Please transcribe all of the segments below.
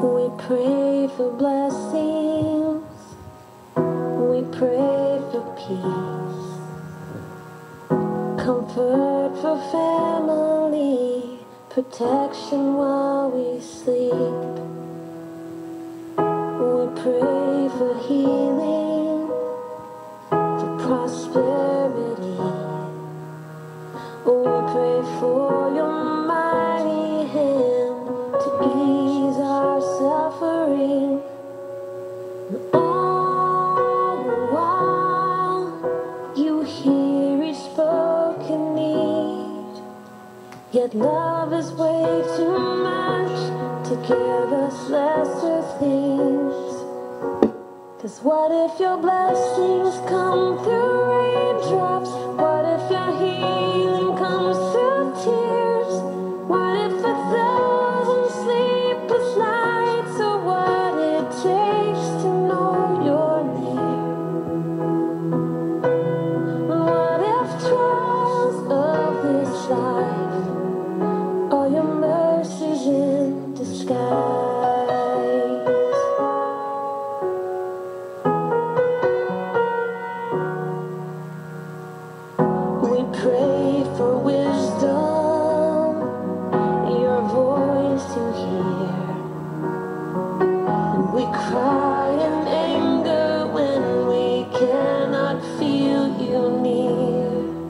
We pray for blessings, we pray for peace, comfort for family, protection while we sleep. We pray for healing, for prosperity. We pray for your mighty hand to ease our suffering. And all the while, you hear each spoken need. Yet love is way too much to give us lesser things. 'Cause what if your blessings come through raindrops? What if your healing comes through tears? What if 1,000 sleepless nights are what it takes to know you're near? What if trials of this life are your mercies in disguise? We pray for wisdom, your voice to hear. And we cry in anger when we cannot feel you near.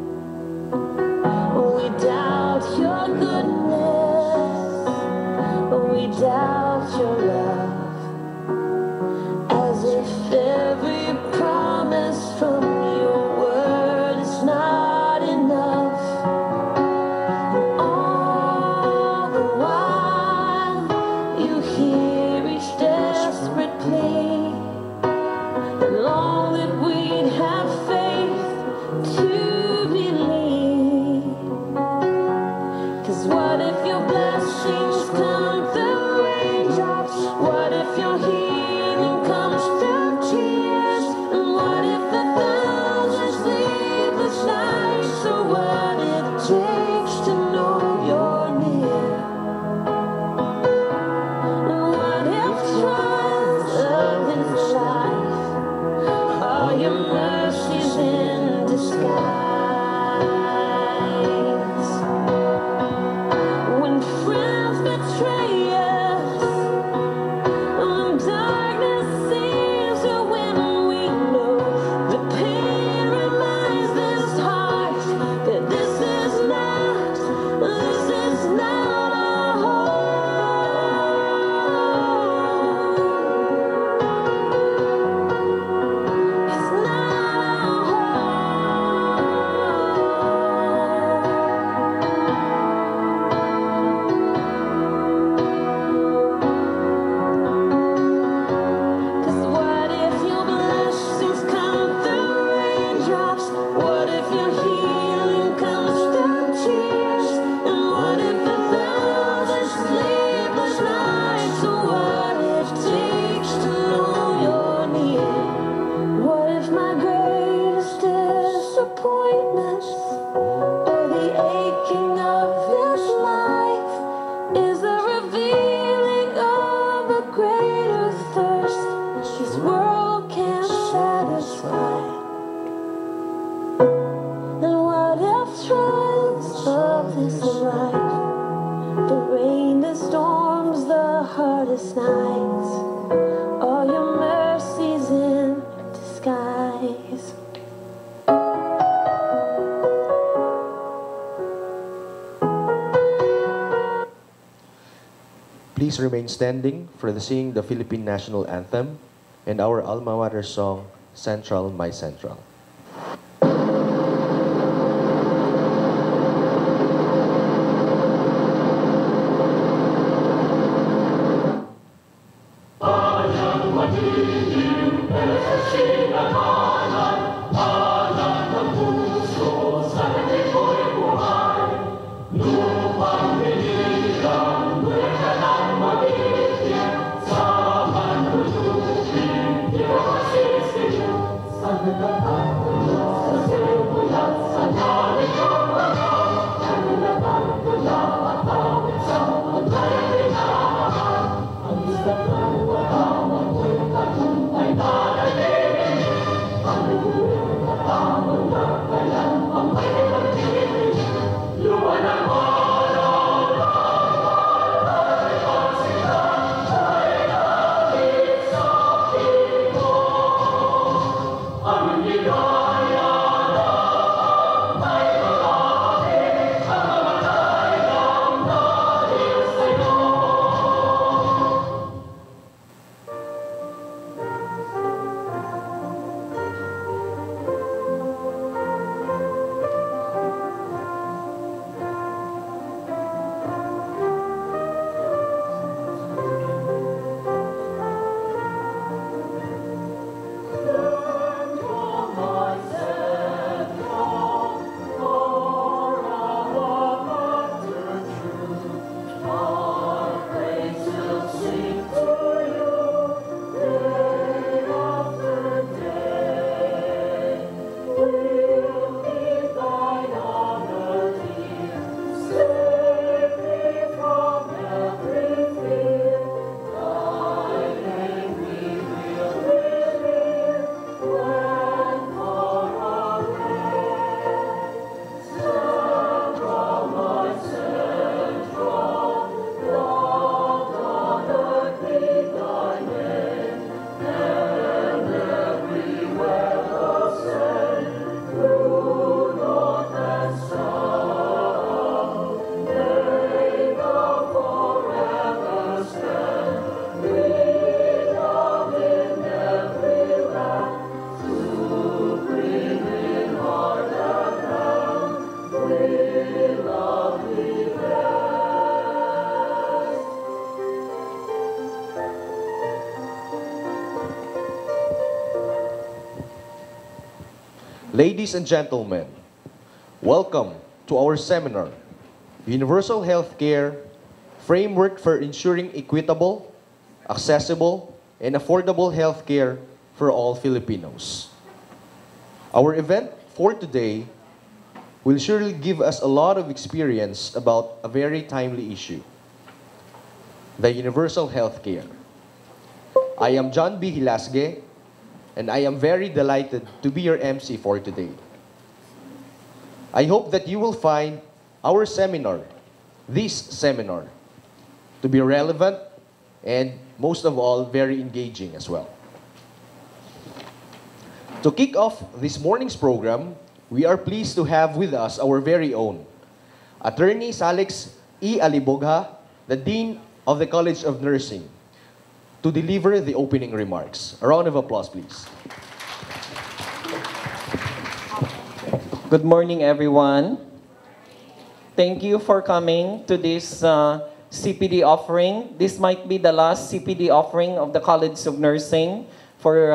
We doubt your goodness, we doubt your love, as if every promise from your word is not enough. All the while, you hear each desperate plea, and long that we'd have faith to believe. 'Cause what if your blessings come through raindrops? What if your healing comes through tears? And what if 1,000 sleepless nights are what it takes to know you're near? And what if trials of this life are your mercies in disguise? When friends betray us, when darkness seems to win, we know the pain reminds this heart that this is not our home. It's not our home. 'Cause what if your blessings come through raindrops? What if your healing comes through tears? And what if 1,000 sleepless nights are what it takes to know you're near? What if my greatest disappointments or the aching of this life is the revealing of a greater thirst this world can't satisfy? And what if trials of this life, the rain, the storms, the hardest nights, are your mercies in disguise? Please remain standing for the singing the Philippine National Anthem and our alma mater song, Central, My Central. Stop. Ladies and gentlemen, welcome to our seminar, Universal Healthcare Framework for Ensuring Equitable, Accessible, and Affordable Healthcare for All Filipinos. Our event for today will surely give us a lot of experience about a very timely issue, the universal healthcare. I am John B. Hilasge, and I am very delighted to be your MC for today. I hope that you will find our seminar, this seminar, to be relevant and most of all, very engaging as well. To kick off this morning's program, we are pleased to have with us our very own Attorney Salix E. Alibogha, the Dean of the College of Nursing, to deliver the opening remarks. A round of applause, please. Good morning, everyone. Thank you for coming to this CPD offering. This might be the last CPD offering of the College of Nursing for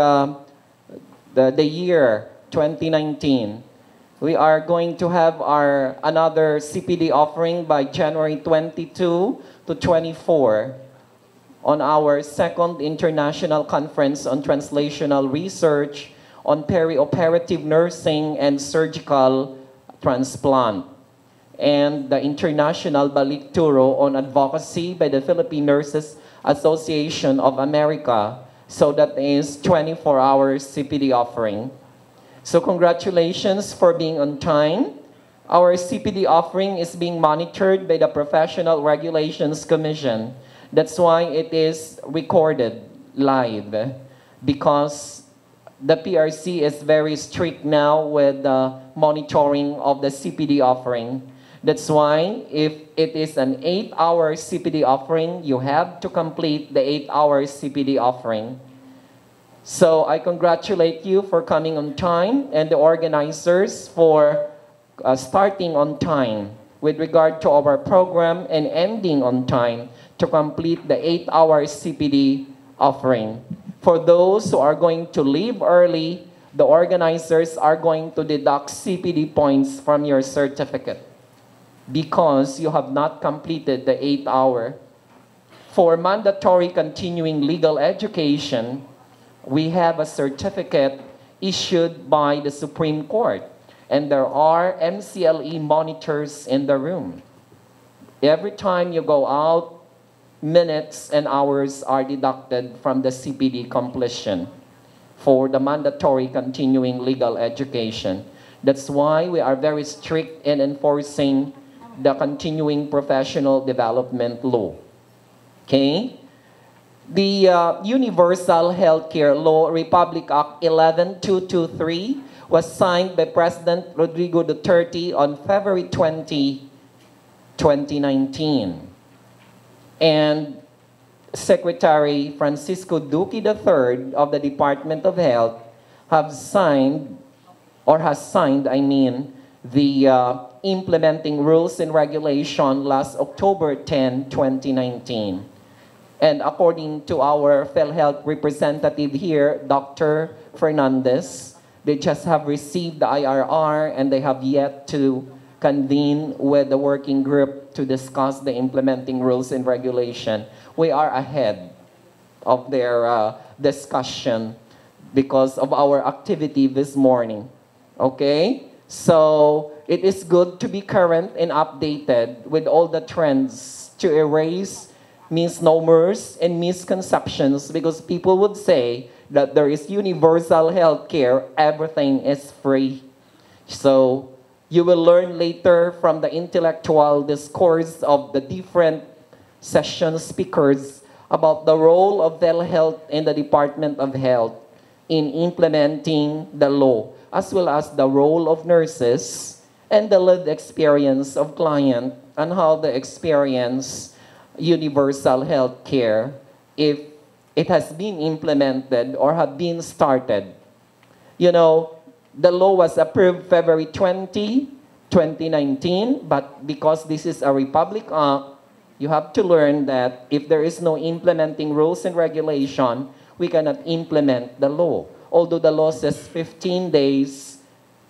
the year 2019. We are going to have our another CPD offering by January 22 to 24 on our second International Conference on Translational Research on Perioperative Nursing and Surgical Transplant, and the International Balikturo on Advocacy by the Philippine Nurses Association of America. So that is 24-hour CPD offering. So congratulations for being on time. Our CPD offering is being monitored by the Professional Regulations Commission. That's why it is recorded live, because the PRC is very strict now with the monitoring of the CPD offering. That's why if it is an 8-hour CPD offering, you have to complete the 8-hour CPD offering. So I congratulate you for coming on time and the organizers for starting on time with regard to our program and ending on time to complete the 8-hour CPD offering. For those who are going to leave early, the organizers are going to deduct CPD points from your certificate because you have not completed the 8-hour. For mandatory continuing legal education, we have a certificate issued by the Supreme Court, and there are MCLE monitors in the room. Every time you go out, minutes and hours are deducted from the CPD completion for the mandatory continuing legal education. That's why we are very strict in enforcing the continuing professional development law. Okay? The Universal Healthcare Law, Republic Act 11223, was signed by President Rodrigo Duterte on February 20, 2019. And Secretary Francisco Duque III of the Department of Health has signed the implementing rules and regulation last October 10, 2019. And according to our PhilHealth representative here, Dr. Fernandez, they just have received the IRR and they have yet to convene with the working group to discuss the implementing rules and regulation. We are ahead of their discussion because of our activity this morning. Okay? So it is good to be current and updated with all the trends to erase misnomers and misconceptions, because people would say that there is universal health care, everything is free. So you will learn later from the intellectual discourse of the different session speakers about the role of telehealth in the Department of Health in implementing the law, as well as the role of nurses and the lived experience of client and how they experience universal health care if it has been implemented or have been started. You know, the law was approved February 20, 2019, but because this is a Republic Act, you have to learn that if there is no implementing rules and regulation, we cannot implement the law. Although the law says 15 days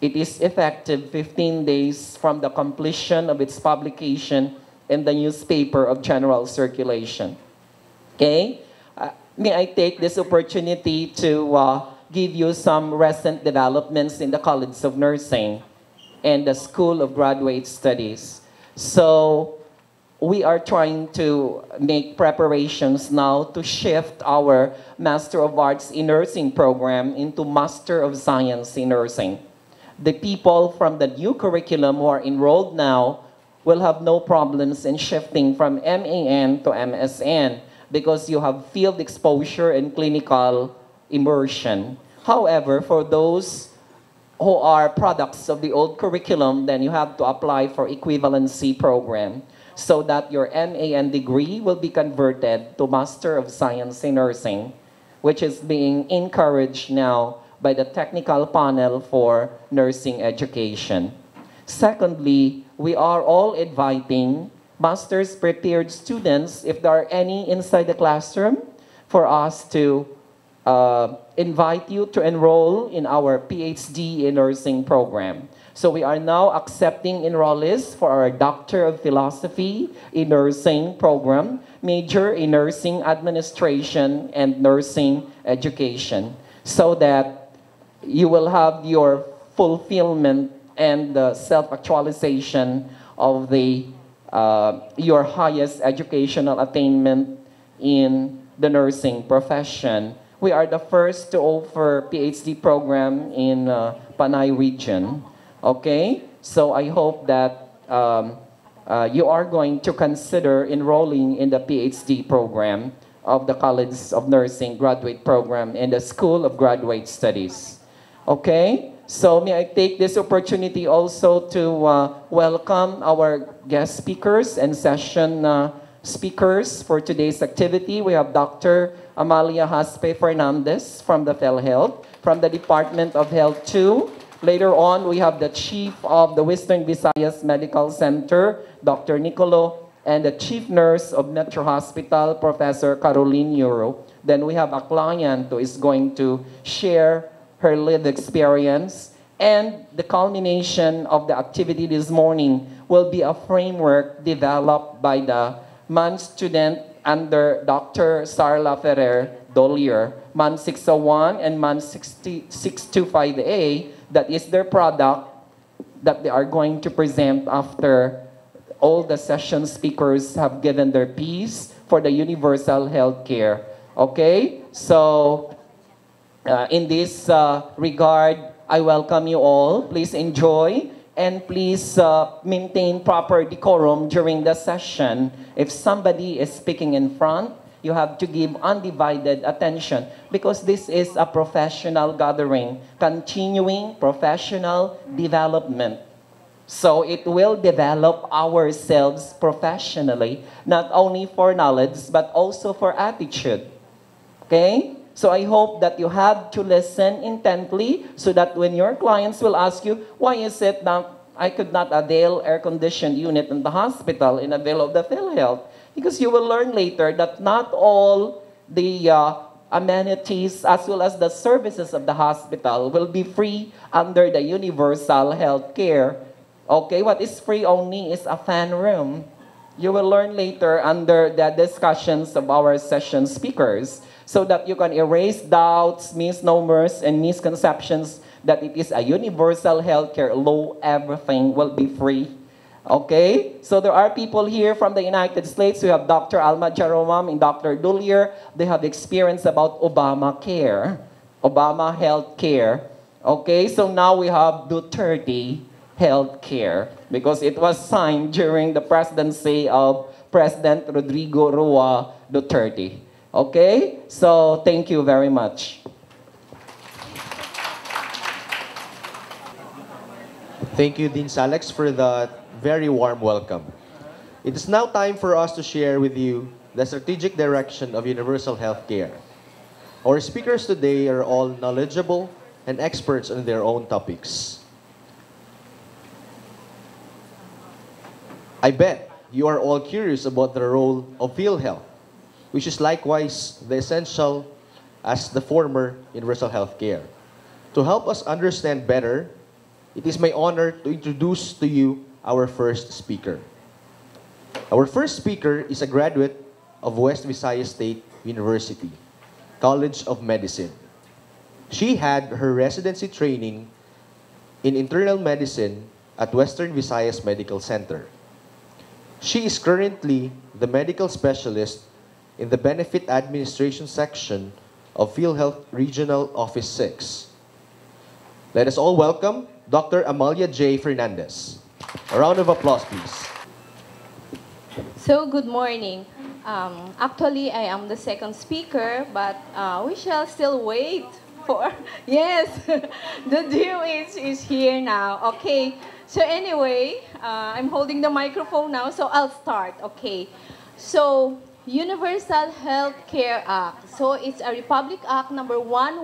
It is effective 15 days from the completion of its publication in the newspaper of general circulation. Okay? May I take this opportunity to give you some recent developments in the College of Nursing and the School of Graduate Studies. So, we are trying to make preparations now to shift our Master of Arts in Nursing program into Master of Science in Nursing. The people from the new curriculum who are enrolled now will have no problems in shifting from MAN to MSN because you have field exposure and clinical immersion. However, for those who are products of the old curriculum, then you have to apply for equivalency program so that your MAN degree will be converted to Master of Science in Nursing, which is being encouraged now by the technical panel for nursing education. Secondly, we are all inviting master's prepared students, if there are any inside the classroom, for us to invite you to enroll in our PhD in Nursing program. So we are now accepting enrollees for our Doctor of Philosophy in Nursing program, major in Nursing Administration and Nursing Education, so that you will have your fulfillment and the self-actualization of your highest educational attainment in the nursing profession. We are the first to offer PhD program in Panay region. Okay, so I hope that you are going to consider enrolling in the PhD program of the College of Nursing graduate program in the School of Graduate Studies. Okay, so may I take this opportunity also to welcome our guest speakers and session speakers for today's activity. We have Dr. Amalia Haspe Fernandez from the PhilHealth, from the Department of Health 2. Later on, we have the Chief of the Western Visayas Medical Center, Dr. Nicolo, and the Chief Nurse of Metro Hospital, Professor Caroline Euro. Then we have a client who is going to share her lived experience. And the culmination of the activity this morning will be a framework developed by the MAN student under Dr. Sarla Ferrer Dolier, MAN 601 and MAN 625A, that is their product that they are going to present after all the session speakers have given their piece for the universal health care. Okay, so in this regard, I welcome you all. Please enjoy and please maintain proper decorum during the session. If somebody is speaking in front, you have to give undivided attention because this is a professional gathering, continuing professional development. So it will develop ourselves professionally, not only for knowledge, but also for attitude. Okay? So I hope that you have to listen intently so that when your clients will ask you, why is it that I could not avail air-conditioned unit in the hospital in avail of the PhilHealth? Because you will learn later that not all the amenities as well as the services of the hospital will be free under the universal health care. Okay, what is free only is a fan room. You will learn later under the discussions of our session speakers so that you can erase doubts, misnomers, and misconceptions that it is a universal healthcare law, everything will be free. Okay? So there are people here from the United States. We have Dr. Alma Jaromam and Dr. Dulier. They have experience about Obamacare, Obama health care. Okay? So now we have Duterte health care because it was signed during the presidency of President Rodrigo Roa Duterte. Okay? So thank you very much. Thank you, Dean Salex, for that very warm welcome. It is now time for us to share with you the strategic direction of universal health care. Our speakers today are all knowledgeable and experts on their own topics. I bet you are all curious about the role of PhilHealth, which is likewise the essential as the former universal health care. To help us understand better it is my honor to introduce to you our first speaker. Our first speaker is a graduate of West Visayas State University, College of Medicine. She had her residency training in internal medicine at Western Visayas Medical Center. She is currently the medical specialist in the Benefit Administration section of PhilHealth Regional Office 6. Let us all welcome Dr. Amalia J. Fernandez. A round of applause, please. So, good morning. Actually, I am the second speaker, but we shall still wait for... Yes, the deal is here now. Okay. So anyway, I'm holding the microphone now, so I'll start. Okay. So, Universal Health Care Act. So, it's a Republic Act number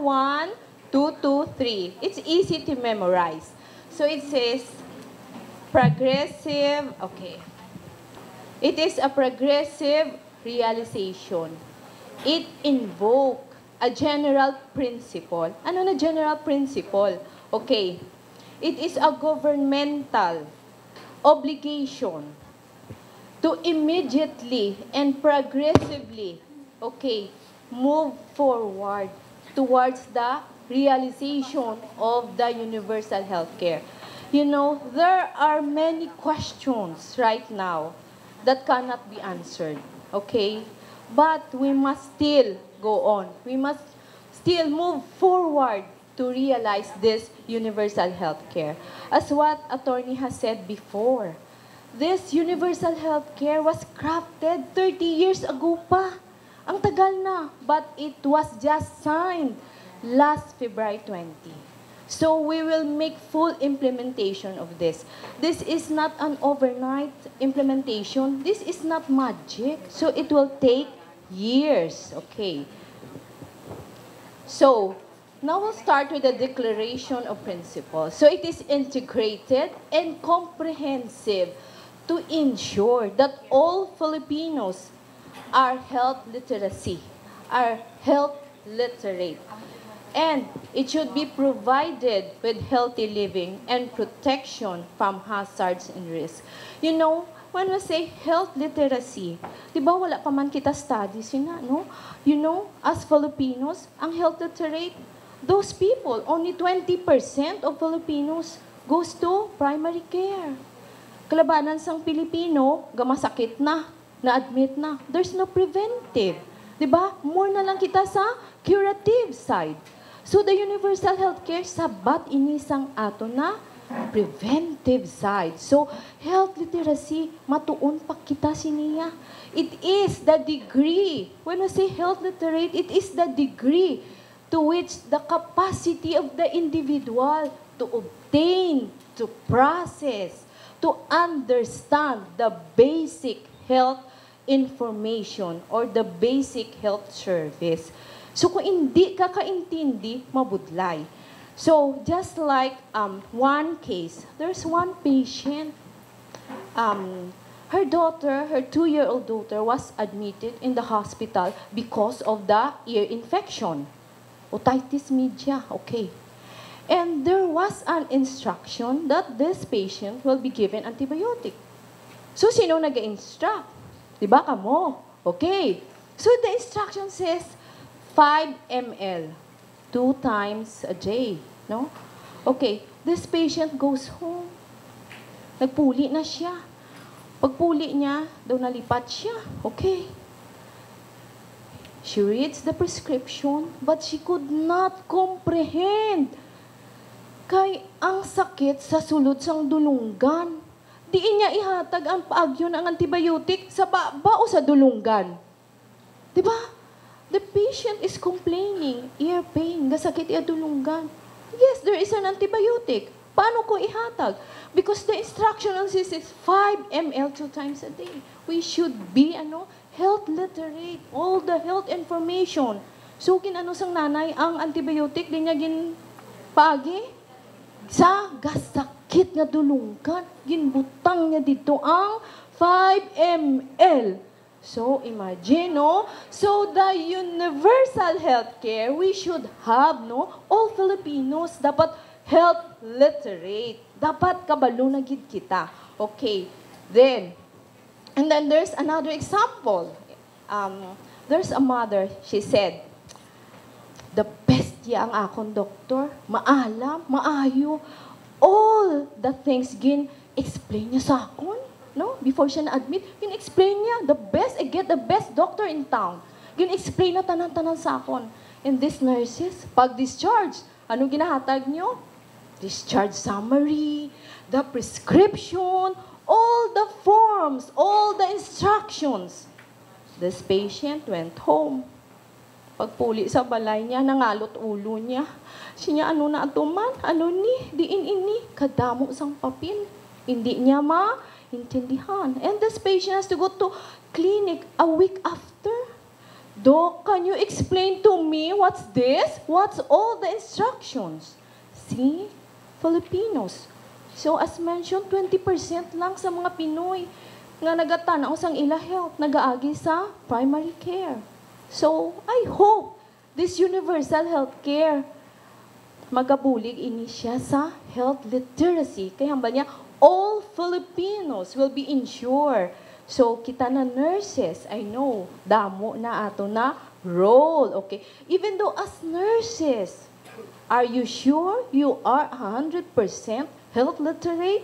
11223. It's easy to memorize. So, it says, progressive, okay. It is a progressive realization. It invokes a general principle. Ano na general principle? Okay. It is a governmental obligation to immediately and progressively, okay, move forward towards the realization of the universal healthcare. You know, there are many questions right now that cannot be answered, okay? But we must still go on. We must still move forward to realize this universal health care. As what attorney has said before, this universal health care was crafted 30 years ago pa. Ang tagal na, but it was just signed last February 20. So we will make full implementation of this. This is not an overnight implementation. This is not magic. So it will take years, okay? So, now we'll start with the Declaration of Principles. So it is integrated and comprehensive to ensure that all Filipinos are health literacy, are health literate. And it should be provided with healthy living and protection from hazards and risks. You know, when we say health literacy, di ba wala pa man kita studies yun na, no? You know, as Filipinos, ang health literate, those people, only 20% of Filipinos goes to primary care. Kalabanan sang Pilipino, gamasakit na, na-admit na. There's no preventive. Diba? More na lang kita sa curative side. So the universal healthcare, sabat inisang ato na preventive side. So, health literacy, matuon pa kita siniya. It is the degree, when we say health literate, it is the degree to which the capacity of the individual to obtain, to process, to understand the basic health information or the basic health service. So kung hindi ka kaintindi, mabudlay. So just like one case, there's one patient, her daughter, her 2-year-old daughter was admitted in the hospital because of the ear infection. Otitis media, okay. And there was an instruction that this patient will be given antibiotic. So, sino nag-instruct? Diba kamo? Okay. So, the instruction says 5 ml, 2 times a day. No? Okay. This patient goes home. Nagpuli na siya. Pagpuli niya, daw nalipat siya. Okay. She reads the prescription, but she could not comprehend. Kay ang sakit sa sulod sang dulunggan. Diin niya ihatag ang paagyo ng antibiotic sa baba o sa dulunggan. Diba? The patient is complaining, ear pain, gasakit iya dulunggan. Yes, there is an antibiotic. Paano ko ihatag? Because the instruction says 5 ml 2 times a day. We should be, health literate, all the health information. So, kinano sang nanay, ang antibiotic, di niya ginpagi sa gasakit nga dulunggan. Ginbutang niya dito ang 5 ml. So, imagine, no? So, the universal healthcare, we should have, no? All Filipinos dapat health literate. Dapat kabalo na gid kita. Okay. And then there's another example. There's a mother, she said, the best ang akong doktor, maalam, maayo, all the things explain niya sa akon, no? Before siya na-admit, explain niya, the best, I get the best doctor in town. Explain na tanan-tanan sa akon. And these nurses, pag-discharge, anong ginahatag niyo? Discharge summary, the prescription, all the forms, all the instructions. This patient went home. Pagpuli sa balay niya, nangalot ulo niya. Siya ano na atuman? Ano ni? Diin ini? Kadamo sang papel. Hindi niya maintindihan. And this patient has to go to clinic a week after. Doc, can you explain to me what's this? What's all the instructions? See? Filipinos. So as mentioned, 20% lang sa mga Pinoy nga nagatanaw sang ila health, nagaagi sa primary care. So, I hope this universal health care magabulig ini siya sa health literacy. Kaya hamba niya, all Filipinos will be insured. So, kita na nurses, I know, damo na ato na role. Okay? Even though as nurses, are you sure you are 100% health literate?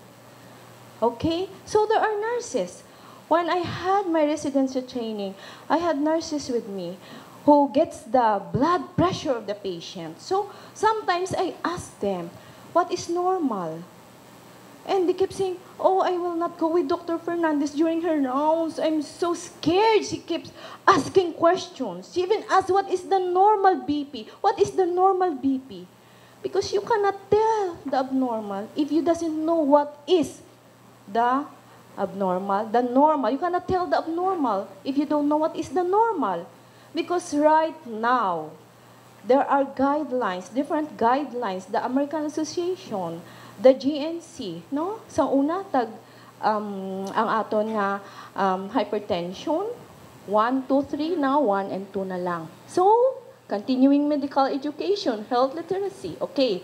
Okay? So, there are nurses. When I had my residency training, I had nurses with me who gets the blood pressure of the patient. So sometimes I ask them, what is normal? And they kept saying, oh, I will not go with Dr. Fernandez during her rounds. I'm so scared. She keeps asking questions. She even asked, what is the normal BP? What is the normal BP? Because you cannot tell the abnormal if you doesn't know what is the abnormal, the normal. You cannot tell the abnormal if you don't know what is the normal. Because right now, there are guidelines, different guidelines, the American Association, the GNC, no? Sa una, ang aton nga hypertension, 1, 2, 3, now 1 and 2 na lang. So, continuing medical education, health literacy, okay.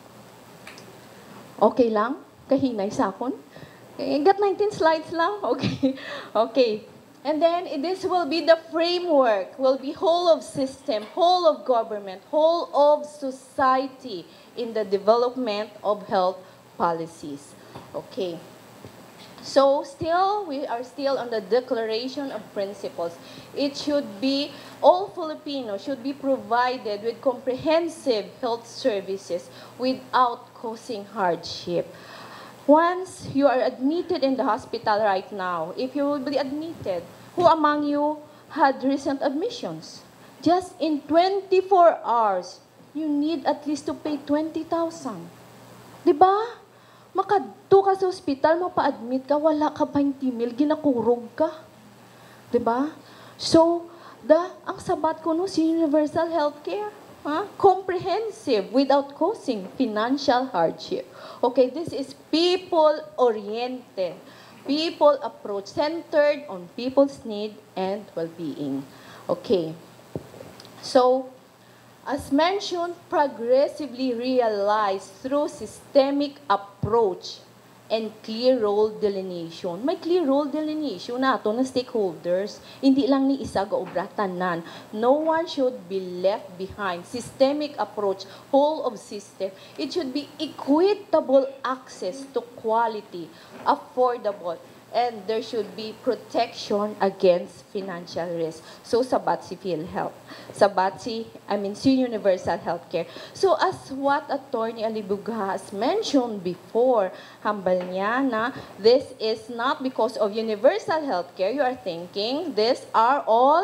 Okay lang? Kahinay sa akon? Got 19 slides lang? Okay. Okay. And then, this will be the framework, will be whole of system, whole of government, whole of society in the development of health policies. Okay. So, we are still on the Declaration of Principles. It should be, all Filipinos should be provided with comprehensive health services without causing hardship. Once you are admitted in the hospital right now, if you will be admitted, who among you had recent admissions? Just in 24 hours, you need at least to pay 20,000. Diba? Makadto ka sa hospital, mapa-admit ka, wala ka 20 mil, ginakurog ka. Diba? So, ang sabat ko no, si universal healthcare. Comprehensive without causing financial hardship. Okay, this is people-oriented. People approach centered on people's need and well-being. Okay. So, as mentioned, progressively realized through systemic approach and clear role delineation. May clear role delineation na ato na stakeholders. Hindi lang ni isa gaobra tanan. No one should be left behind. Systemic approach, whole of system. It should be equitable access to quality, affordable, and there should be protection against financial risk. So, sa BATSI PhilHealth. Sa BATSI, Universal Healthcare. So, as what Attorney Alibuga has mentioned before, hambal niya na this is not because of universal healthcare. You are thinking, these are all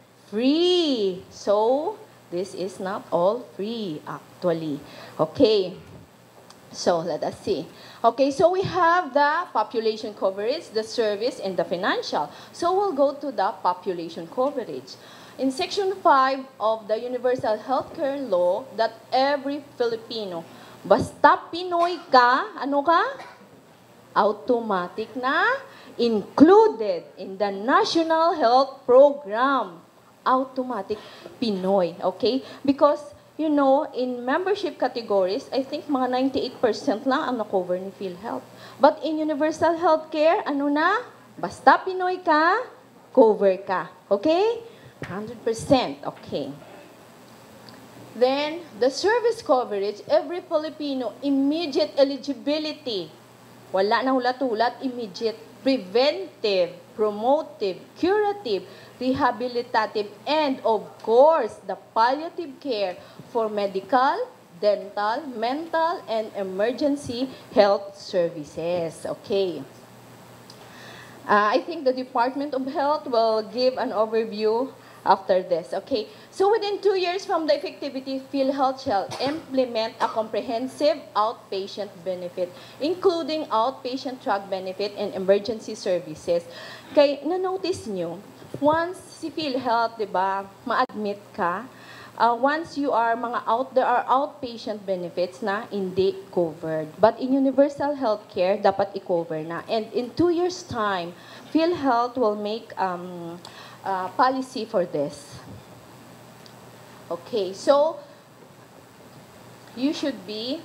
free. So, this is not all free, actually. Okay. So, let us see. Okay, so we have the population coverage, the service, and the financial. So, we'll go to the population coverage. In Section 5 of the Universal Healthcare Law, that every Filipino, basta Pinoy ka, ano ka? Automatic na included in the National Health Program. Automatic Pinoy, okay? Because you know, in membership categories, I think mga 98% lang ang na-cover ni PhilHealth. But in universal healthcare, ano na? Basta Pinoy ka, cover ka. Okay? 100%. Okay. Then, the service coverage, every Filipino, immediate eligibility. Wala na hulat-hulat, immediate, preventive, promotive, curative, rehabilitative, and of course, the palliative care for medical, dental, mental, and emergency health services. Okay. I think the Department of Health will give an overview after this. Okay. So within 2 years from the effectivity, PhilHealth shall implement a comprehensive outpatient benefit, including outpatient drug benefit and emergency services. Kaya na-notice nyo, once si PhilHealth, di ba, ma-admit ka, once you are there are outpatient benefits na hindi covered. But in universal healthcare, dapat i-cover na. And in 2 years' time, PhilHealth will make policy for this. Okay, so you should be,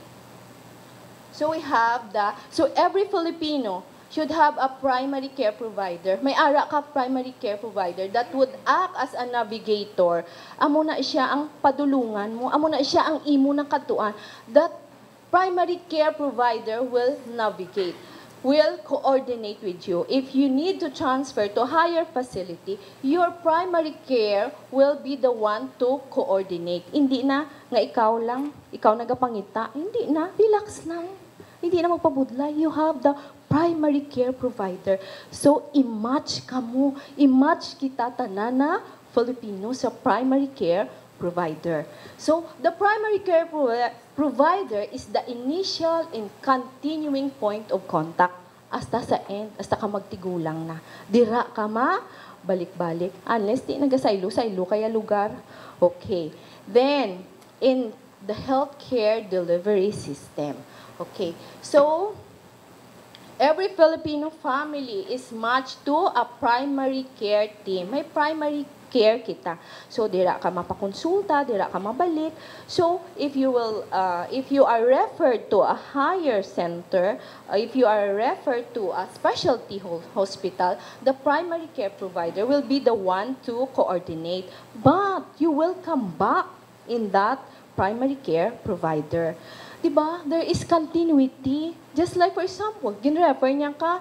so we have so every Filipino should have a primary care provider. May ara ka primary care provider that would act as a navigator. Amo na siya ang padulungan mo, amo na siya ang imo na katuan. That primary care provider will navigate, will coordinate with you. If you need to transfer to higher facility, your primary care will be the one to coordinate. Hindi na nga ikaw lang, ikaw nagapangita. Hindi na, relax lang. Hindi na magpabudlay. You have the primary care provider. So, i-match ka mo. I-match kita tanana Filipino sa primary care provider. So, the primary care provider is the initial and continuing point of contact hasta sa end, hasta ka magtigulang na. Dira ka ma, balik-balik. Unless di nagasaylo-saylo kaya lugar. Okay. Then, in the healthcare delivery system. Okay. So, every Filipino family is matched to a primary care team. May primary care kita. So, dira ka mapakonsulta, dira ka mabalik. So, if you are referred to a higher center, if you are referred to a specialty hospital, the primary care provider will be the one to coordinate. But, you will come back in that primary care provider. Diba? There is continuity. Just like, for example, ginrefer niya ka,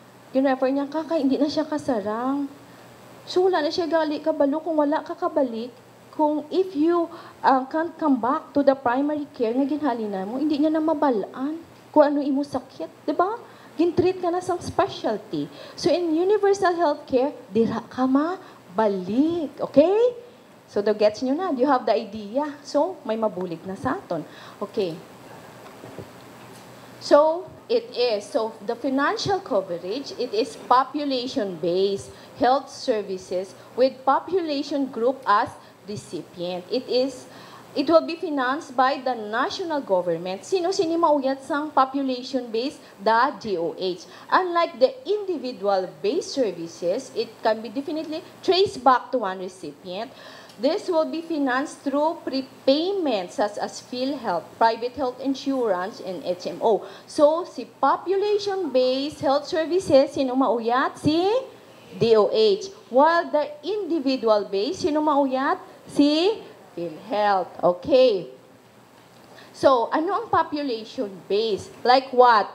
kaya hindi na siya kasarang. So, wala na siya gali kabalo kung wala ka kabalik. Kung if you can't come back to the primary care nga ginhalina mo, hindi niya na mabalaan kung ano imo sakit. Diba? Gintreat ka na sa specialty. So, in universal healthcare, dira ka balik. Okay? So, the gets nyo na. You have the idea. So, may mabulig na sa aton. Okay. So, the financial coverage, it is population-based health services with population group as recipient. It will be financed by the national government. Sino mauyat sang population-based? The DOH. Unlike the individual-based services, it can be definitely traced back to one recipient. This will be financed through prepayment such as PhilHealth, private health insurance, and HMO. So, si population-based health services, sino mauyat? Si DOH. While the individual-based, sino mauyat? Si PhilHealth. Okay. So, ano ang population-based? Like what?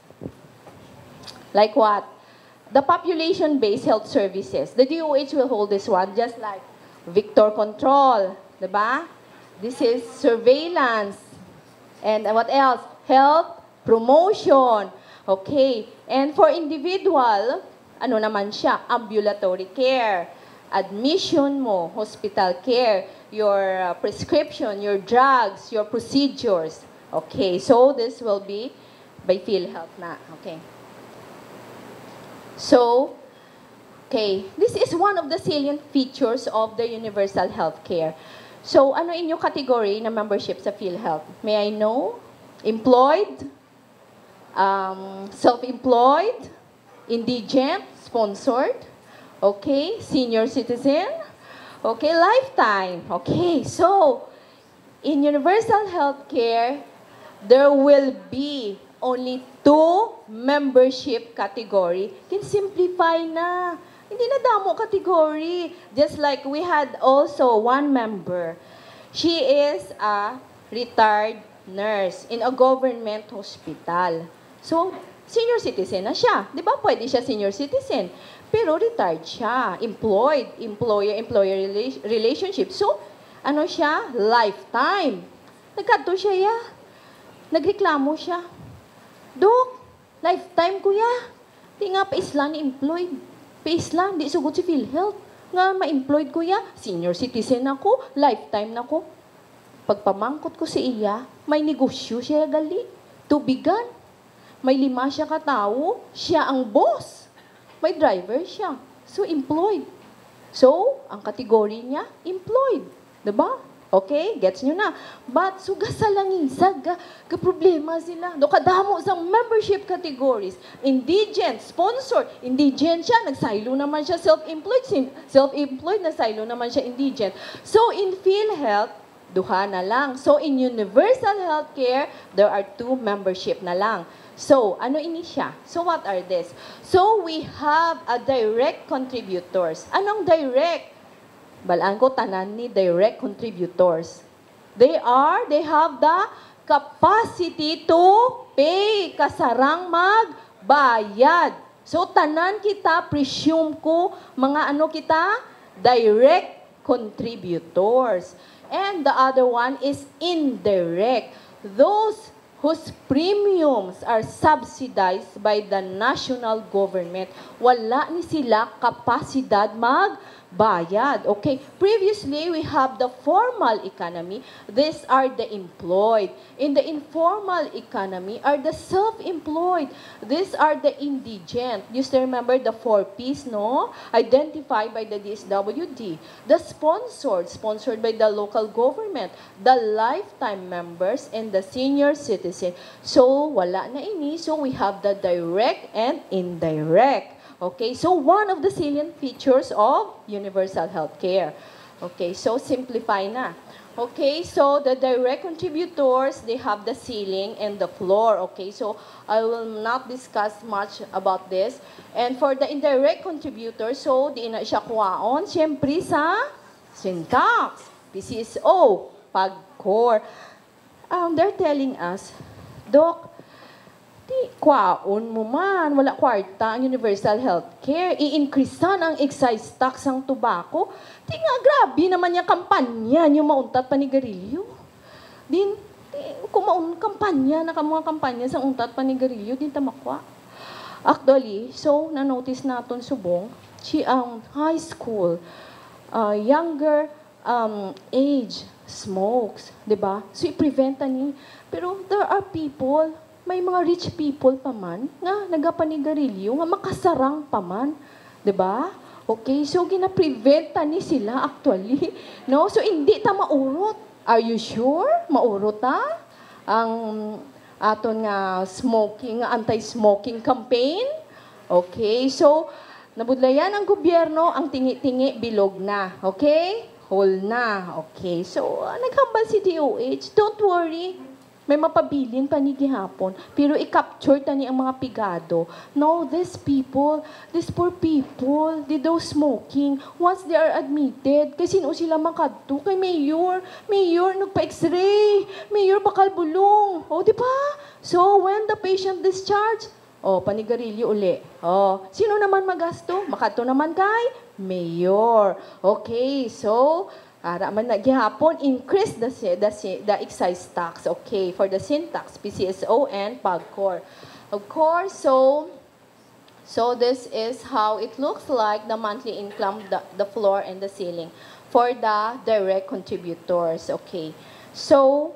Like what? The population-based health services. The DOH will hold this one just like Victor control, diba? This is surveillance. And what else? Health promotion. Okay. And for individual, ano naman siya? Ambulatory care. Admission mo, hospital care, your prescription, your drugs, your procedures. Okay. So, this will be by PhilHealth na. Okay. So, okay, this is one of the salient features of the universal healthcare. So, ano inyong category na membership sa PhilHealth? May I know? Employed? Self-employed? Indigent? Sponsored? Okay, senior citizen? Okay, lifetime. Okay, so, in universal healthcare, there will be only 2 membership category. Can simplify na. Hindi na damo category. Just like we had also 1 member. She is a retired nurse in a government hospital. So, senior citizen na siya. Di ba? Pwede siya senior citizen. Pero retired siya. Employed. Employer-employer relationship. So, ano siya? Lifetime. Nagkadto siya ya. Nagreklamo siya. Dok, lifetime kuya. Di nga paislan ni employed. Paislan, di sugod si PhilHealth. Nga ma-employed kuya. Senior citizen ako. Lifetime na ko. Pagpamangkot ko si iya, may negosyo siya gali. Tubigan. May 5 siya katao. Siya ang boss. May driver siya. So, employed. So, ang kategory niya, employed. Diba? Okay? Gets nyo na. But, suga sa langisag, problema sila. Do kadamo sa membership categories. Indigent, sponsored. Indigent siya, nagsilo naman siya self-employed. Self-employed, nagsilo naman siya indigent. So, in PhilHealth, duha na lang. So, in universal healthcare, there are 2 membership na lang. So, ano ini siya? So, what are this? So, we have a direct contributors. Anong direct? Balaan ko tanan ni direct contributors. They have the capacity to pay, kasarang magbayad. So, tanan kita, presume ko, mga ano kita? Direct contributors. And the other one is indirect. Those whose premiums are subsidized by the national government. Wala ni sila kapasidad magbayad. Okay? Previously, we have the formal economy. These are the employed. In the informal economy are the self-employed. These are the indigent. You still remember the 4 Ps, no? Identified by the DSWD. The sponsored by the local government. The lifetime members and the senior citizen. So, wala na ini. So, we have the direct and indirect. Okay, so one of the salient features of universal healthcare. Okay, so simplify na. Okay, so the direct contributors, they have the ceiling and the floor. Okay, so I will not discuss much about this. And for the indirect contributors, so di na siya kuwaon, siyempre sa syntax, PCSO, PAGCOR. They're telling us, Doc, di kwaon mo man, wala kwarta ang universal healthcare, i-increasean ang excise tax ang tobacco. Di nga, grabe naman yung kampanya niyo mauntat panigarilyo. Din, kung kampanya, mga kampanya sa untat panigarilyo, din tamakwa. Actually, so, na-notice natin subong, ang high school, younger age, smokes, di ba? So, i-prevent ni. Pero there are people, may mga rich people pa man, nga nagapanigarilyo, nga makasarang pa man. Di ba? Okay, so gina-prevent ni sila actually. No? So, hindi ta maurot. Are you sure? Maurot ta? Ang aton nga smoking, anti-smoking campaign? Okay, so, nabudlayan ang gobyerno, ang tingi-tingi, bilog na. Okay? Whole na. Okay. So, naghambal si DOH. Don't worry. May mapabilin pa ni gihapon. Pero i-capture tani ang mga pigado. No, these people, these poor people, they do smoking. Once they are admitted, kay sino sila makadto? Kay Mayor. Mayor, nagpa-x-ray. Mayor, bakal bulong. O, di ba? So, when the patient discharged, panigarilyo uli. Sino naman magasto? Makadto naman kay Mayor. Okay, so, ara man gihapon increase the excise tax. Okay, for the syntax, PCSO and PAGCOR. Of course, so this is how it looks like, the monthly income, the floor and the ceiling for the direct contributors. Okay, so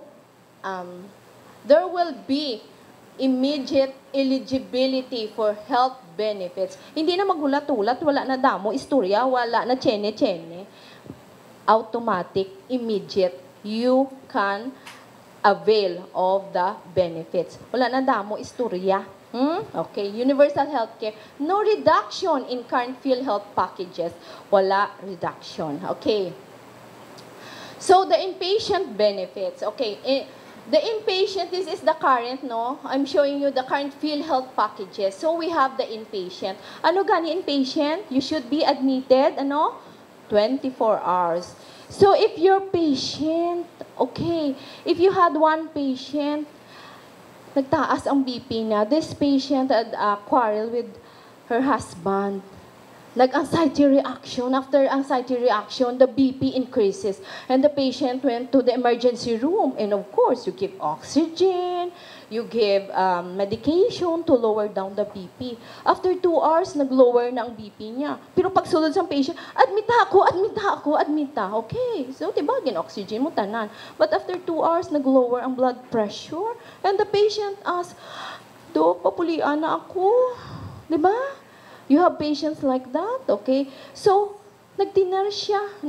there will be immediate eligibility for health benefits. Hindi na magulat-ulat, wala na damo, istorya, wala na tsene-tsene. Automatic, immediate, you can avail of the benefits. Wala na damo, istorya. Okay, universal healthcare. No reduction in current PhilHealth packages. Wala reduction. Okay. So the inpatient benefits, okay. The inpatient, this is the current, no? I'm showing you the current PhilHealth packages. So we have the inpatient. Ano gani inpatient? You should be admitted, ano? 24 hours. So if your patient, okay, if you had one patient, nagtaas ang BP niya, this patient had a quarrel with her husband. Nag-anxiety reaction. After anxiety reaction, the BP increases. And the patient went to the emergency room. And of course, you give oxygen, you give medication to lower down the BP. After 2 hours, nag-lower na ang BP niya. Pero pagsulod sa patient, admit ako. Okay. So, diba, gin-oxygen mo tanan. But after 2 hours, nag-lower ang blood pressure. And the patient asked, Dok, papulian na ako. Diba? You have patients like that, okay? So, nag-dinner siya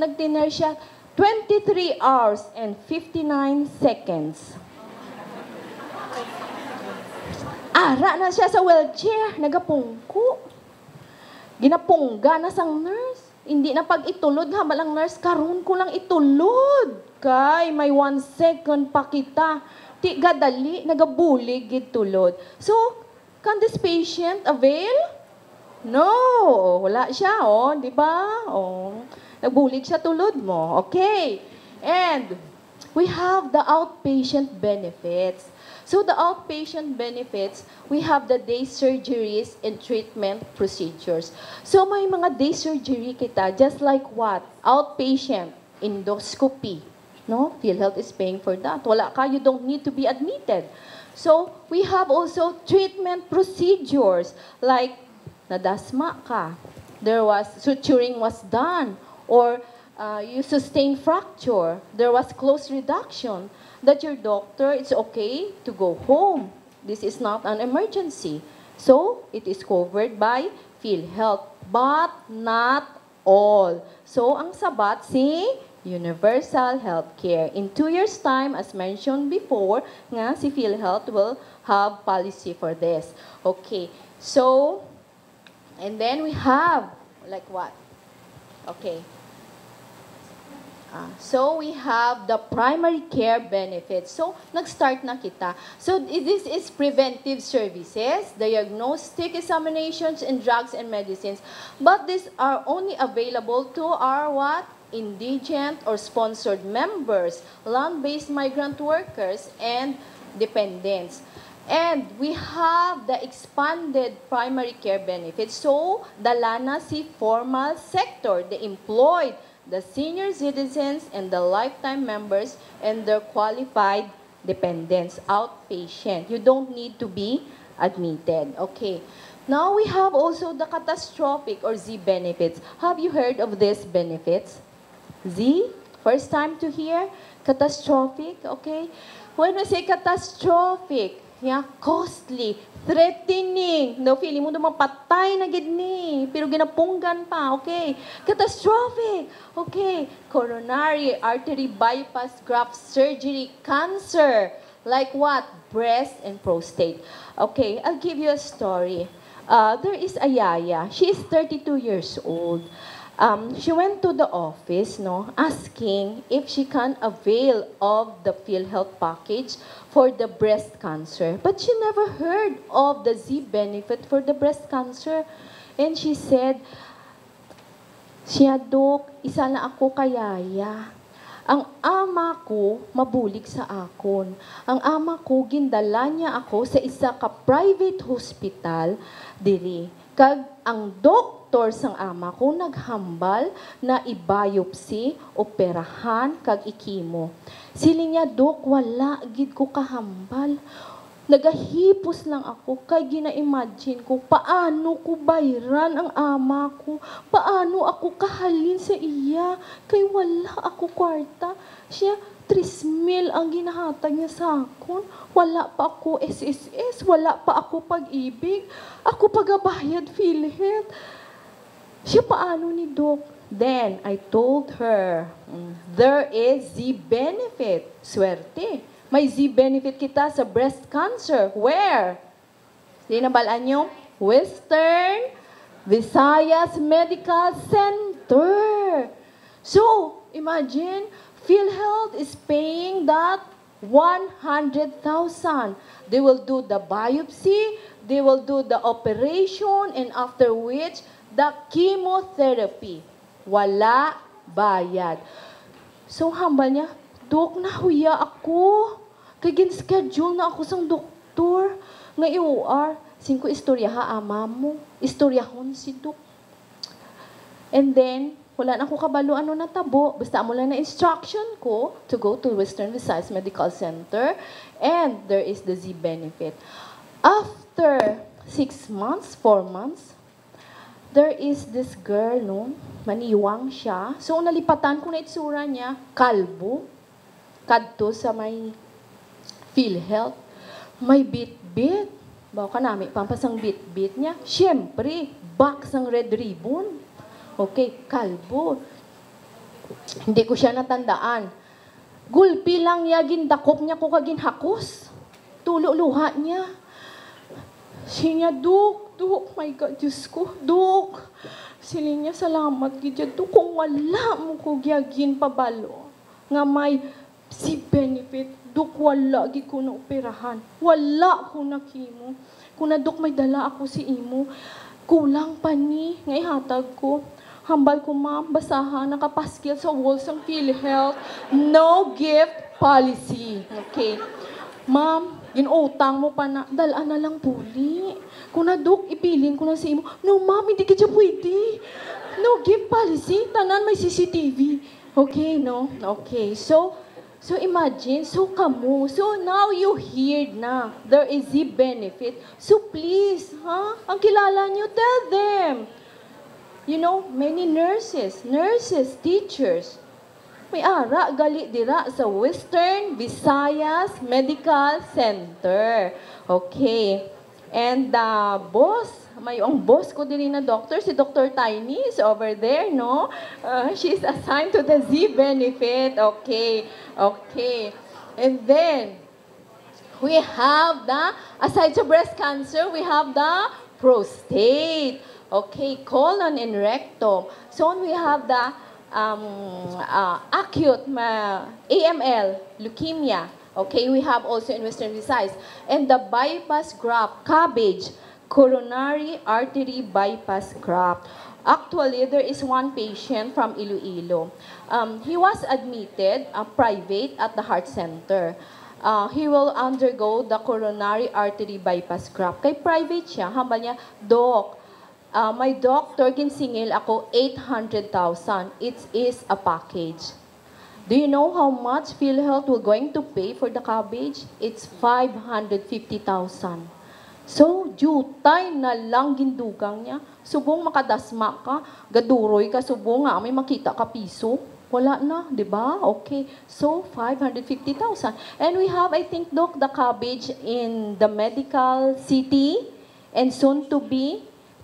23 hours and 59 seconds. Ara na siya sa wheelchair, nagapungko. Ginapungga na sang nurse. Hindi na pag itulod ha, malang nurse, karon ko lang itulod. Kay, may 1 second pa kita. Ti gadali, nagabulig gitulod. So, can this patient avail? No, wala siya, di ba? Nagbulig siya tulod mo. Okay. And we have the outpatient benefits. So the outpatient benefits, we have the day surgeries and treatment procedures. So may mga day surgery kita, just like what? Outpatient, endoscopy. No? PhilHealth is paying for that. Wala ka, you don't need to be admitted. So we have also treatment procedures, like nadasma ka, suturing was done, or you sustained fracture, there was close reduction, that your doctor, it's okay to go home. This is not an emergency. So, it is covered by PhilHealth, but not all. So, ang sabat si Universal Healthcare. In 2 years' time, as mentioned before, nga si PhilHealth will have policy for this. Okay, so, and then we have, like what? Okay. So we have the primary care benefits. So, nag-start na kita. So, this is preventive services, diagnostic examinations, and drugs and medicines. But these are only available to our what? Indigent or sponsored members, land-based migrant workers, and dependents. And we have the expanded primary care benefits. So, dala na si formal sector, the employed, the senior citizens, and the lifetime members, and their qualified dependents, outpatient. You don't need to be admitted. Okay. Now, we have also the catastrophic or Z benefits. Have you heard of these benefits? Z? First time to hear? Catastrophic, okay? When we say catastrophic, yeah, costly, threatening. No, feeling mo naman patay na gid ni, pero ginapunggan pa, okay? Catastrophic, okay? Coronary artery bypass graft surgery, cancer, like what? Breast and prostate. Okay, I'll give you a story. There is a yaya. She is 32 years old. She went to the office, no, asking if she can avail of the PhilHealth package for the breast cancer. But she never heard of the Z benefit for the breast cancer. And she said, Dok, isa na ako kayaya. Ang ama ko, mabulig sa akon. Ang ama ko, gindala niya ako sa isa ka private hospital diri. Kag ang doktor sang ama ko naghambal na i-biopsy, operahan, kag ikimo. Siling niya, Dok, wala gid ko kahambal. Nagahipos lang ako kay gina-imagine ko paano ko bayran ang ama ko, paano ako kahalin sa iya kay wala ako kwarta. Siya 3,000 ang ginahatag niya sa akon. Wala pa ako SSS, wala pa ako pag-ibig. Ako pagabayad PhilHealth. Siya paano ni Doc? Then I told her, there is Z benefit. Swerte. May Z benefit kita sa breast cancer. Where? Sinabalaan nyo? Western Visayas Medical Center. So, imagine, PhilHealth is paying that 100,000. They will do the biopsy, they will do the operation, and after which, the chemotherapy. Wala bayad. So, hambal niya, Dok, nahuya ako. Kaya gin-schedule na ako sa doktor. Nga i-OR, 5 istorya ha, ama mo. Istoryahon si Dok. And then, wala na ako kabalo ano na tabo. Basta mo lang na instruction ko to go to Western Visayas Medical Center. And there is the Z benefit. After 6 months, 4 months, there is this girl, no? Maniwang siya. So, nalipatan ko na itsura niya, kalbo. Kadto sa may PhilHealth. May bit-bit. Bawa ka namin, pampasang bit-bit niya. Siyempre, box ang red ribbon. Okay, kalbo. Hindi ko siya natandaan. Gulpi lang niya, gindakop niya ko kagin hakos. Tulo-luha niya. Siya niya, Duk, my God, Diyos ko, Duk. Siling niya, salamat, gidya, Duk, kung wala mo ko gyagin pabalo. Nga may si benefit, Duk, wala, gi ko na operahan. Wala ko na kimo. Kung na, Duk, may dala ako si imo. Kulang pa ni, ngay hatag ko. Hambal ko, ma'am, basahan, nakapaskil sa walls ng PhilHealth. No gift policy. Okay. Ma'am, ginutang mo pa na, dalaan na lang puli. Kung na, Dok, ipilin ko na si imo. No, ma'am, hindi ka dyan pwede. No gift policy, tanan may CCTV. Okay, no? Okay, so imagine, so kamo. So now you heard na, there is a benefit. So please, ang kilala nyo, tell them. You know, many nurses, teachers, may ara, gali dira sa Western Visayas Medical Center. Okay. And boss, ang boss ko din na doctor, si Dr. Tiny is over there, no? She's assigned to the Z benefit. Okay. Okay. And then, we have aside sa breast cancer, we have the prostate. Okay, colon and rectum. So, we have the acute AML, leukemia. Okay, we have also in Western Visayas. And the bypass graft, CABG, coronary artery bypass graft. Actually, there is one patient from Iloilo. He was admitted, private, at the heart center. He will undergo the coronary artery bypass graft. Kay private siya, hambal niya, Doc, my doctor ginsingil ako 800,000. It is a package. Do you know how much PhilHealth will going to pay for the cabbage? It's 550,000. So, due time na lang gindugang niya. Subong makadasma ka, gaduroy ka, subong nga may makita ka piso. Wala na, di ba? Okay. So, 550,000. And we have, I think, Doc, the cabbage in the medical city and soon to be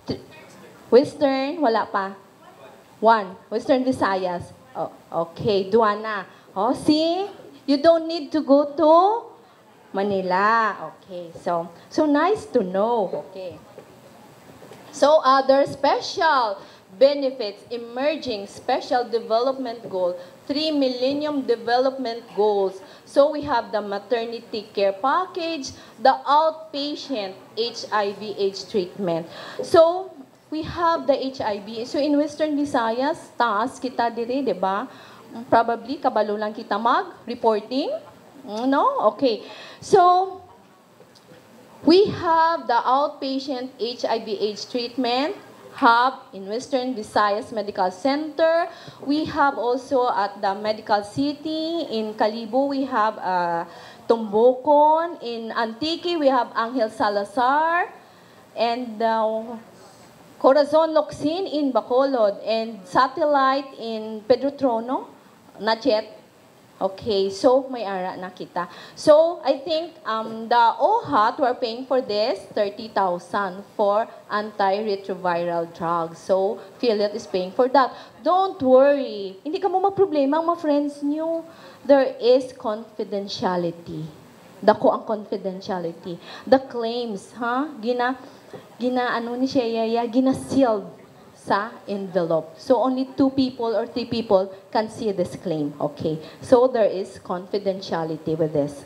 Western, wala pa. Western Visayas. Oh, okay, Duana. Oh, see? You don't need to go to Manila. Okay, so nice to know. Okay. So, other special benefits, emerging special development goal, 3 Millennium Development Goals. So, we have the maternity care package, the outpatient HIV/AIDS treatment. So, we have the HIV. So, in Western Visayas, taas kita diri, di ba? Probably, kabalo lang kita mag-reporting. No? Okay. So, we have the outpatient HIV/AIDS treatment hub in Western Visayas Medical Center. We have also at the Medical City in Calibo, we have Tumbocon. In Antique, we have Angel Salazar. And Corazon Locsin in Bacolod, and Satellite in Pedro Trono, not yet. Okay, so may ara na kita. So, I think the OHAT, we're paying for this, 30,000 for antiretroviral drugs. So, PhilHealth is paying for that. Don't worry. Hindi ka mo magproblema, mga friends nyo. There is confidentiality. Dako ang confidentiality. The claims, gina ano ni siya, gina-sealed sa envelope. So only 2 people or 3 people can see this claim. Okay. So there is confidentiality with this.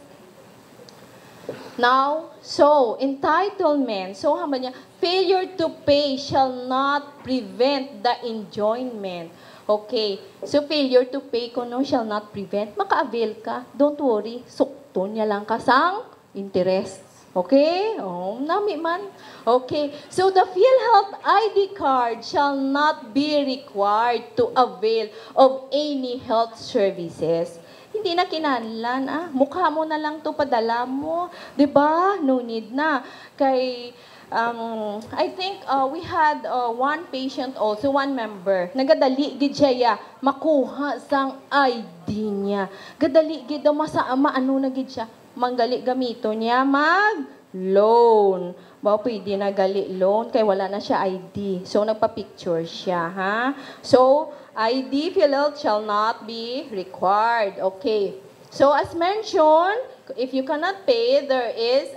Now, so entitlement. So hamba niya, failure to pay shall not prevent the enjoyment. Okay. So failure to pay kuno shall not prevent. Maka-avail ka. Don't worry. Sukton niya lang kasang interest. Okay? Oh, nami man. Okay. So the PhilHealth ID card shall not be required to avail of any health services. Hindi na kinahanglan, mukha mo na lang to padala mo. 'Di ba? No need na. Kay I think we had one patient also, one member. Nagadali gid siya makuha sang ID niya. Gadali gid daw maano na gid siya. Manggali gamito niya mag-loan. Ba pwede na gali loan kay wala na siya ID. So nagpa-picture siya, ha? So ID PhilHealth shall not be required. Okay. So as mentioned, if you cannot pay, there is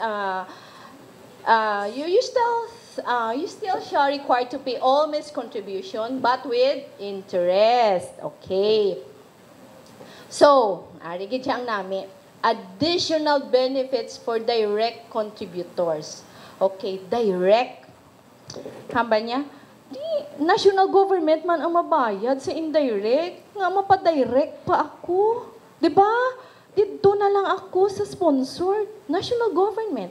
you still shall required to pay all missed contribution, but with interest. Okay. So, arigid siyang nami. Additional benefits for direct contributors. Okay, direct. Hamba niya, di, national government man ang mabayad sa indirect. Nga mapadirect pa ako. Diba? Dito na lang ako sa sponsored national government.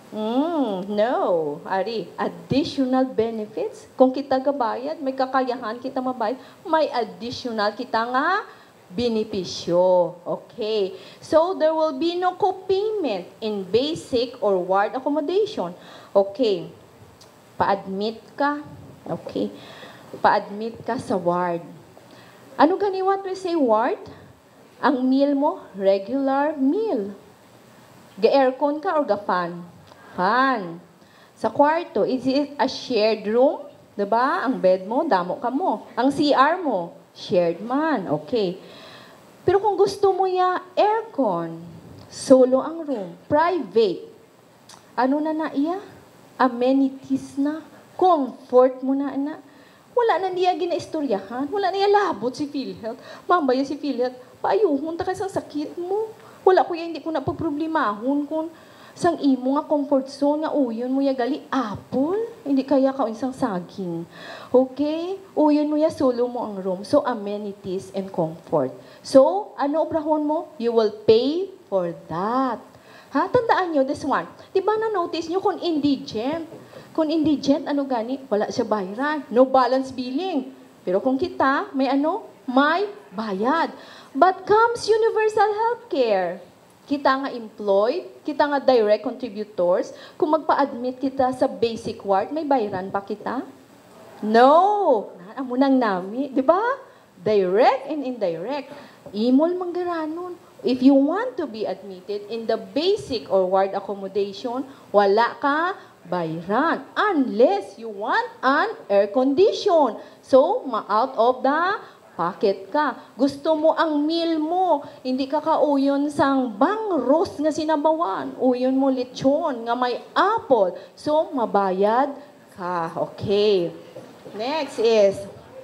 No. Ari, additional benefits. Kung kita gabayad, may kakayahan kita mabayad, may additional kita nga benepisyo. Okay. So, there will be no co-payment in basic or ward accommodation. Okay. Pa-admit ka. Okay. Pa-admit ka sa ward. Ano gani what we say ward? Ang meal mo, regular meal. Ga-aircon ka or ga-fan? Fan. Sa kwarto, is it a shared room? Diba? Ang bed mo, damo ka mo. Ang CR mo, shared man. Okay. Pero kung gusto mo aircon, solo ang room, private, ano na iya? Amenities na, comfort mo na. Wala na niya ginaistoryahan, wala na niya labot si PhilHealth. Mamaya si PhilHealth, paayuhon ta sa sakit mo. Wala ko hindi ko na pagproblemahon kung sang imo nga comfort zone nga uyon mo gali apple, hindi kaya ka isang saging. Okay? Uyon mo solo mo ang room. So amenities and comfort. So, ano obrahon mo? You will pay for that. Ha? Tandaan nyo this one. Diba na-notice nyo kung indigent? Kung indigent, ano gani? Wala siya bayaran. No balance billing. Pero kung kita, may may bayad. But comes universal healthcare. Kita nga employed, kita nga direct contributors. Kung magpa-admit kita sa basic ward, may bayaran pa kita? No! Amo nang nami. Diba? Direct and indirect. Imol manggaranon. If you want to be admitted in the basic or ward accommodation, wala ka bayaran unless you want an air condition. So, ma-out of the pocket ka. Gusto mo ang meal mo, hindi ka kauyon sang bang roast nga sinabawan. Uyon mo lechon nga may apple. So, mabayad ka. Okay. Next is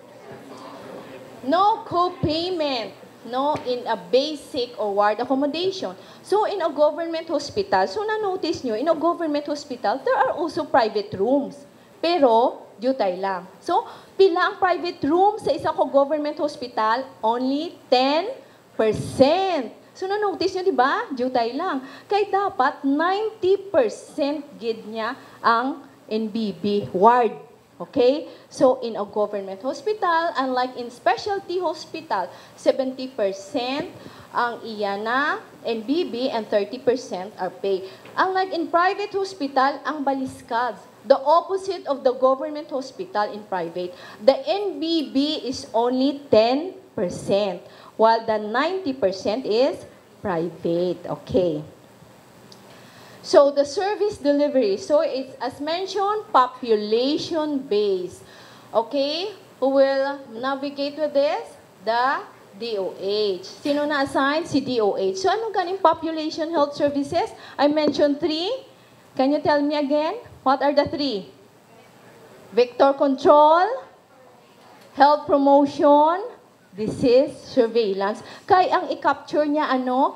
no co-payment. No, in a basic or ward accommodation. So, in a government hospital, so na-notice nyo, in a government hospital, there are also private rooms. Pero, dutay lang. So, pila ang private room sa isa ko government hospital? Only 10%. So, na-notice nyo, di ba? Dutay lang. Kaya dapat 90% gid niya ang NBB ward. Okay? So, in a government hospital, unlike in specialty hospital, 70% ang iya na NBB and 30% are pay. Unlike in private hospital, ang baliskad. The opposite of the government hospital in private. The NBB is only 10%, while the 90% is private. Okay. So, the service delivery. So, it's, as mentioned, population-based. Okay? Who will navigate with this? The DOH. Sino na-assign? Si DOH. So, anong ganing population health services? I mentioned 3. Can you tell me again? What are the 3? Vector control, Health promotion, disease surveillance. Kaya ang i-capture niya ano?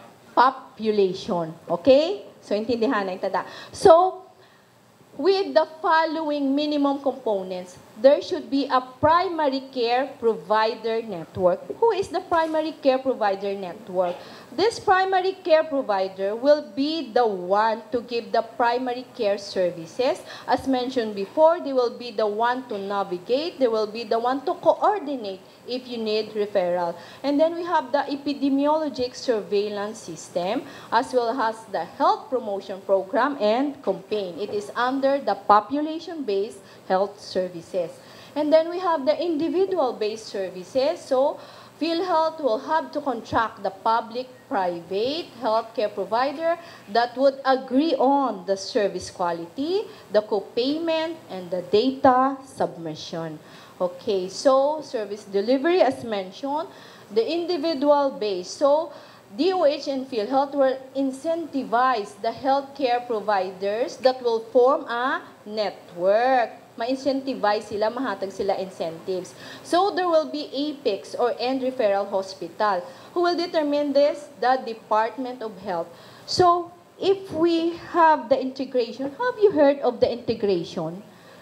Population. Okay? So, intindihan na ito. So, with the following minimum components, there should be a primary care provider network. Who is the primary care provider network? This primary care provider will be the one to give the primary care services. As mentioned before, they will be the one to navigate. They will be the one to coordinate if you need referral. And then we have the epidemiologic surveillance system as well as the health promotion program and campaign. It is under the population-based health services. And then we have the individual-based services. So, PhilHealth will have to contract the public-private healthcare provider that would agree on the service quality, the co-payment, and the data submission. Okay, so service delivery, as mentioned, the individual-based. So, DOH and PhilHealth will incentivize the healthcare providers that will form a network. Ma-incentivize sila, mahatag sila incentives. So, there will be APICS or End Referral Hospital. Who will determine this? The Department of Health. So, if we have the integration, have you heard of the integration?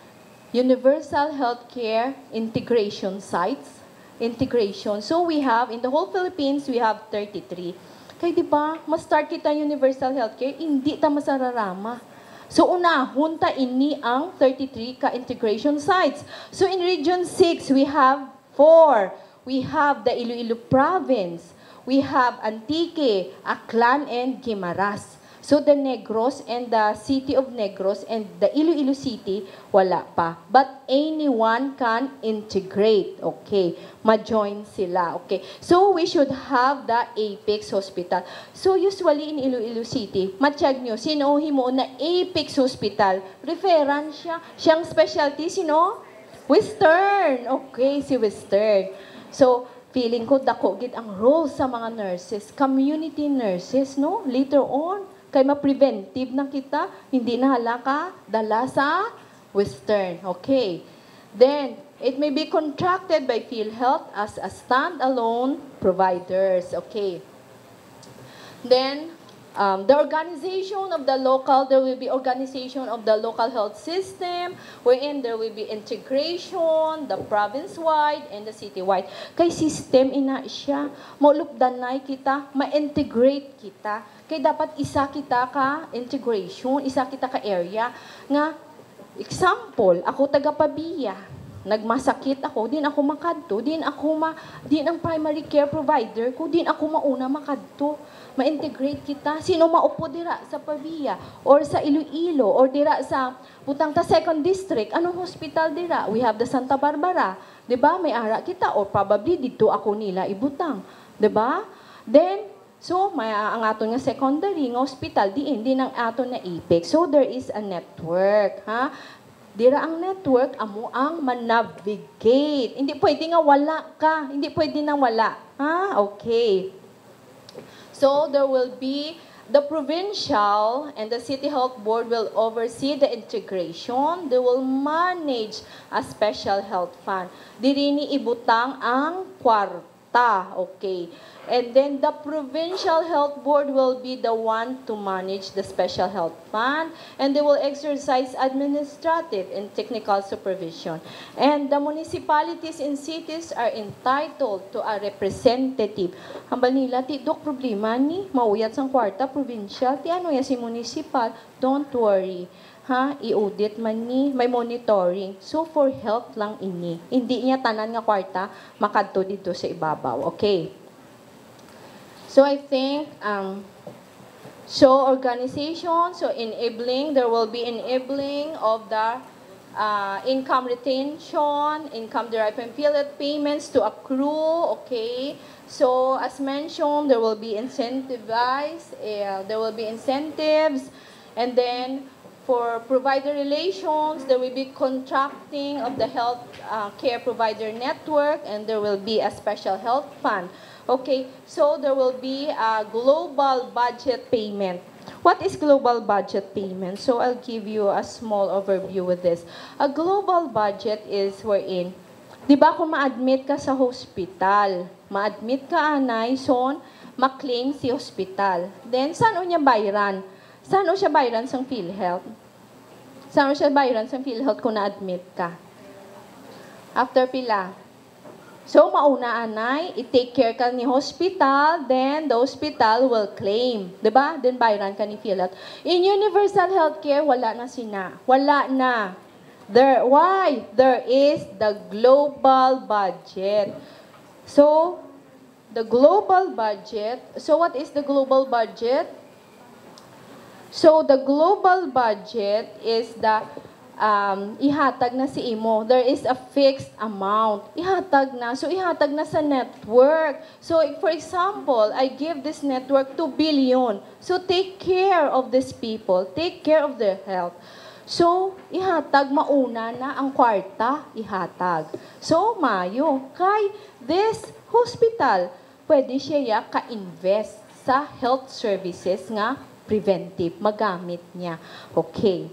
Universal Healthcare Integration Sites. Integration. So, we have, in the whole Philippines, we have 33. Kaya di ba, ma-start kita Universal Healthcare, hindi ta masararama. So, unahon ta ini ang 33 ka-integration sites. So, in Region 6, we have 4. We have the Iloilo Province. We have Antique, Aklan, and Guimaras. So, the Negros and the City of Negros and the Iloilo City, wala pa. But anyone can integrate. Okay. Ma-join sila. Okay. So, we should have the Apex Hospital. So, usually in Iloilo City, ma-check nyo, sino mo na Apex Hospital? Referan siya. Siyang specialty, sino? Western. Okay, si Western. So, feeling ko dako gid ang role sa mga nurses, community nurses, no? Later on, kay ma-preventive na kita, hindi na halaka, dala sa Western. Okay. Then, it may be contracted by PhilHealth as a standalone providers. Okay. Then, the organization of the local, there will be organization of the local health system, wherein there will be integration, the province-wide and the city-wide. Kay system ina siya, maulupdanay kita, ma-integrate kita. Kay dapat isa kita ka integration, isa kita ka area. Nga, example, ako taga-Pabiya, nagmasakit ako, din ako makadto, din ang primary care provider ko, din ako mauna makadto. Ma-integrate kita. Sino maupo dira sa Pavia or sa Iloilo or dira sa butang ta second district? Anong hospital dira? We have the Santa Barbara. 'Di ba? May ara kita or probably dito ako nila ibutang. 'Di ba? Then so may ang aton nga secondary nga hospital din ang aton na Apex. So there is a network, ha? Dira ang network amo ang man-navigate. Hindi pwede nga wala ka. Hindi pwede nang wala. Ha? Okay. So, there will be the provincial and the city health board will oversee the integration. They will manage a special health fund. Diri ni ibutang ang kwarta. Okay. And then the provincial health board will be the one to manage the special health fund, and they will exercise administrative and technical supervision. And the municipalities and cities are entitled to a representative. Hambal nila, ti dok problema ni mauyat sang kwarta provincial, ti ano ya si municipal, don't worry. Ha, i-audit man ni, may monitoring. So for health lang ini. Hindi niya tanan nga kwarta makadto dito sa ibabaw. Okay. So I think, so organization, so enabling, there will be enabling of the income retention, income derived from affiliate payments to accrue, okay. So as mentioned, there will be incentivized, there will be incentives, and then for provider relations, there will be contracting of the health care provider network, and there will be a special health fund. Okay, so there will be a global budget payment. What is global budget payment? So I'll give you a small overview with this. A global budget is wherein Di ba kung ma-admit ka sa hospital, ma-admit ka anay, son, ma-claim si hospital. Then, saan o niya bayaran? Saan o siya bayaran sa PhilHealth? Saan o siya bayaran sa PhilHealth kung na-admit ka? After pila. So, mauna anay, i-take care ka ni hospital, then the hospital will claim. Diba? Then, bayaran ka ni PhilHealth. In universal healthcare, wala na sina. Wala na. Why? There is the global budget. So, the global budget, so what is the global budget? So, the global budget is the ihatag na si imo. There is a fixed amount. Ihatag na. So, ihatag na sa network. So, for example, I give this network 2 billion. So, take care of these people. Take care of their health. So, ihatag mauna na ang kwarta, ihatag. So, mayo, kay this hospital, pwede siya ka-invest sa health services nga preventive, magamit niya. Okay.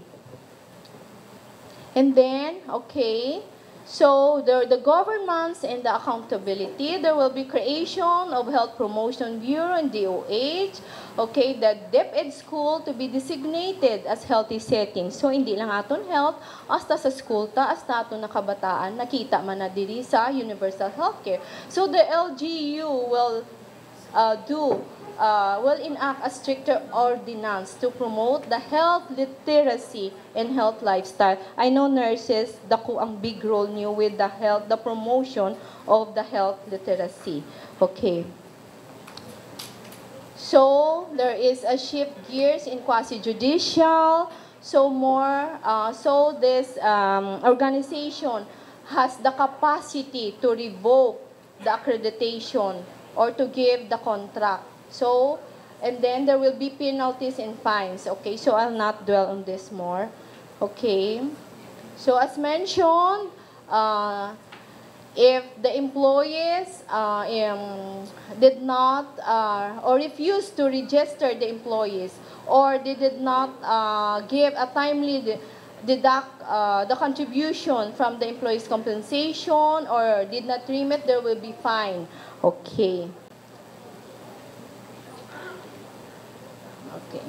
And then, okay, so the governments and the accountability, there will be creation of Health Promotion Bureau and DOH, okay, the DepEd school to be designated as healthy settings. So, hindi lang aton health, hasta sa school ta, hasta aton na kabataan, nakita man na diri sa universal healthcare. So, the LGU will will enact a stricter ordinance to promote the health literacy and health lifestyle. I know nurses, dako ang big role niyo with the health, the promotion of the health literacy. Okay. So, there is a shift gears in quasi-judicial. So, so this organization has the capacity to revoke the accreditation or to give the contract. So, and then there will be penalties and fines. Okay, so I'll not dwell on this more. Okay. So, as mentioned, if the employees did not or refused to register the employees, or they did not give a timely deduct the contribution from the employee's compensation, or did not remit, there will be fine. Okay. Okay.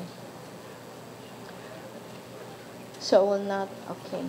So, will not, okay.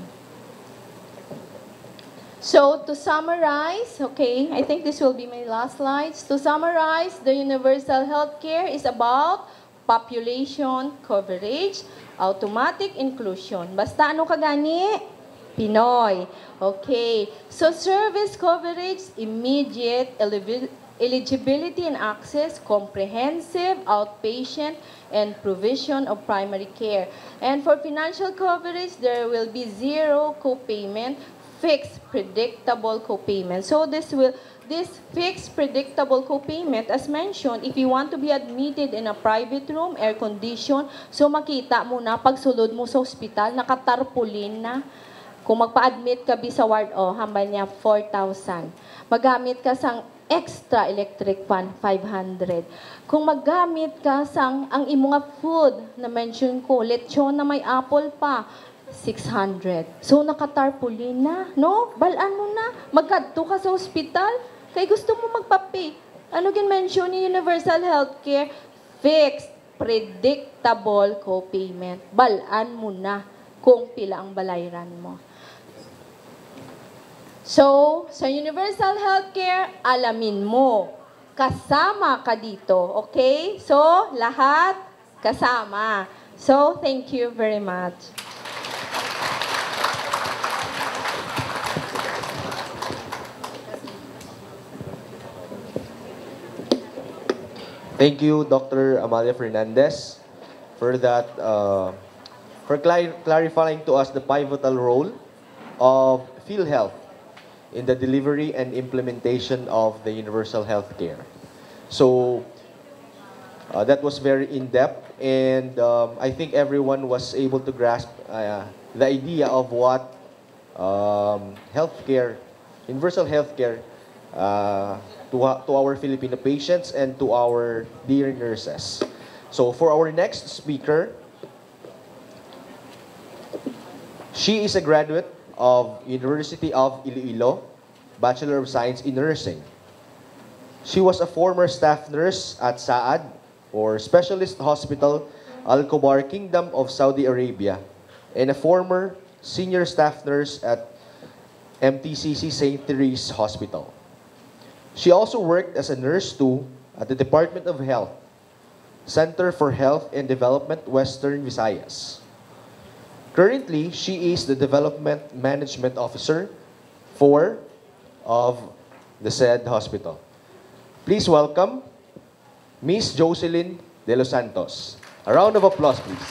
So, to summarize, okay, I think this will be my last slides. To summarize, the universal healthcare is about population coverage, automatic inclusion. Basta ano kagani? Pinoy. Okay. So, service coverage, immediate eligibility and access, comprehensive, outpatient, and provision of primary care. And for financial coverage, there will be zero copayment, fixed, predictable copayment. So this fixed, predictable copayment, as mentioned, if you want to be admitted in a private room, air condition, so makita mo na, pagsulod mo sa ospital, nakatarpaulin na. Kung magpa-admit ka sa ward, hambal niya 4,000. Magamit ka sang extra electric fan, 500. Kung maggamit ka sang ang imong food na mention ko, lechon na may apple pa, 600. So, nakatarpaulin na, no? Balaan mo na. Magkadto ka sa ospital. Kaya gusto mo magpa-pay. Ano gin-mention ni Universal Healthcare? Fixed, predictable co-payment. Balaan mo na kung pila ang balayran mo. So, sa Universal Healthcare, alamin mo. Kasama ka dito. Okay? So, lahat kasama. So, thank you very much. Thank you, Dr. Amalia Fernandez, for that, for clarifying to us the pivotal role of PhilHealth in the delivery and implementation of the universal health care. So, that was very in-depth, and I think everyone was able to grasp the idea of what healthcare, universal healthcare, to our Filipino patients and to our dear nurses. So for our next speaker, she is a graduate of University of Iloilo, Bachelor of Science in Nursing. She was a former staff nurse at Saad, or Specialist Hospital, Al Khobar, Kingdom of Saudi Arabia, and a former senior staff nurse at MTCC St. Therese Hospital. She also worked as a nurse too at the Department of Health, Center for Health and Development, Western Visayas. Currently, she is the Development Management Officer of the said hospital. Please welcome Miss Jocelyn De Los Santos. A round of applause, please.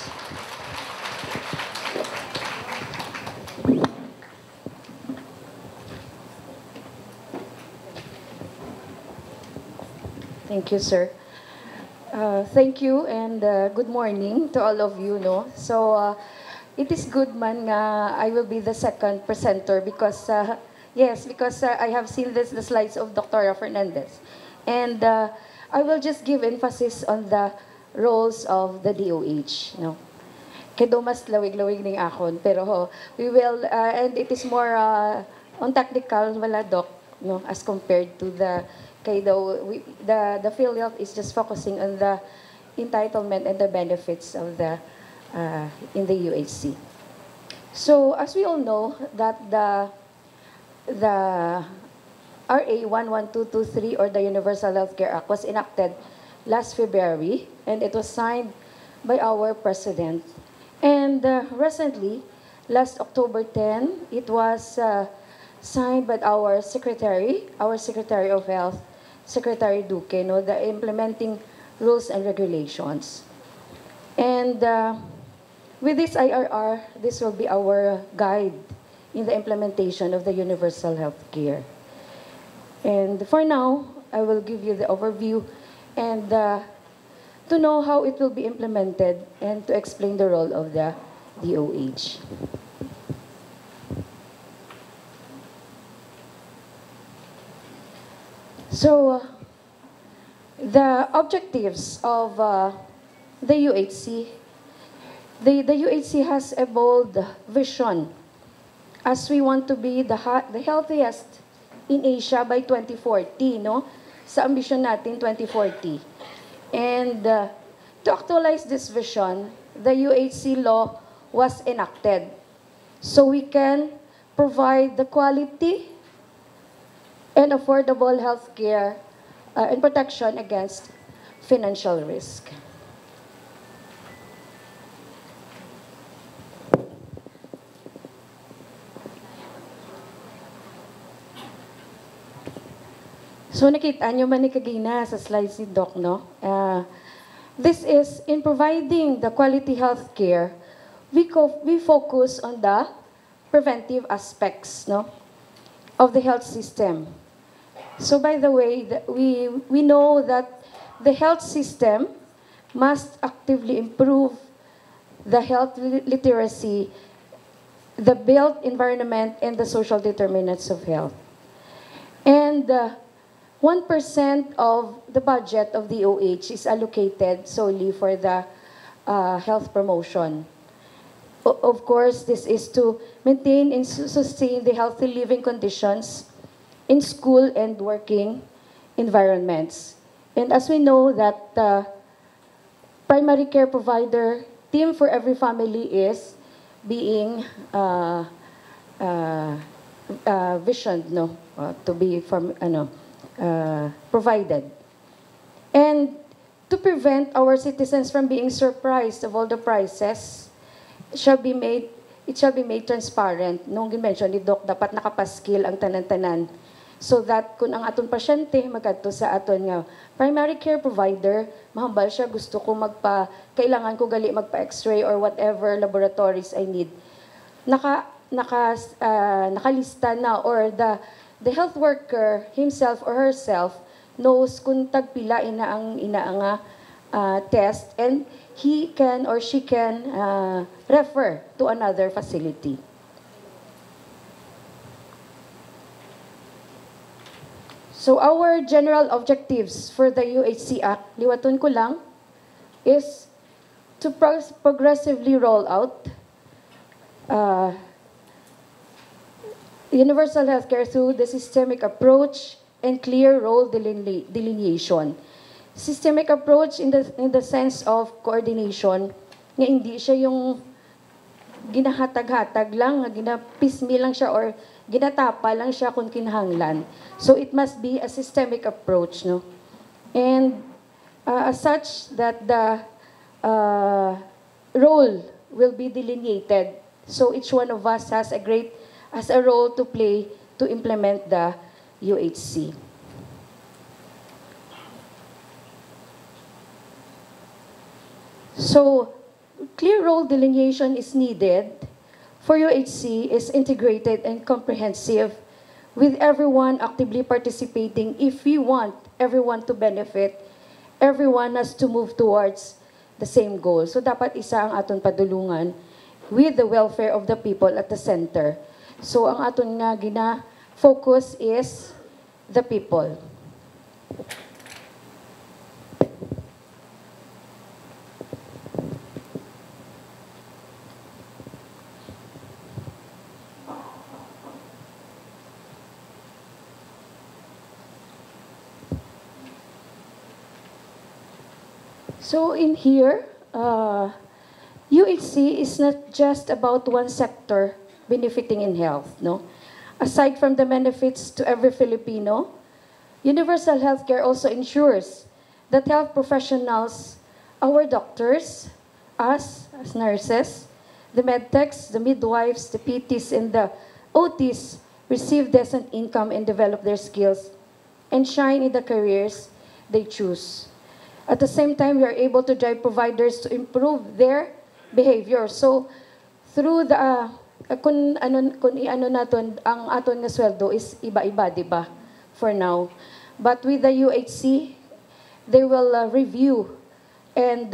Thank you, sir. Thank you and good morning to all of you. No, so it is good man nga I will be the second presenter because yes, because I have seen the slides of Dr. Fernandez, and I will just give emphasis on the roles of the DOH. No, kaya do mas lawig-lawig ning akon pero we will and it is more on technical wala doc no as compared to the the PhilHealth is just focusing on the entitlement and the benefits of the in the UHC. So as we all know that the RA 11223 or the Universal Healthcare Act was enacted last February and it was signed by our president. And recently, last October 10, it was signed by our Secretary of Health, Secretary Duque, no, the implementing rules and regulations. And with this IRR, this will be our guide in the implementation of the universal health care. And for now, I will give you the overview and to know how it will be implemented and to explain the role of the DOH. So, the objectives of the UHC, the UHC has a bold vision as we want to be the healthiest in Asia by 2040, no? Sa ambition natin, 2040. And to actualize this vision, the UHC law was enacted so we can provide the quality and affordable health care and protection against financial risk. So nakita nyo man ni kagina sa slides ni Doc, no? This is in providing the quality health care, we focus on the preventive aspects, no, of the health system. So by the way, we know that the health system must actively improve the health literacy, the built environment, and the social determinants of health. And 1% of the budget of the OH is allocated solely for the health promotion. Of course, this is to maintain and sustain the healthy living conditions in school and working environments. And as we know that primary care provider team for every family is being visioned, no, to be provided. And to prevent our citizens from being surprised of all the prices, it shall be made transparent. Nung mention ni Doc, dapat nakapaskil ang tanan-tanan so that kung ang aton pasyente magadto sa aton nga primary care provider, mahambal siya, gusto ko kailangan ko gali magpa-x-ray or whatever laboratories I need. Nakalista na, or the health worker himself or herself knows kung tagpila inaanga test, and he can or she can refer to another facility. So our general objectives for the UHC Act, liwaton ko lang, is to progressively roll out universal healthcare through the systemic approach and clear role delineation. Systemic approach in the sense of coordination, nga hindi siya yung ginahatag-hatag lang, nga ginapismi lang siya or ginatapa lang siya kung kinahanglan. So it must be a systemic approach, no? And as such that the role will be delineated. So each one of us has a role to play to implement the UHC. So, clear role delineation is needed for UHC is integrated and comprehensive with everyone actively participating. If we want everyone to benefit, everyone has to move towards the same goal. So, dapat isa ang aton padulungan with the welfare of the people at the center. So, ang aton nga gina-focus is the people. So in here, UHC is not just about one sector benefiting in health, no? Aside from the benefits to every Filipino, universal healthcare also ensures that health professionals, our doctors, us as nurses, the medtechs, the midwives, the PTs, and the OTs receive decent income and develop their skills and shine in the careers they choose. At the same time, we are able to drive providers to improve their behavior. So, through the, kung i-ano natin, ang aton nga sweldo is iba-iba, di ba? For now. But with the UHC, they will review and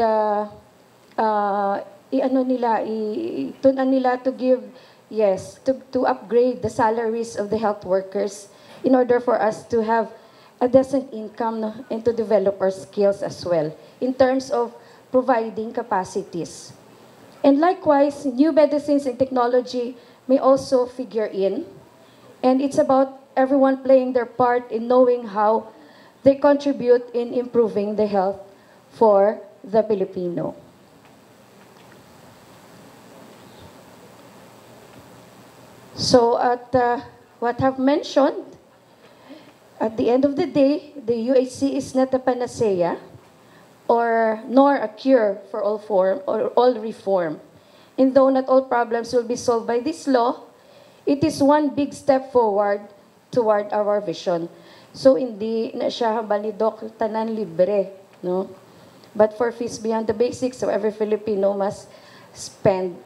tunan nila to give, yes, to upgrade the salaries of the health workers in order for us to have a decent income, no, and to develop our skills as well in terms of providing capacities. And likewise, new medicines and technology may also figure in. And it's about everyone playing their part in knowing how they contribute in improving the health for the Filipino. So at what I've mentioned, at the end of the day, the UHC is not a panacea nor a cure for all form or all reform. And though not all problems will be solved by this law, it is one big step forward toward our vision. So hindi na siya balidok tanan libre, no? But for fees beyond the basics, so every Filipino must spend.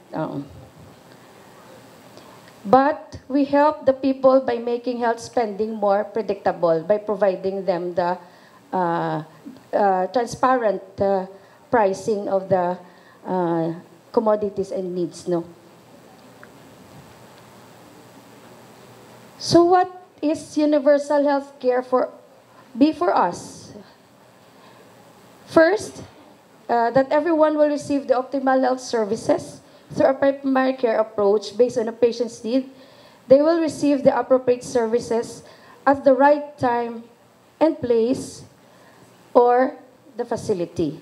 But we help the people by making health spending more predictable, by providing them the transparent pricing of the commodities and needs, no? So what is universal health care for us? First, that everyone will receive the optimal health services through a primary care approach based on a patient's need. They will receive the appropriate services at the right time and place or the facility.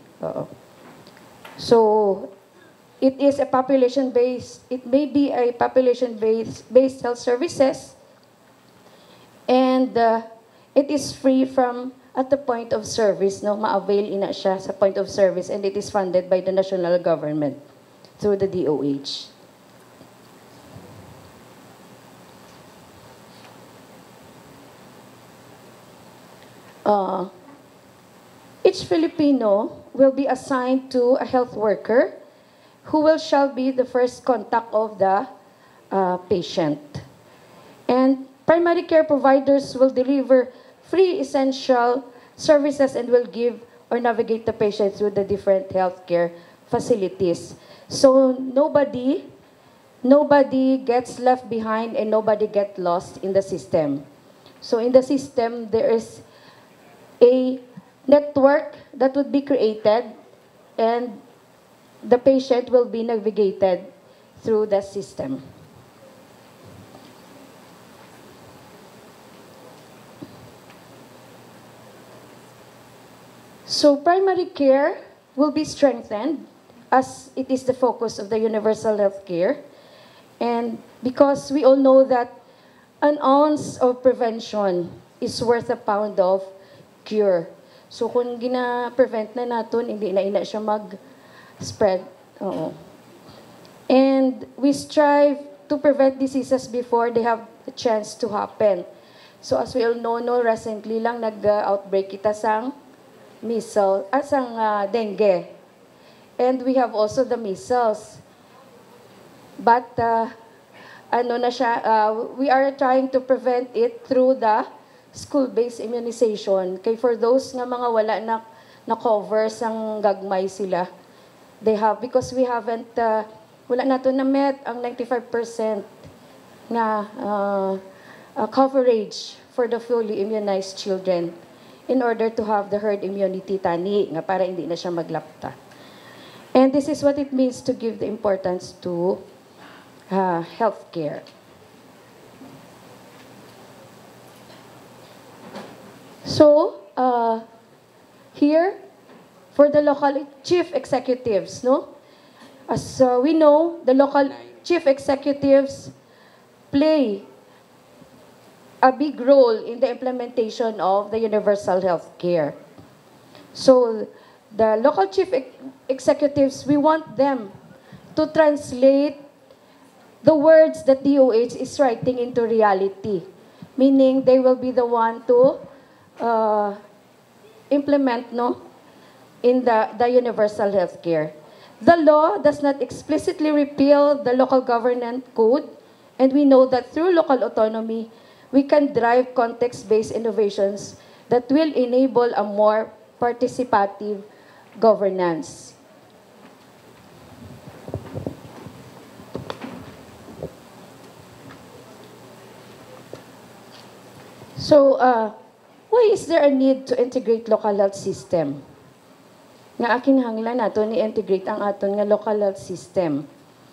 So it is a population-based, it may be a population-based health services, and it is free from at the point of service, no, ma-avail ina siya sa point of service, and it is funded by the national government through the DOH. Each Filipino will be assigned to a health worker who shall be the first contact of the patient. And primary care providers will deliver free essential services and will give or navigate the patient through the different healthcare facilities. So nobody gets left behind and nobody gets lost in the system. So in the system, there is a network that would be created and the patient will be navigated through the system. So primary care will be strengthened as it is the focus of the universal health care. And because we all know that an ounce of prevention is worth a pound of cure. So kung gina-prevent na natin, hindi na ina siya mag-spread. Oo. And we strive to prevent diseases before they have a chance to happen. So as we all know, no, recently lang nag-outbreak kita sang measles, sang dengue. And we have also the measles. But ano na siya, we are trying to prevent it through the school-based immunization. Kay for those nga mga wala na cover sang gagmay sila, they have, because we haven't, wala na to na met ang 95% na coverage for the fully immunized children in order to have the herd immunity tani, nga para hindi na siya maglapta. And this is what it means to give the importance to healthcare. So, here, for the local chief executives, no? As we know, the local chief executives play a big role in the implementation of the universal health care. So, the local chief executives, we want them to translate the words that DOH is writing into reality. Meaning, they will be the one to implement, no, in the universal health care. The law does not explicitly repeal the local governance code, and we know that through local autonomy, we can drive context-based innovations that will enable a more participative governance. So, why is there a need to integrate local health system? Nga akin hanglan nato ni integrate ang aton nga local health system.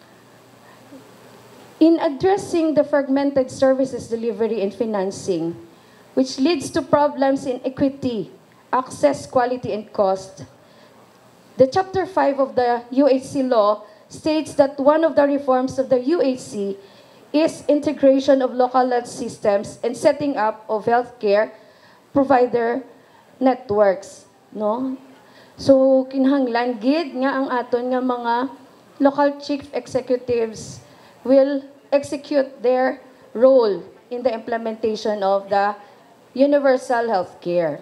In addressing the fragmented services delivery and financing, which leads to problems in equity, access, quality, and cost, the Chapter 5 of the UHC law states that one of the reforms of the UHC is integration of local health systems and setting up of healthcare provider networks, no? So kinahanglan gid nga ang aton nga mga local chief executives will execute their role in the implementation of the universal health care.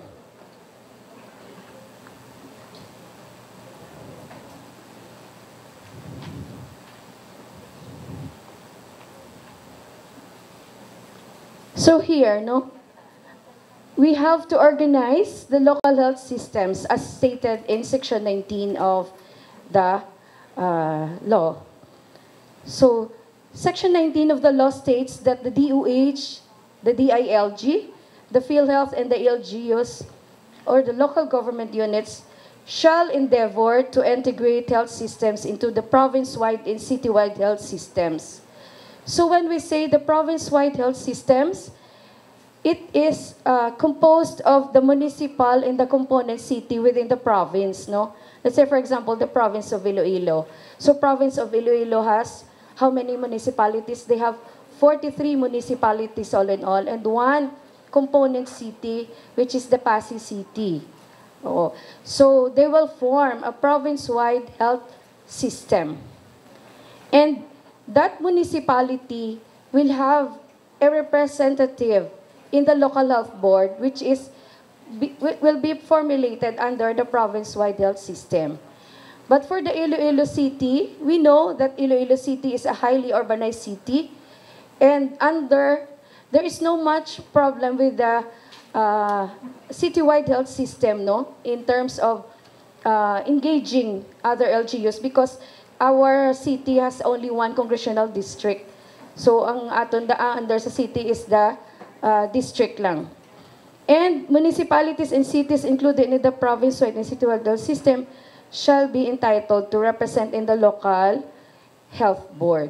So here, no, we have to organize the local health systems as stated in Section 19 of the law. So, Section 19 of the law states that the DOH, the DILG, the PhilHealth, and the LGUs, or the local government units, shall endeavor to integrate health systems into the province-wide and city-wide health systems. So when we say the province-wide health systems, it is composed of the municipal and the component city within the province, no? Let's say, for example, the province of Iloilo. So province of Iloilo has how many municipalities? They have 43 municipalities all in all, and one component city, which is the Pasig City. Oh. So they will form a province-wide health system. And that municipality will have a representative in the local health board, which will be formulated under the province-wide health system. But for the Iloilo City, we know that Iloilo City is a highly urbanized city, and there is no much problem with the citywide health system, no, in terms of engaging other LGUs, because our city has only one congressional district. So ang aton under sa city is the district lang. And municipalities and cities included in the province-wide and citywide health system shall be entitled to represent in the local health board.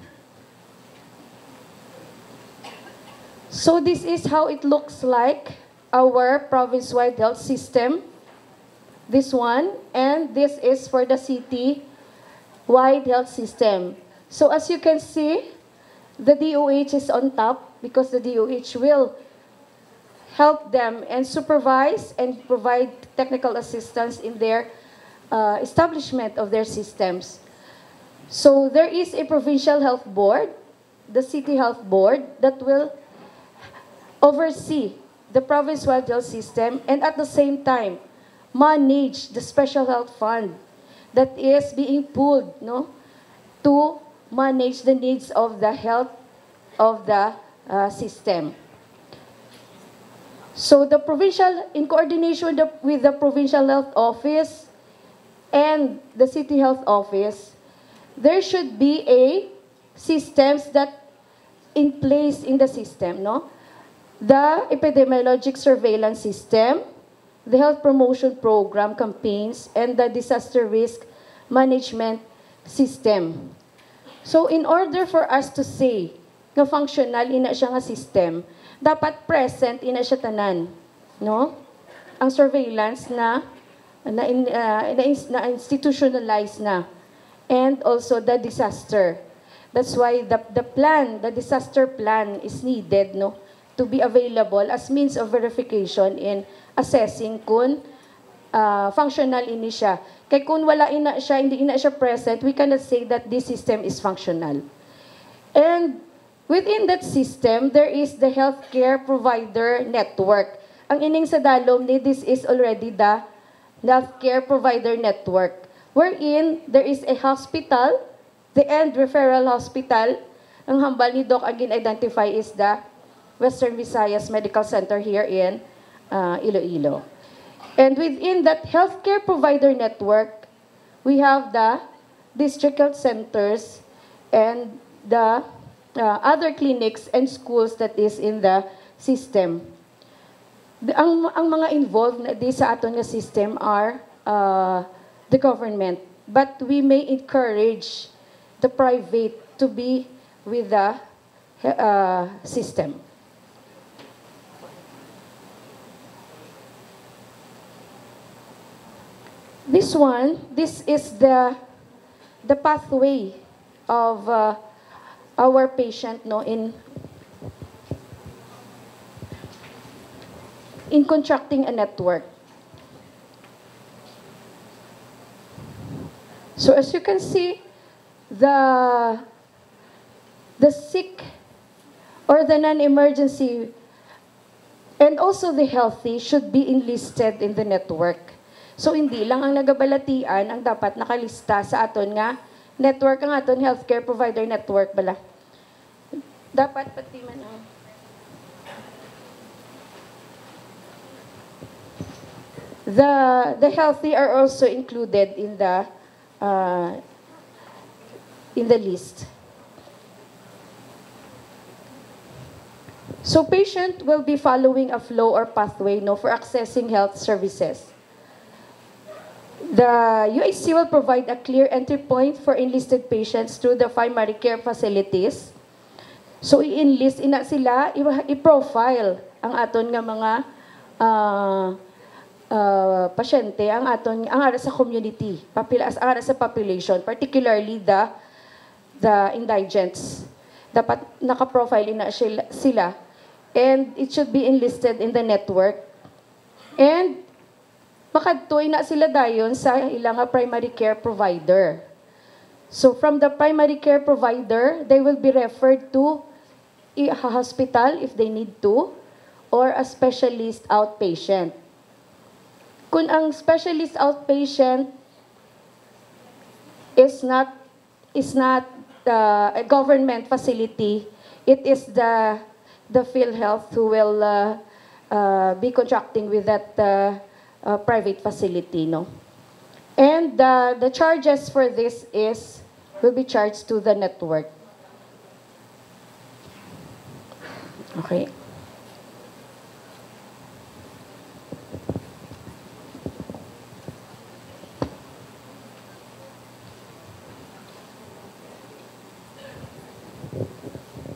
So this is how it looks like, our province-wide health system. this one, and this is for the city-wide health system. So as you can see, the DOH is on top because the DOH will help them and supervise and provide technical assistance in their establishment of their systems. So there is a provincial health board, the city health board, that will oversee the province-wide health system and at the same time manage the special health fund that is being pulled, no, to manage the needs of the health of the system. So the provincial, in coordination with the provincial health office and the city health office, there should be a systems that in place in the system, no? The epidemiologic surveillance system, the health promotion program campaigns, and the disaster risk management system. So in order for us to say na functional ina siya nga system, dapat present ina siya tanan, no? Ang surveillance na institutionalized na, and also the disaster. That's why the disaster plan is needed, no, to be available as means of verification in assessing kung functional ini siya. Kaya kung wala ina siya, hindi ina siya present, we cannot say that this system is functional. And within that system, there is the healthcare provider network. Ang ining sa dalom ni, this is already the healthcare provider network, wherein there is a hospital, the end referral hospital. Ang hambal ni Doc ang gin-identify is the Western Visayas Medical Center here in Iloilo. And within that healthcare provider network, we have the district health centers and the other clinics and schools that is in the system. Ang mga involved na di sa aton nga system are the government, but we may encourage the private to be with the system. This is the pathway of our patient, no, in constructing a network. So as you can see, the sick or the non-emergency and also the healthy should be enlisted in the network. So hindi lang ang nagabalatian ang dapat nakalista sa aton nga network, ang aton healthcare provider network bala. Dapat pati man ang the healthy are also included in the list. So patient will be following a flow or pathway, no, for accessing health services. The UHC will provide a clear entry point for enlisted patients through the primary care facilities. So i-enlist ina sila, i-profile ang aton nga mga pasyente, ang ara sa community, ang ara sa population, particularly the indigents. Dapat naka-profile ina sila, and it should be enlisted in the network. And makadtoy na sila dayon sa ilang primary care provider. So from the primary care provider, they will be referred to a hospital if they need to, or a specialist outpatient. Kung ang specialist outpatient is not a government facility, it is the PhilHealth who will be contracting with that private facility, no? And the charges for this will be charged to the network. Okay.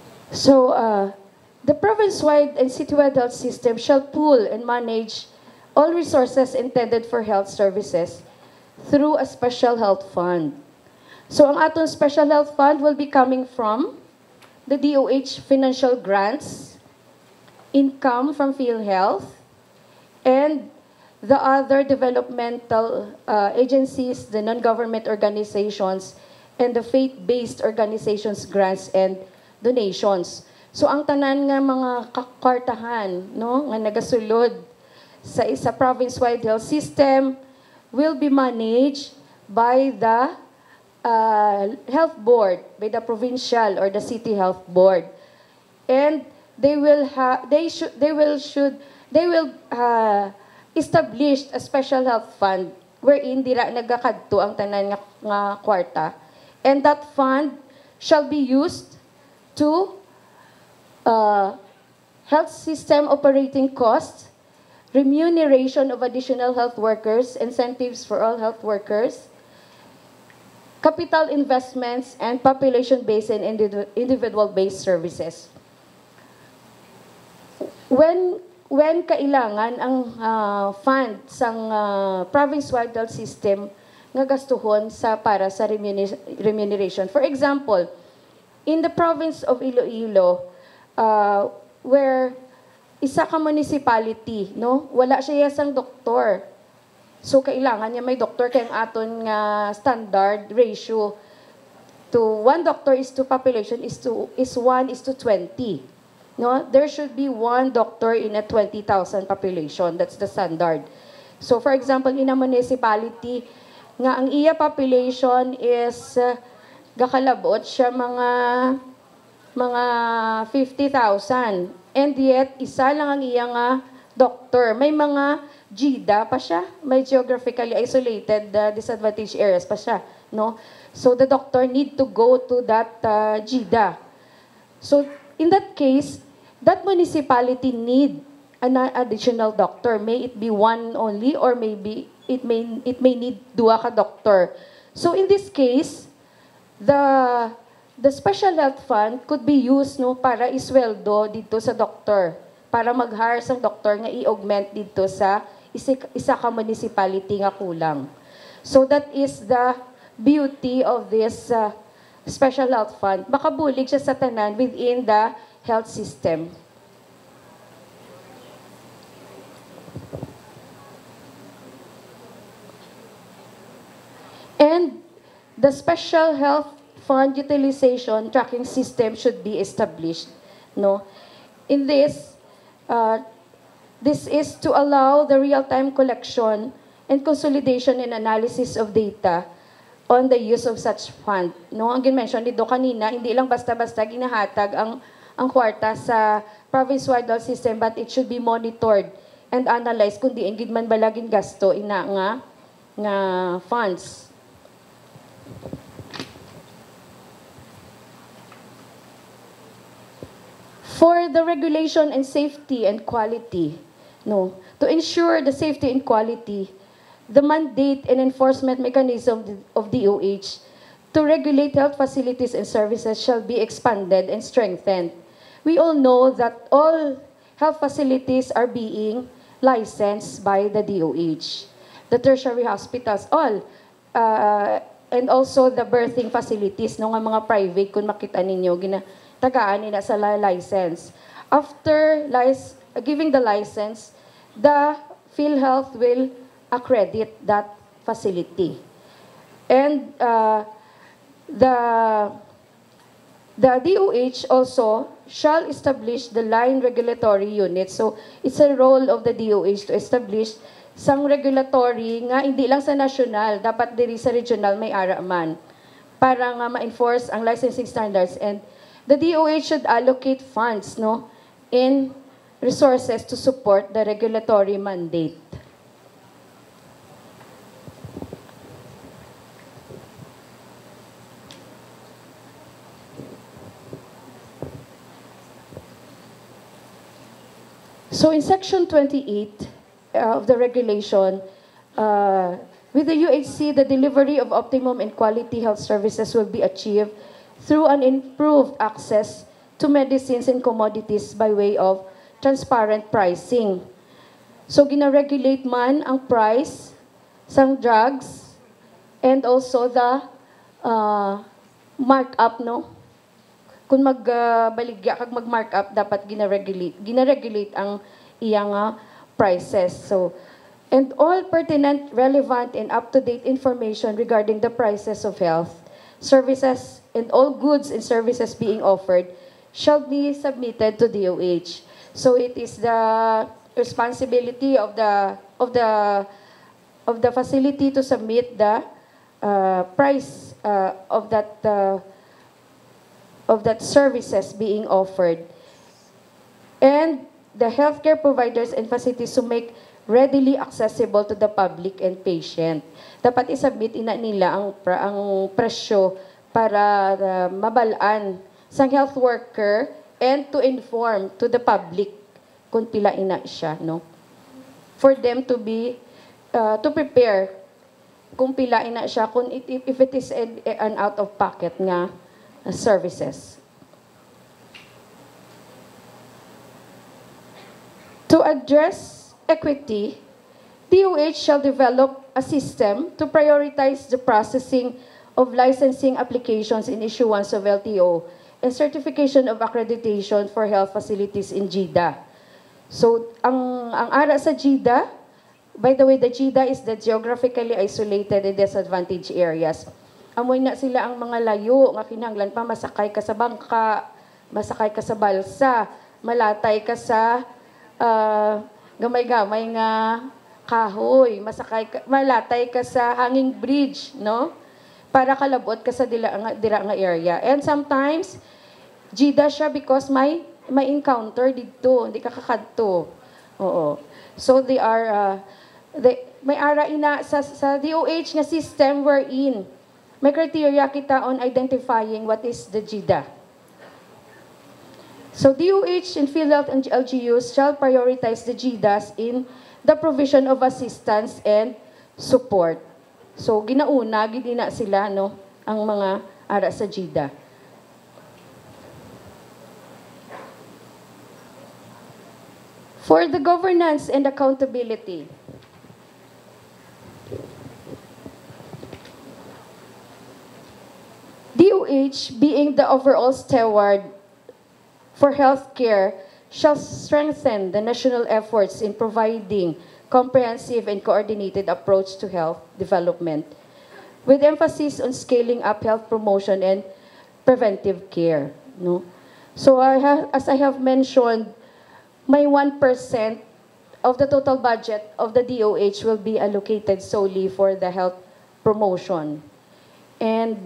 So, the province-wide and citywide health system shall pool and manage all resources intended for health services through a special health fund. So ang atong special health fund will be coming from the DOH financial grants, income from PhilHealth, and the other developmental agencies, the non-government organizations, and the faith-based organizations grants and donations. So ang tanan nga mga kakwartahan, no, nga nagasulod sa isa province-wide health system will be managed by the health board, by the provincial or the city health board. And they will establish a special health fund wherein dira nagakadto ang tanan nga kwarta. And that fund shall be used to health system operating costs, remuneration of additional health workers, incentives for all health workers, capital investments, and population-based and individual-based services. When kailangan ang fund sang province-wide health system nga gastuhon para sa remuneration. For example, in the province of Iloilo, where isa ka municipality, no, wala siya sang doktor. So kailangan niya may doktor kay ang aton nga standard ratio to one doctor is to population is 1:20. No, there should be one doctor in a 20,000 population. That's the standard. So for example, in a municipality nga ang iya population is gakalabot siya mga 50,000. And yet isa lang ang iya nga doctor. May mga GIDA pa siya, may geographically isolated disadvantaged areas pa siya, no? So the doctor need to go to that GIDA. So in that case, that municipality need an additional doctor. May it be one only, or maybe it may need dua ka doctor. So in this case, the special health fund could be used, no, para isweldo dito sa doctor, para mag-hire sang doctor nga i-augment dito sa isa ka municipality nga kulang. So that is the beauty of this special health fund. Makabulig siya sa tanan within the health system. And the special health fund utilization tracking system should be established, no? In this, this is to allow the real-time collection and consolidation and analysis of data on the use of such fund. No, ang ginmention dito kanina, hindi lang basta-basta ginahatag ang kwarta sa province-wide health system, but it should be monitored and analyzed kung diin gid man balagin gasto ina nga funds. For the regulation and safety and quality, no, to ensure the safety and quality, the mandate and enforcement mechanism of DOH to regulate health facilities and services shall be expanded and strengthened. We all know that all health facilities are being licensed by the DOH. The tertiary hospitals, all, and also the birthing facilities, no, nga mga private, kung makita ninyo, tagaan nila sa license. After giving the license, the PhilHealth will accredit that facility. And the DOH also shall establish the line regulatory unit. So it's a role of the DOH to establish sang regulatory nga hindi lang sa national, dapat diri sa regional may ara man, para nga ma-enforce ang licensing standards. And the DOH should allocate funds, no, in resources to support the regulatory mandate. So in Section 28 of the regulation, with the UHC, the delivery of optimum and quality health services will be achieved through an improved access to medicines and commodities by way of transparent pricing. So gina-regulate man ang price sang drugs and also the markup, no? Kung magbaligya kag mag-markup, dapat gina-regulate ang iyang prices. So, and all pertinent, relevant, and up-to-date information regarding the prices of health services and all goods and services being offered shall be submitted to DOH. So it is the responsibility of the facility to submit the price of that services being offered. And the healthcare providers and facilities to make readily accessible to the public and patient. Dapat isubmit nila ang presyo para mabalaan sa health worker and to inform to the public kung pila ina siya, no? For them to be, to prepare kung pila ina siya, kung if it is an out-of-pocket nga services. To address equity, DOH shall develop a system to prioritize the processing of licensing applications in issuance of LTO and certification of accreditation for health facilities in GIDA. So, ang ara sa GIDA, by the way, the GIDA is the geographically isolated and disadvantaged areas. Amoy na sila ang mga layo, nga kinahanglan pa, masakay ka sa bangka, masakay ka sa balsa, malatay ka sa gamay-gamay nga kahoy, malatay ka sa hanging bridge, no? Para kalabot ka sa dira nga area. And sometimes, GIDA siya because may encounter dito, hindi ka kakadto. Oo. So they are, may ara ina sa DOH nga system wherein may criteria kita on identifying what is the GIDA. So DOH and PhilHealth and LGUs shall prioritize the GIDAs in the provision of assistance and support. So ginauna, gidina sila, no, ang mga ara sa GIDA. For the governance and accountability, DOH, being the overall steward for healthcare, shall strengthen the national efforts in providing comprehensive and coordinated approach to health development, with emphasis on scaling up health promotion and preventive care. No? So as I have mentioned, may 1% of the total budget of the DOH will be allocated solely for the health promotion. And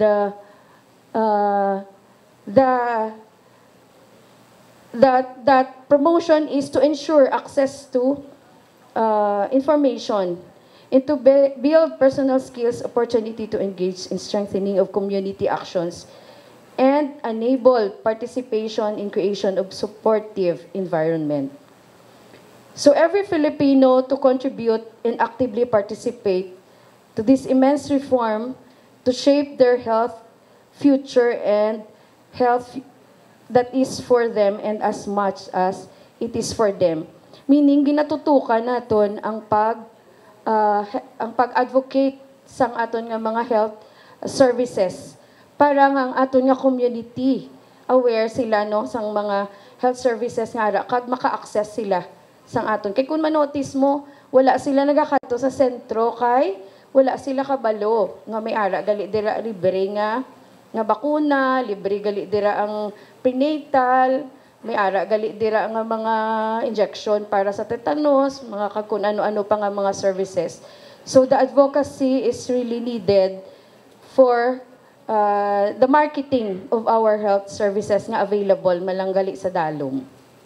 that promotion is to ensure access to information and to build personal skills, opportunity to engage in strengthening of community actions, and enable participation in creation of supportive environment. So every Filipino to contribute and actively participate to this immense reform to shape their health future and health that is for them and as much as it is for them. Meaning, ginatutukan naton ang pag-advocate sang aton nga mga health services para ang aton nga community aware sila, no, sang mga health services nga ara kag maka-access sila sang aton. Kay kung manotice mo, wala sila nagakato sa sentro kay wala sila kabalo nga may ara gali dira libre nga bakuna, libre gali dira ang prenatal, may ara gali dira nga mga injection para sa tetanus, mga kung ano-ano pa nga mga services. So the advocacy is really needed for the marketing of our health services nga available malanggali sa dalom.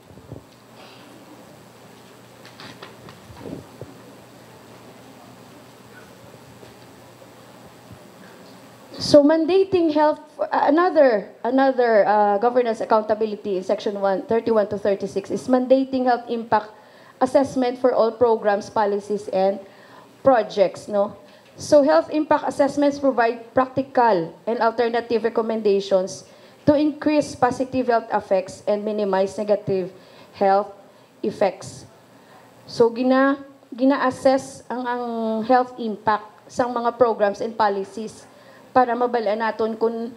So mandating health, another governance accountability in section 31 to 36 is mandating health impact assessment for all programs, policies, and projects. No, so health impact assessments provide practical and alternative recommendations to increase positive health effects and minimize negative health effects. So gina-assess ang health impact sa mga programs and policies para mabalaan naton kung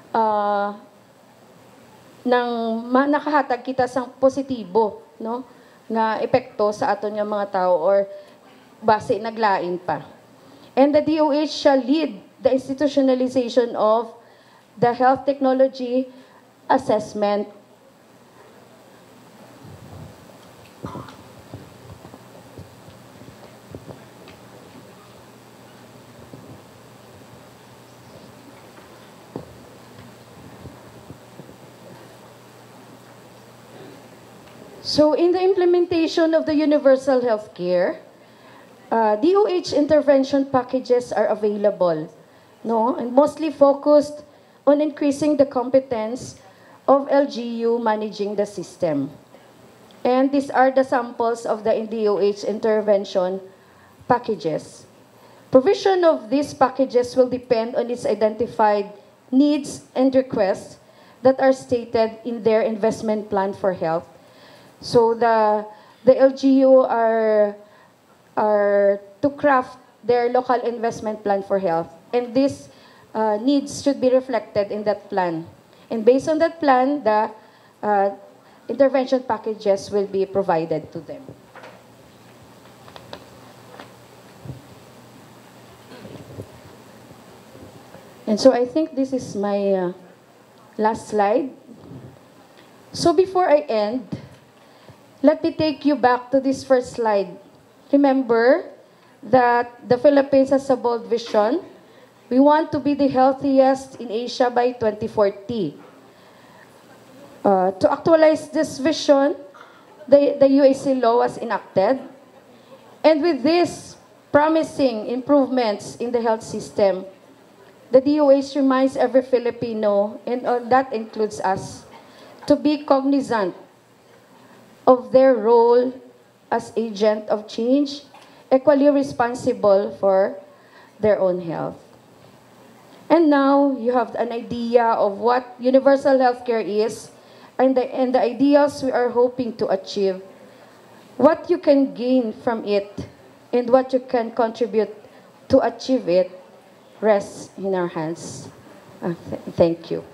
nakahatag kita sang positibo, no, nga epekto sa aton nga mga tao or base naglain pa. And the DOH shall lead the institutionalization of the health technology assessment. So in the implementation of the universal health care, DOH intervention packages are available, no, and mostly focused on increasing the competence of LGU managing the system. And these are the samples of the DOH intervention packages. Provision of these packages will depend on its identified needs and requests that are stated in their investment plan for health. So the LGU are to craft their local investment plan for health, and these needs should be reflected in that plan. And based on that plan, the intervention packages will be provided to them. And so I think this is my last slide. So before I end, let me take you back to this first slide. Remember that the Philippines has a bold vision. We want to be the healthiest in Asia by 2040. To actualize this vision, the UAC law was enacted. And with this promising improvements in the health system, the DOH reminds every Filipino, and that includes us, to be cognizant of their role as agent of change, equally responsible for their own health. And now you have an idea of what universal healthcare is and the ideals we are hoping to achieve, what you can gain from it, and what you can contribute to achieve it rests in our hands. Thank you.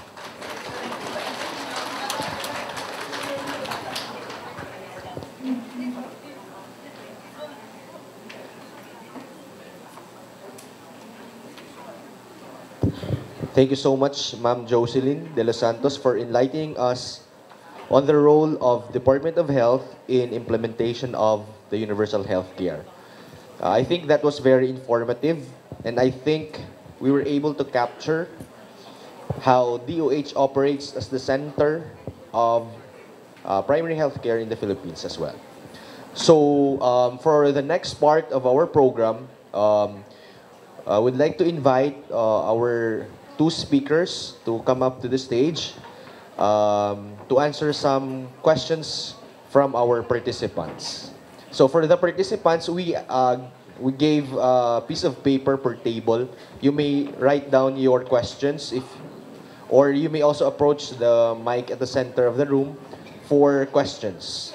Thank you so much, Ma'am Jocelyn De Los Santos, for enlightening us on the role of Department of Health in implementation of the universal health care. I think that was very informative, and I think we were able to capture how DOH operates as the center of primary health care in the Philippines as well. So for the next part of our program, I would like to invite our two speakers to come up to the stage to answer some questions from our participants. So for the participants, we gave a piece of paper per table. You may write down your questions, or you may also approach the mic at the center of the room for questions.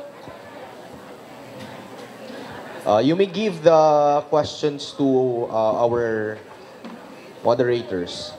You may give the questions to our moderators.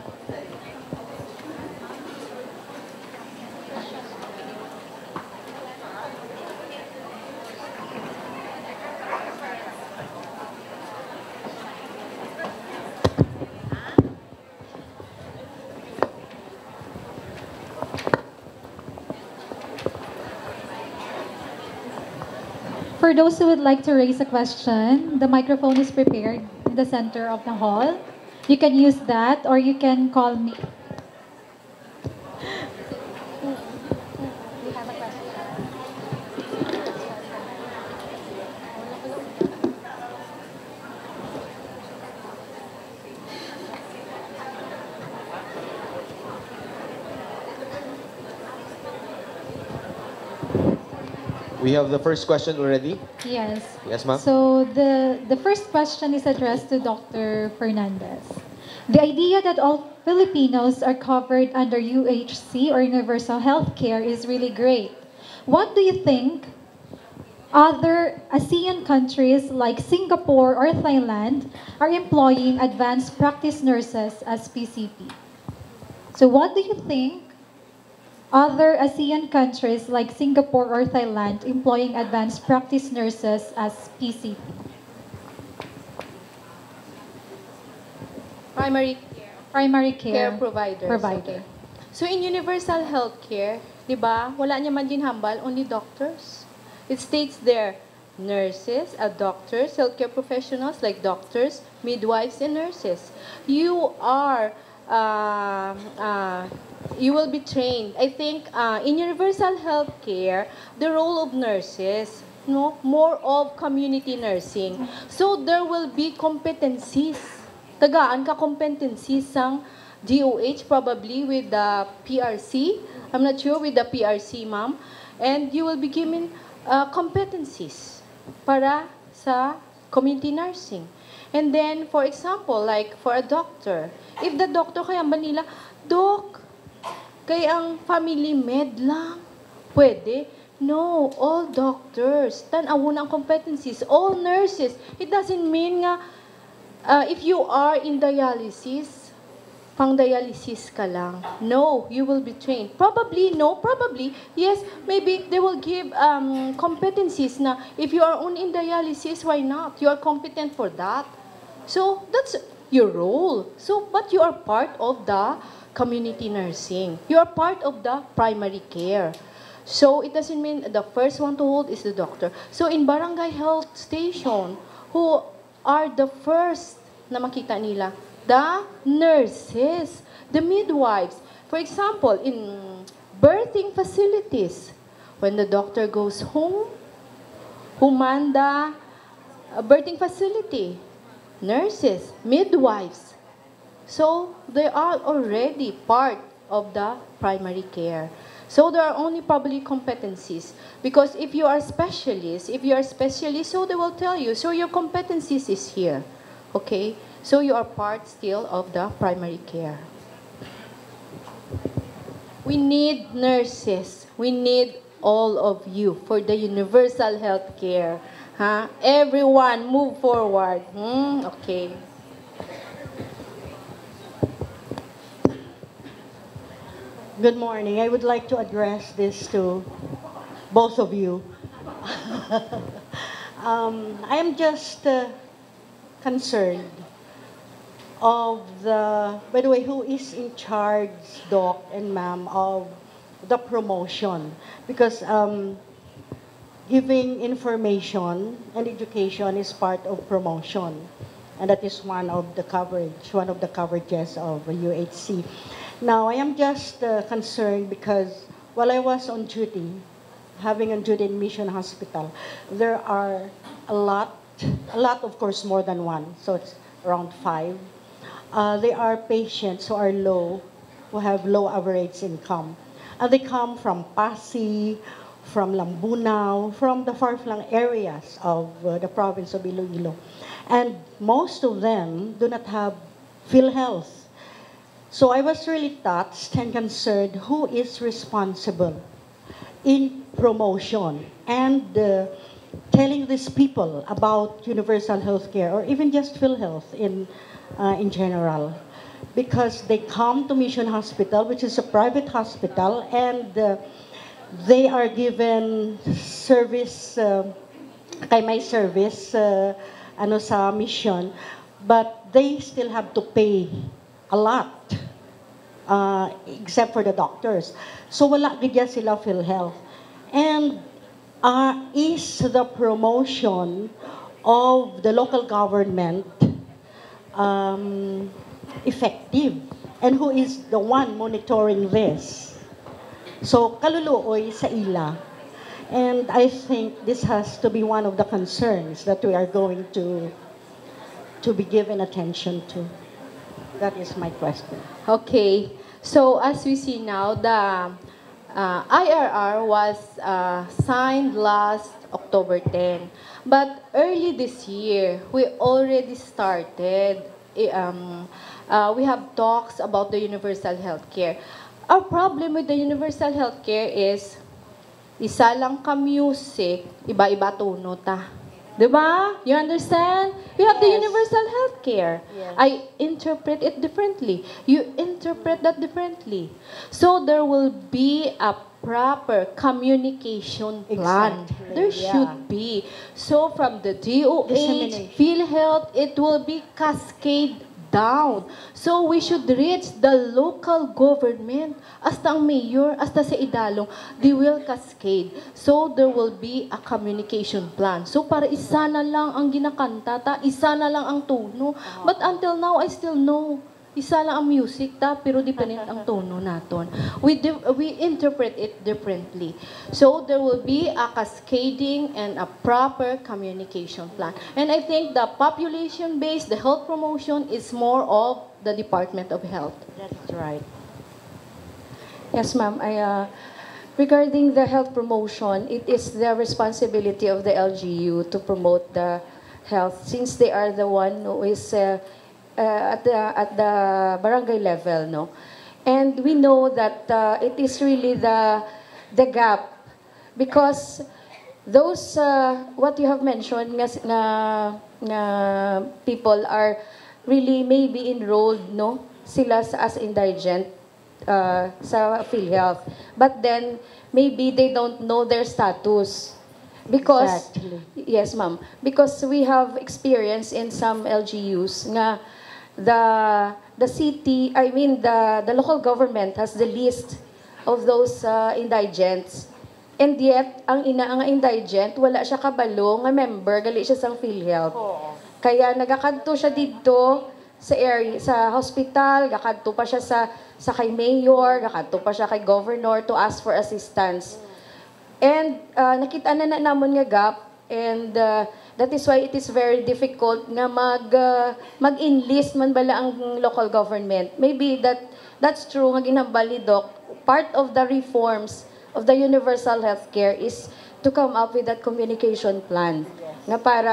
For those who would like to raise a question, the microphone is prepared in the center of the hall. You can use that, or you can call me. We have the first question already. Yes. Yes, ma'am. So the first question is addressed to Dr. Fernandez. The idea that all Filipinos are covered under UHC or universal health care is really great. What do you think Other ASEAN countries like Singapore or Thailand are employing advanced practice nurses as PCP. So what do you think other ASEAN countries like Singapore or Thailand employing advanced practice nurses as PCP? Primary care care providers. provider. Okay. So in universal healthcare, di ba, wala niya man din hambal, only doctors. It states there, nurses, doctors, healthcare professionals like doctors, midwives, and nurses. You will be trained. I think in universal healthcare, the role of nurses, no, more of community nursing. So there will be competencies. Tagaan ka competencies sang DOH, probably with the PRC. I'm not sure with the PRC, ma'am. And you will be given competencies para sa community nursing. And then, for example, like for a doctor, if the doctor kaya Manila, Doc, kaya ang family med lang, pwede. No, all doctors, tanaw ng competencies, all nurses. It doesn't mean nga, if you are in dialysis, pang dialysis ka lang. No, you will be trained. Probably, no, probably, yes, maybe they will give competencies na if you are only in dialysis, why not? You are competent for that. So, that's your role. So, but you are part of the community nursing. You are part of the primary care. So, it doesn't mean the first one to hold is the doctor. So, in barangay health station, who are the first na makita nila? The nurses, the midwives. For example, in birthing facilities, when the doctor goes home, humanda a birthing facility, nurses, midwives. So, they are already part of the primary care. So, there are only probably competencies. Because if you are specialist, so they will tell you, so your competencies is here. Okay? So, you are part still of the primary care. We need nurses. We need all of you for the universal health care. Huh? Everyone, move forward. Okay. Good morning. I would like to address this to both of you. I am just concerned of by the way, who is in charge, Doc and Ma'am, of the promotion? Because giving information and education is part of promotion. And that is one of the coverages of UHC. Now, I am just concerned because while I was on duty, having on duty in Mission Hospital, there are a lot, of course, more than one, so it's around 5. There are patients who are low, who have low average income. And they come from Pasig, from Lambunao, from the far-flung areas of the province of Iloilo. And most of them do not have PhilHealth. So I was really touched and concerned who is responsible in promotion and telling these people about universal health care or even just PhilHealth in general. Because they come to Mission Hospital, which is a private hospital, and they are given service, kay may service, sa mission, but they still have to pay a lot, except for the doctors. So wala gidya sila PhilHealth. And is the promotion of the local government effective? And who is the one monitoring this? So kaluluoy sa ila. And I think this has to be one of the concerns that we are going to be given attention to. That is my question. Okay. So as we see now, the IRR was signed last October 10. But early this year, we already started. We have talks about the universal health care. Our problem with the universal health care is Isa lang ka music, iba-iba tono ta. Diba? You understand? We have the Yes. universal healthcare. Yes. I interpret it differently. You interpret that differently. So there will be a proper communication plan. Exactly, There yeah. should be. So from the DOH, Dissemination. PhilHealth, it will be cascade down. So we should reach the local government. Hasta ang mayor, hasta sa idalong, they will cascade. So there will be a communication plan. So para isa na lang ang ginakanta ta, isa na lang ang tono. But until now, I still know. Isa lang ang music ta, pero different ang tono naton. We interpret it differently. So there will be a cascading and a proper communication plan. And I think the population-based, the health promotion is more of the Department of Health. That's right. Yes, ma'am. Regarding the health promotion, it is the responsibility of the LGU to promote the health since they are the one who is at the barangay level, no? And we know that it is really the gap because those what you have mentioned nga people are really maybe enrolled, no? Sila as indigent sa PhilHealth. But then, maybe they don't know their status. Because, Exactly. yes ma'am, because we have experience in some LGUs nga the city, I mean the local government has the list of those indigents. And yet, ang indigent, wala siya kabalo nga member, gali siya sang PhilHealth. Kaya nagakadto siya dito sa area, sa hospital, gakadto pa siya sa kay mayor, gakadto pa siya kay governor to ask for assistance. And nakita na namon nga gap and that is why it is very difficult nga mag-enlist man bala ang local government. Maybe that's true nga ginhambal ni Doc. Part of the reforms of the universal healthcare is to come up with that communication plan nga para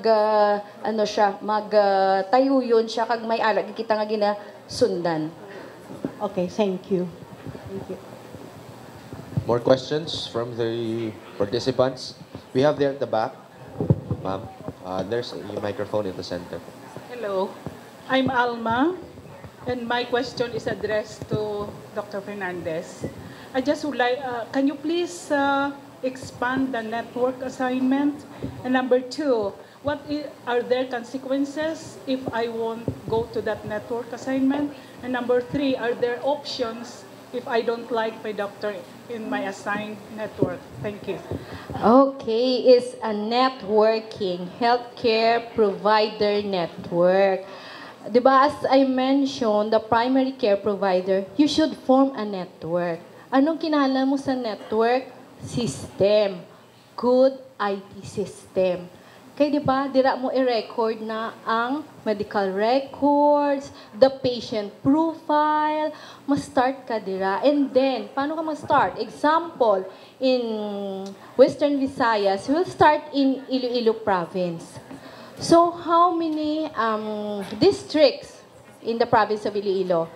tayo yun siya kag may ara kita nga ginasundan. Okay, thank you. Thank you. More questions from the participants? We have there at the back. Ma'am, there's a microphone in the center. Hello, I'm Alma, and my question is addressed to Dr. Fernandez. I just would like, can you please expand the network assignment? And number two, are there consequences if I won't go to that network assignment? And number three, are there options if I don't like my doctor in my assigned network? Thank you. Okay, it's a networking, healthcare provider network. Diba, as I mentioned, the primary care provider, you should form a network. Anong kinahanglan mo sa network? System. Good IT system. Kaya diba, dira mo i-record na ang medical records, the patient profile, ma-start ka dira. And then, paano ka mag-start? Example, in Western Visayas, we'll start in Iloilo province. So, how many districts in the province of Iloilo?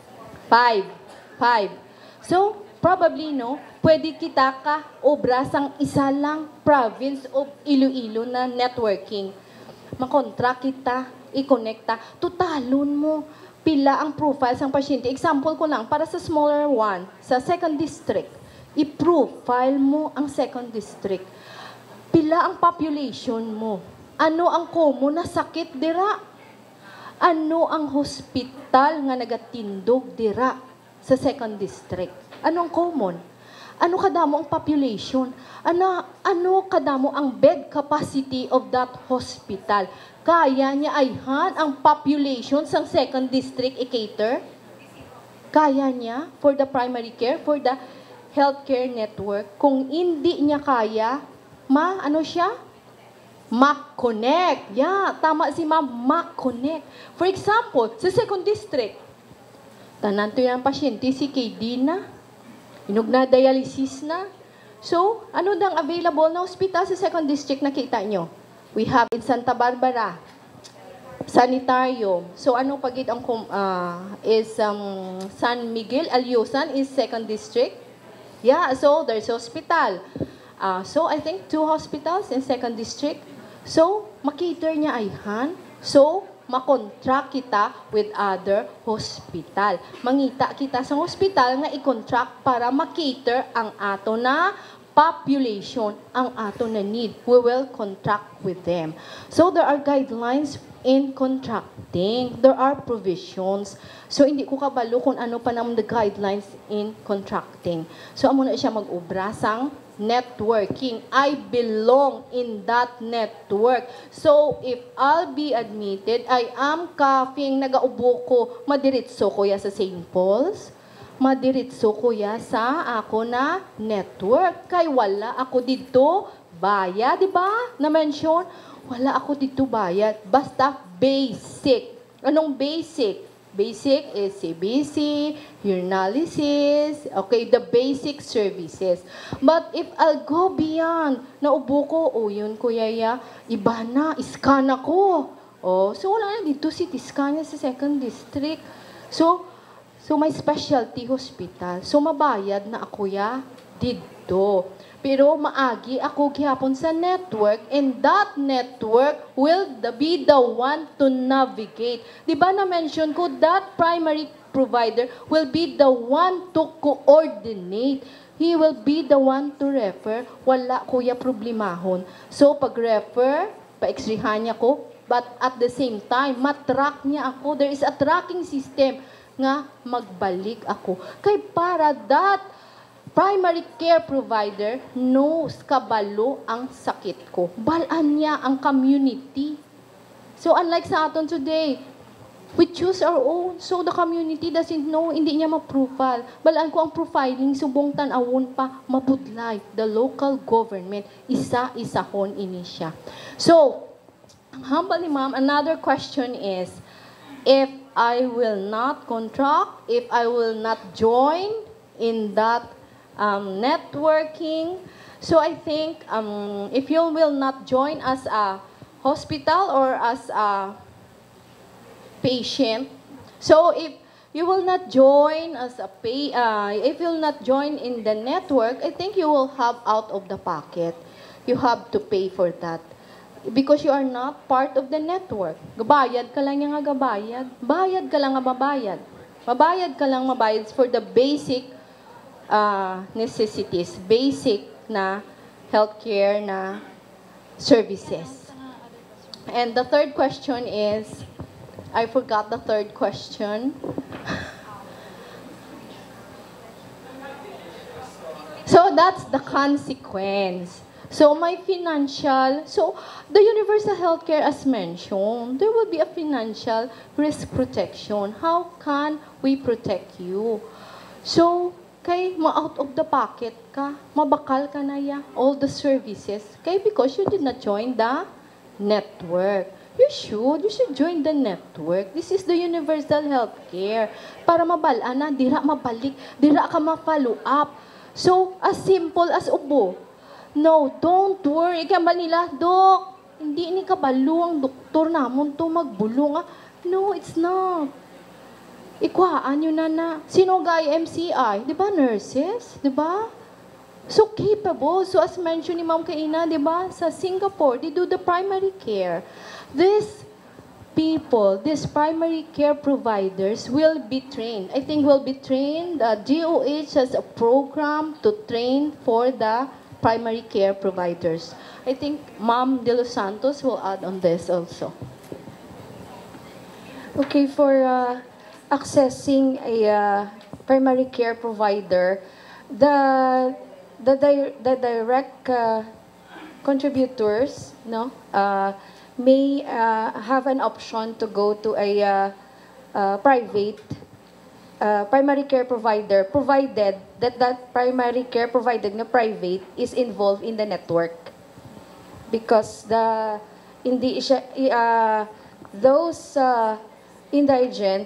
5. So, probably, no, pwede kita ka obra sang isa lang province of Iloilo na networking. Makontra kita, i-connecta, tutalon mo pila ang profile sang pasyente. Example ko lang, para sa smaller one, sa second district, i-profile mo ang second district. Pila ang population mo. Ano ang common na sakit dira? Ano ang hospital nga nagatindog dira sa second district? Anong common? Ano kadamo ang population? Ano kadamo ang bed capacity of that hospital? Kaya niya ayhan ang population sa second district i-cater? Kaya niya for the primary care, for the healthcare network? Kung hindi niya kaya, Mac-connect. Yeah, tama si ma'am, Mac-connect. For example, sa second district, tanan to yung pasyente, si KD na, inog na dialysis na. So, ano dang available na hospital sa second district nakita nyo? We have in Santa Barbara, sanitarium. So, ano pagid ang San Miguel, Alyusan is second district. Yeah, so there's hospital. So I think 2 hospitals in second district. So makiter niya ay han. So makontract kita with other hospital. Mangita kita sa hospital nga i-contract para makiter ang ato na population, ang ato na need. We will contract with them. So there are guidelines in contracting. There are provisions. So hindi ko kabalo kung ano pa naman the guidelines in contracting. So amo na siya mag-ubra sang networking. I belong in that network. So if I'll be admitted, I am coughing, nagaubo ko, madiritso ko ya sa St. Paul's. Madiritso ko ya sa ako na network. Kay wala ako dito bayad, di ba? Na-mention, wala ako dito bayad. Basta basic. Anong basic? Basic is CBC, urinalysis, okay, the basic services. But if I'll go beyond, naubo ko, yun kuya ya, iba na, scan ako. So wala na dito, CT scan niya sa second district. So may specialty hospital. So mabayad na ako ya dito. Pero maagi ako gihapon sa network, and that network will be the one to navigate. Di ba na-mention ko, that primary provider will be the one to coordinate. He will be the one to refer. Wala kuya problemahon. So pag-refer, pa-x-rayhan niya ko, but at the same time, matrack niya ako. There is a tracking system nga magbalik ako. Kay para that primary care provider knows kabalo ang sakit ko. Balaan niya ang community. So unlike sa aton today, we choose our own. So the community doesn't know, hindi niya ma-profile. Balaan ko ang profiling, subong tan-awon pa, mabudlay. The local government, isa-isahon ini siya. So, ang humble ni ma'am, another question is, if I will not contract, if I will not join in that networking. So I think if you will not join as a hospital or as a patient, so if you will not join as a if you will not join in the network, I think you will have out of the pocket. You have to pay for that. Because you are not part of the network. Gabayad ka lang yung gabayad. Bayad ka lang mabayad. Mabayad ka lang mabayad for the basic necessities, basic na healthcare na services. And the third question is, I forgot the third question. So that's the consequence. So my financial, so the universal healthcare as mentioned, there will be a financial risk protection. How can we protect you? So, kay ma-out of the pocket ka, mabakal ka na ya, all the services, kay because you did not join the network. You should join the network. This is the universal healthcare. Para mabalaan na, dira mabalik, dira ka ma-follow up. So, as simple as ubo. No, don't worry. Kaya nila, Dok, hindi ni kabalo ang doktor namon to magbulong. No, it's not. Ikuhaan yun na. Sino gay MCI? Di ba nurses? Di ba? So capable. So as mentioned ni Ma'am Kaina, di ba? Sa Singapore, they do the primary care. These people, these primary care providers will be trained. I think will be trained. DOH has a program to train for the primary care providers. I think Ma'am De Los Santos will add on this also. Okay, for accessing a primary care provider, the direct contributors may have an option to go to a private primary care provider, provided that primary care provider na private is involved in the network. Because those indigent,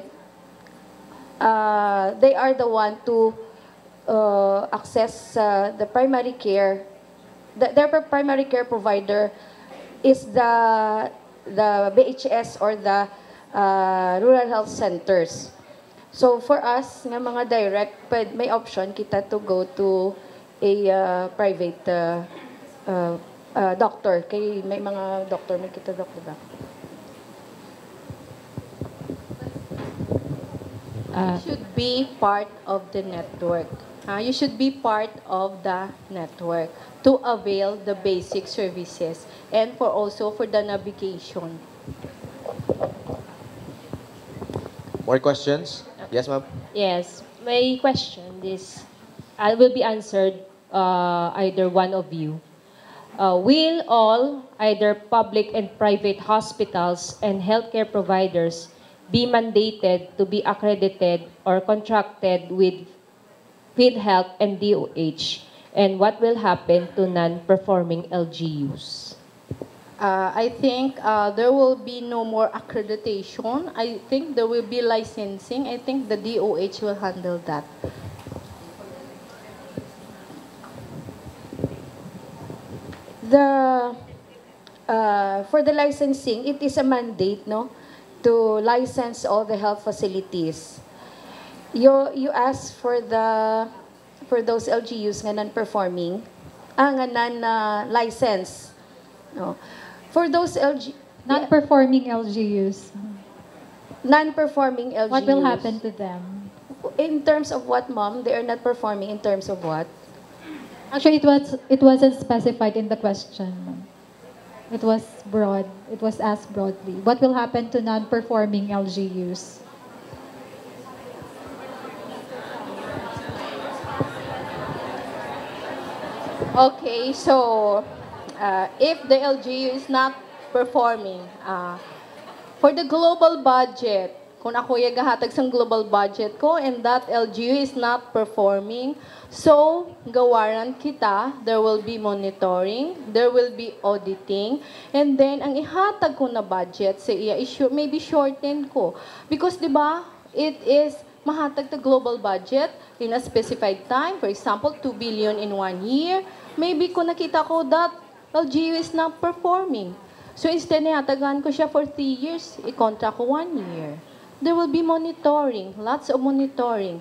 they are the one to access the primary care. Their primary care provider is the BHS or the rural health centers. So for us, nga mga direct, may option kita to go to a private doctor. Kay may mga doctor, may kita doctor ba? Should be part of the network. You should be part of the network to avail the basic services and also for the navigation. More questions? Yes, ma'am. Yes, my question is, will be answered either one of you. Will all, either public and private hospitals and healthcare providers be mandated to be accredited or contracted with PhilHealth and DOH? And what will happen to non-performing LGUs? I think there will be no more accreditation. I think there will be licensing. I think the DOH will handle that. For the licensing, it is a mandate, no, to license all the health facilities. You ask for those LGUs nga non-performing, nga non-license, no. For those Non-performing LGUs. non-performing LGUs. What will happen to them? In terms of what, ma'am? They are not performing in terms of what? Actually, it wasn't specified in the question. It was broad. It was asked broadly. What will happen to non-performing LGUs? Okay, so if the LGU is not performing, for the global budget, kung ako yung gahatag sa global budget ko and that LGU is not performing, so gawaran kita, there will be monitoring, there will be auditing, and then ang ihatag ko na budget sa iya maybe shorten ko. Because di ba, it is mahatag the global budget in a specified time, for example, 2 billion in 1 year, maybe kung nakita ko that LGU is not performing. So instead na hatagan ko siya for 3 years, i-contract ko 1 year. There will be monitoring, lots of monitoring.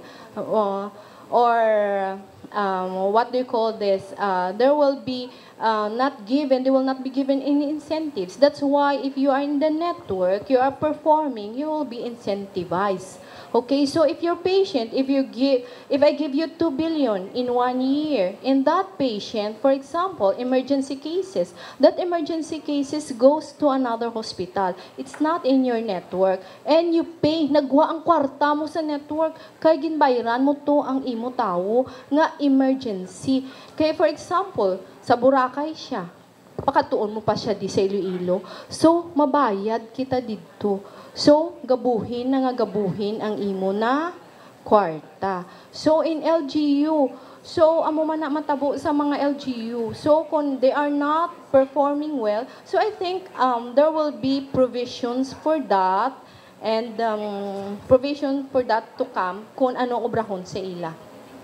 What do you call this? There will be they will not be given any incentives. That's why if you are in the network, you are performing, you will be incentivized. Okay, so if you're patient, if I give you 2 billion in 1 year, in that patient, for example, emergency cases, that emergency cases goes to another hospital. It's not in your network. And you pay, nagwa ang kwarta mo sa network, kay ginbayran mo to ang imo tawo nga emergency. Kaya for example, sa Boracay siya, pakatuon mo pa siya di sa Iloilo. So, mabayad kita dito. So, gabuhin ang imo na kwarta. So, in LGU, so, amo man na matabo sa mga LGU. So, kung they are not performing well, so I think there will be provisions for that and provision for that to come kung ano obrahon sa ila.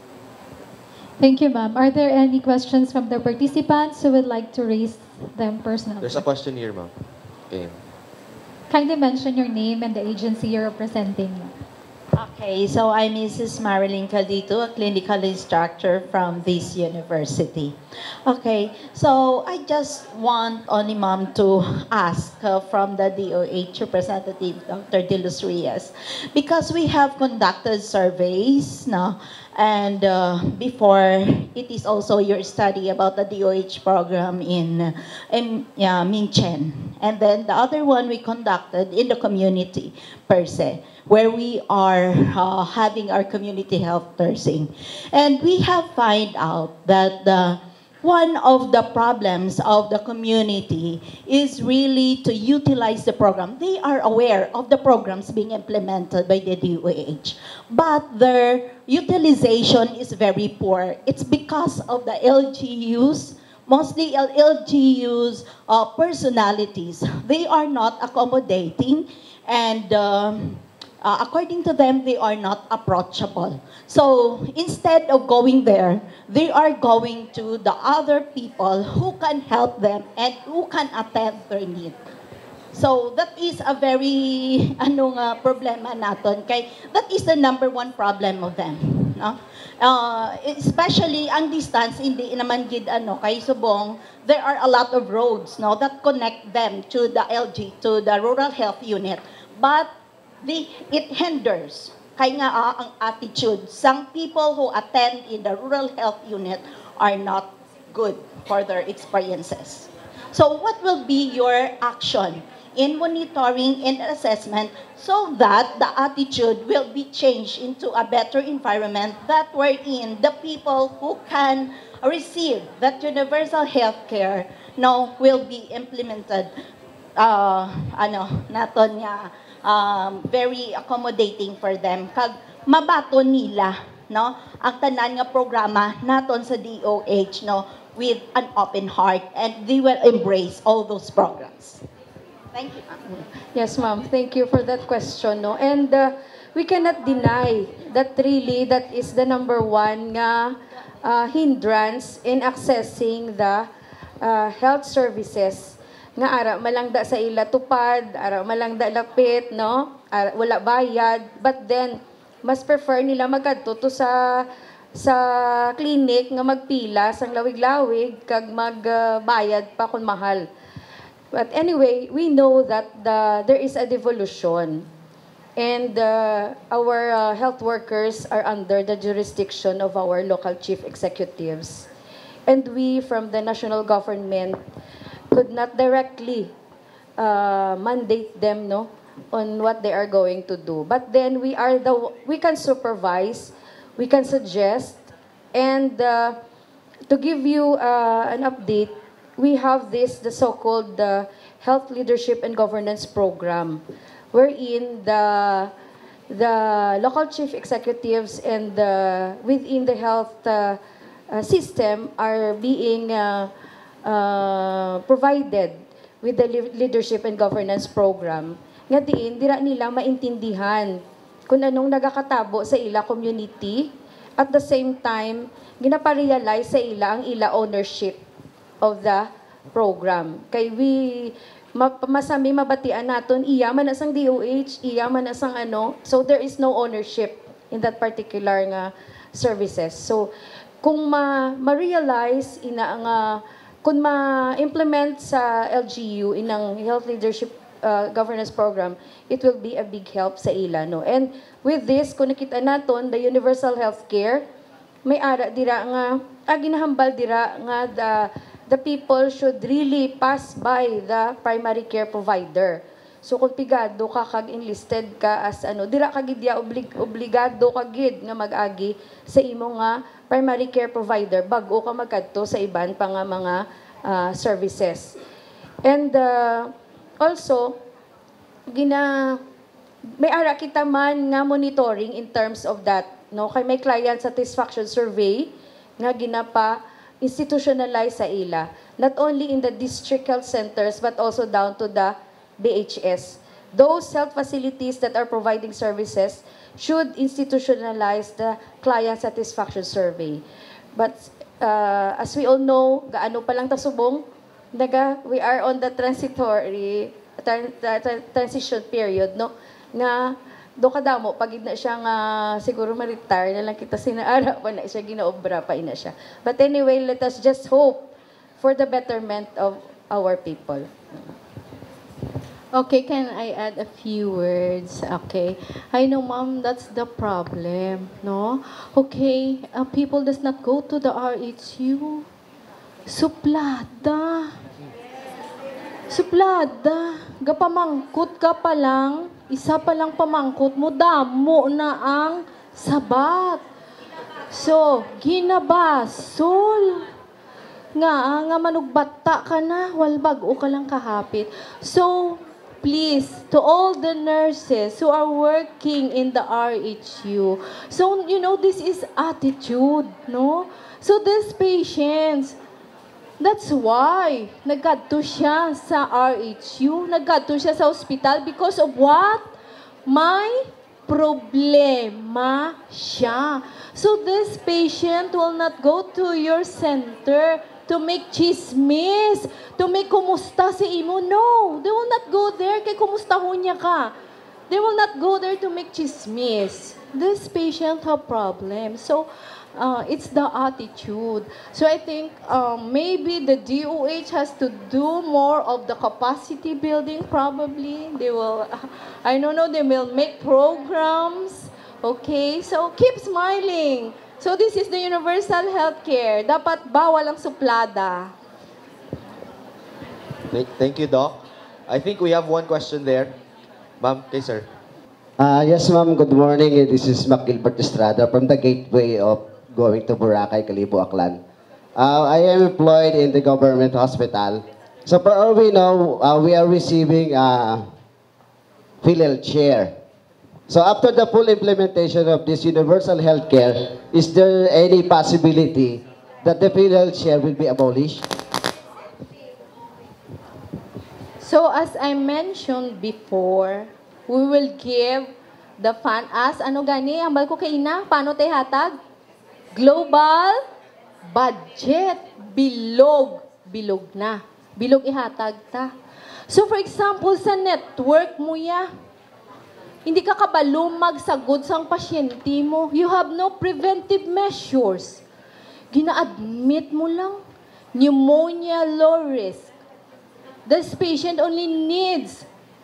Thank you, ma'am. Are there any questions from the participants who would like to raise them personally? There's a question here, ma'am. Okay. Kindly mention your name and the agency you're representing. Okay, so I'm Mrs. Marilyn Caldito, a clinical instructor from this university. Okay, so I just want only ma'am to ask from the DOH representative, Dr. De Los Rios, because we have conducted surveys, no? And before, it is also your study about the DOH program in Minchen. And then the other one we conducted in the community per se, where we are having our community health nursing. And we have found out that one of the problems of the community is really to utilize the program. They are aware of the programs being implemented by the DOH, but their utilization is very poor. It's because of the LGUs, mostly LGUs personalities. They are not accommodating, and according to them, they are not approachable. So instead of going there, they are going to the other people who can help them and who can attend their need. So that is a very problema naton kay that is the number one problem of them, no? Especially ang distance hindi naman gid kay subong there are a lot of roads no that connect them to the LG to the rural health unit, but it hinders kay nga ang attitude some people who attend in the rural health unit are not good for their experiences. So what will be your action in monitoring and assessment so that the attitude will be changed into a better environment that wherein the people who can receive that universal health care will be implemented naton nga very accommodating for them kag mabaton nila no ang tanan nga programa naton sa DOH with an open heart and they will embrace all those programs. Thank you, ma'am. Yes, ma'am. Thank you for that question. No? And we cannot deny that really that is the number one nga hindrance in accessing the health services nga ara malangda sa ila tupad, ara malangda lapit, no? Ara, wala bayad, but then mas prefer nila magkadto to sa clinic nga magpila sang lawig-lawig kag magbayad pa kung mahal. But anyway, we know that there is a devolution and our health workers are under the jurisdiction of our local chief executives. And we from the national government could not directly mandate them on what they are going to do. But then we can supervise, we can suggest, and to give you an update, we have the so-called Health Leadership and Governance Program, wherein the local chief executives and within the health system are being provided with the Leadership and Governance Program. Nga diin, dira nila maintindihan kung anong nagakatabo sa ila community. At the same time, ginaparealize sa ila ang ila ownership of the program. Kay masami mabatian naton, iya man asang DOH, iya man asang so there is no ownership in that particular nga services. So, kung ma-realize kung ma-implement sa LGU inang Health Leadership Governance Program, it will be a big help sa ila. No? And with this, kung nakita naton, the universal health care, may ara dira nga, ginahambal dira nga the people should really pass by the primary care provider. So kung pigado ka kag enlisted ka as dira ka gid obligado ka gid nga mag-agi sa imo nga primary care provider bago ka magkadto sa iban pa nga mga services. And also may ara kita man nga monitoring in terms of that, no? Kay may client satisfaction survey nga ginapa institutionalize sa ila, not only in the district health centers but also down to the BHS. Those health facilities that are providing services should institutionalize the client satisfaction survey. But as we all know, gaano pa lang tasubong, we are on the transition period, no? Nga do kadamo pag na siya nga siguro ma-retire na lang kita sinaara pa na siya ginaobra pa ina siya. But anyway, let us just hope for the betterment of our people. Okay, can I add a few words? Okay. I know, ma'am, that's the problem, no? Okay, people does not go to the RHU. Suplada. Gapamangkot ka pa lang, isa pa lang pamangkot mo, damo na ang sabat. So, ginabasol. Nga manugbata ka na, walbag o ka lang kahapit. So, please, to all the nurses who are working in the RHU, so, this is attitude, no? So, these patients, that's why nagkadto siya sa RHU, nagkadto siya sa hospital because of what? May problema siya. So this patient will not go to your center to make chismis, to make kumusta si imo. No, they will not go there kay kumustahon niya ka. They will not go there to make chismis. This patient have problems. So, it's the attitude. So I think maybe the DOH has to do more of the capacity building probably. They will, I don't know, they will make programs. Okay, so keep smiling. So this is the universal healthcare. Dapat bawal ang suplada. Thank you, Doc. I think we have one question there. Ma'am, kay sir. Yes, ma'am. Good morning. This is Mac Gilbert Estrada from the gateway of going to Boracay, Kalibo, Aklan. I am employed in the government hospital. So for all we know, we are receiving PhilHealth share. So after the full implementation of this universal healthcare, is there any possibility that the PhilHealth share will be abolished? So as I mentioned before, we will give the fund as, ano gani, ambal ko kay ina, paano tayo hatag? Global budget. Bilog. Bilog na. Bilog ihatag ta. So for example, sa network mo ya, hindi ka kabalumag sa goods ang pasyente mo. You have no preventive measures. Gina-admit mo lang. Pneumonia, low risk. This patient only needs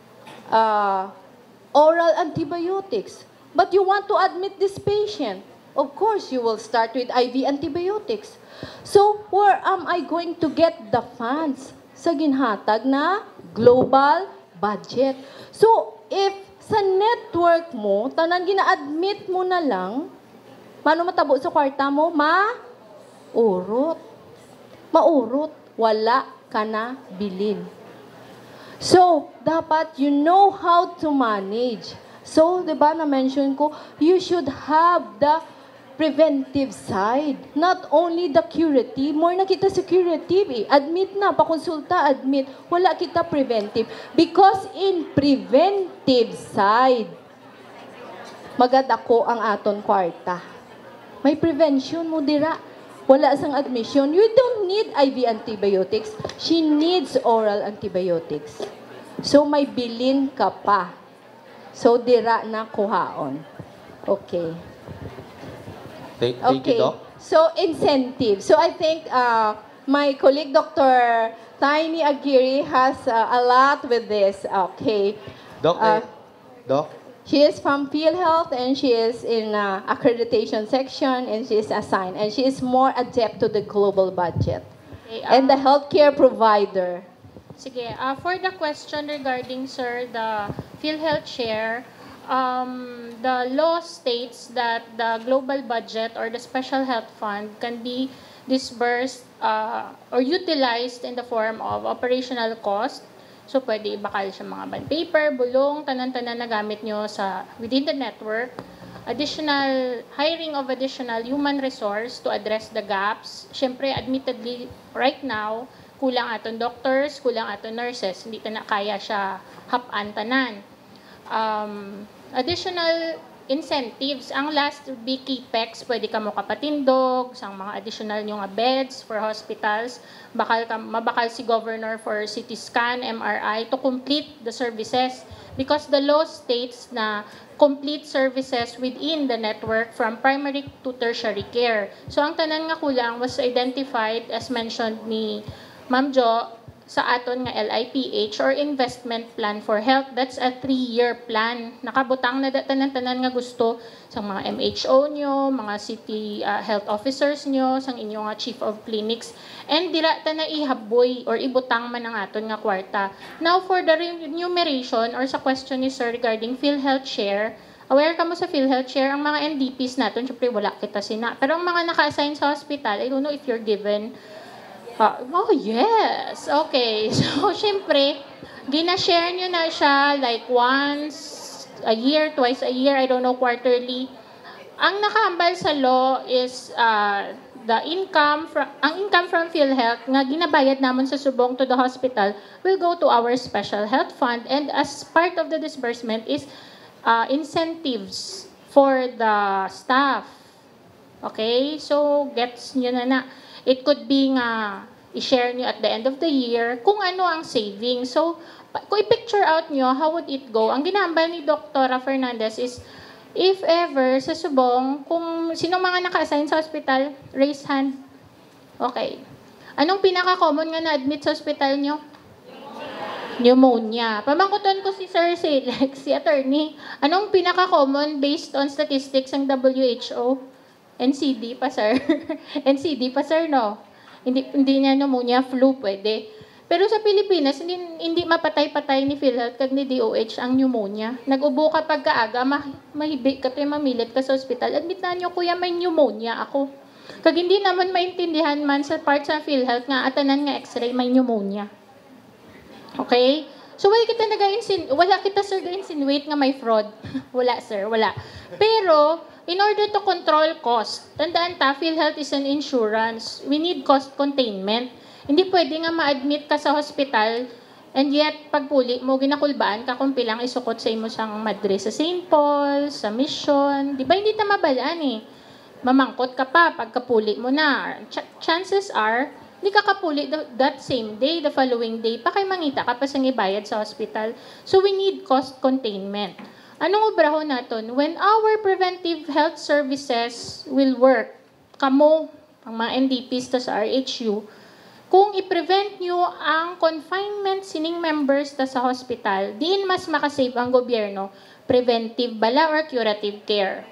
oral antibiotics. But you want to admit this patient. Of course, you will start with IV antibiotics. So, where am I going to get the funds? Sa ginhatag na global budget. So, if sa network mo, tanan gina-admit mo na lang, paano matabo sa kwarta mo? Maurot. Maurot. Wala ka na bilin. So, dapat you know how to manage. So, di ba na-mention ko, you should have the preventive side. Not only the curative. More na kita sa curative eh. Admit na, pakonsulta, admit. Wala kita preventive. Because in preventive side, magadako ang aton kwarta. May prevention mo dira. Wala sang admission. You don't need IV antibiotics. She needs oral antibiotics. So, may bilin ka pa. So, dira na kuhaon. Okay. Thank you, Doc. So, incentive. So, I think my colleague, Dr. Tiny Aguirre, has a lot with this. Okay. Doc, Doc? She is from PhilHealth and she is in accreditation section and she is assigned. And she is more adept to the global budget. Okay, And the healthcare provider. Sige, for the question regarding, sir, the PhilHealth share, the law states that the global budget or the special health fund can be disbursed or utilized in the form of operational cost. So, pwede ibakal siya mga bond paper, bulong, tanan-tanan na gamit nyo sa, within the network. Additional, hiring of additional human resource to address the gaps. Siyempre, admittedly, right now, kulang aton doctors, kulang aton nurses. Hindi na kaya siya hapan tanan. Additional incentives. Ang last would be KPEX. Pwede ka mo kapatindog, sang mga additional yung beds for hospitals. Mabakal si governor for CT scan, MRI to complete the services. Because the law states na complete services within the network from primary to tertiary care. So ang tanan nga kulang was identified as mentioned ni Ma'am Jo sa aton nga LIPH or investment plan for health. That's a 3-year plan. Nakabutang na tanan-tanan nga gusto sa mga MHO nyo, mga city health officers nyo, sang inyo nga chief of clinics. And dira ta na ihaboy or ibutang man ang aton nga kwarta. Now for the remuneration or sa question ni sir regarding PhilHealth share, aware ka mo sa PhilHealth share, ang mga NDPs natin, syempre wala kita sina. Pero ang mga naka-assign sa hospital, I don't know if you're given. Oh, yes. Okay. So, syempre, gina-share nyo na siya like once a year, twice a year, I don't know, quarterly. Ang nakaambal sa law is the income from PhilHealth nga ginabayad naman sa subong to the hospital will go to our special health fund, and as part of the disbursement is incentives for the staff. Okay? So, gets nyo na. It could be nga i-share nyo at the end of the year kung ano ang savings. So, kung i-picture out nyo, how would it go? Ang ginambal ni Dr. Fernandez is, if ever, sa subong, kung sinong mga naka-assign sa hospital, raise hand. Okay. Anong pinaka-common nga na-admit sa hospital nyo? Pneumonia. Pamangkuton ko si Sir Silex, si attorney. Anong pinaka-common based on statistics ng WHO? NCD pa, sir. NCD pa, sir, no? Hindi niya pneumonia, flu, pwede. Pero sa Pilipinas, hindi mapatay-patay ni PhilHealth kag ni DOH ang pneumonia. Nag-ubo ka pagkaaga, mahibig ka tayo, mamilit ka sa hospital. Admit na nyo, kuya, may pneumonia ako. Kag hindi naman maintindihan man sa part sa PhilHealth nga, atanan nga x-ray, may pneumonia. Okay? So, wala kita, sir, ga-insinuate nga may fraud. Wala, sir, wala. Pero, in order to control cost, tandaan ta, PhilHealth is an insurance. We need cost containment. Hindi pwede nga ma-admit ka sa hospital, and yet, pagpuli mo, ginakulbaan ka kung pilang isukot sa imo sang madre sa St. Paul, sa Mission. Di ba, hindi ta mabalaan eh. Mamangkot ka pa, pagkapuli mo na. Chances are, hindi ka kapuli that same day, the following day, pa kayo mangita ka pa sang ibayad sa hospital. So we need cost containment. Anong obrahon naton? When our preventive health services will work, kamo, ang mga NDPs to sa RHU, kung i-prevent nyo ang confinement sining members ta sa hospital, diin mas makasave ang gobyerno, preventive bala or curative care?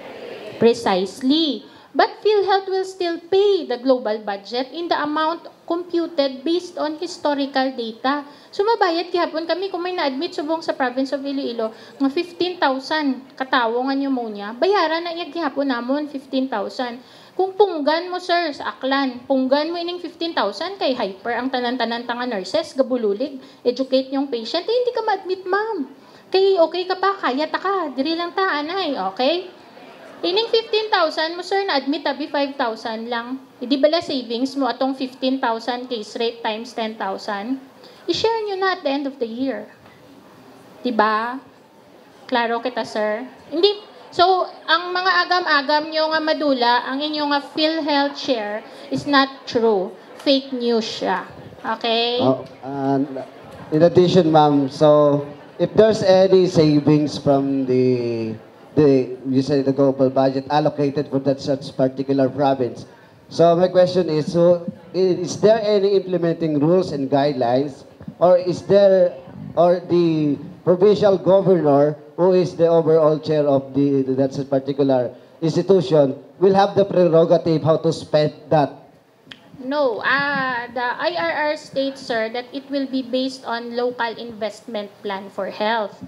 Precisely. But PhilHealth will still pay the global budget in the amount computed based on historical data. So mabayad gihapon kami kung may na-admit subong sa province of Iloilo nga 15,000 katawo nga pneumonia. Bayaran na iya gihapon namon 15,000. Kung punggan mo, sir, sa Aklan, punggan mo ining 15,000 kay hyper ang tanan-tanan tanga nurses, gabululig, educate yung patient, hindi ka ma-admit, ma'am. Kay okay ka pa, kaya ta ka, diri lang ta, anay, okay? Ining 15,000 mo, sir, na-admit, tabi 5,000 lang. Hindi bala savings mo atong 15,000 case rate times 10,000? I-share nyo na at the end of the year. Diba? Klaro kita, sir? Hindi. So, ang mga agam-agam nyo nga madula, ang inyong nga PhilHealth share is not true. Fake news siya. Okay? In addition, ma'am, so if there's any savings from you say the global budget allocated for that such particular province. So my question is, so is there any implementing rules and guidelines, or the provincial governor, who is the overall chair of that particular institution, will have the prerogative how to spend that? No, the IRR states, sir, that it will be based on local investment plan for health.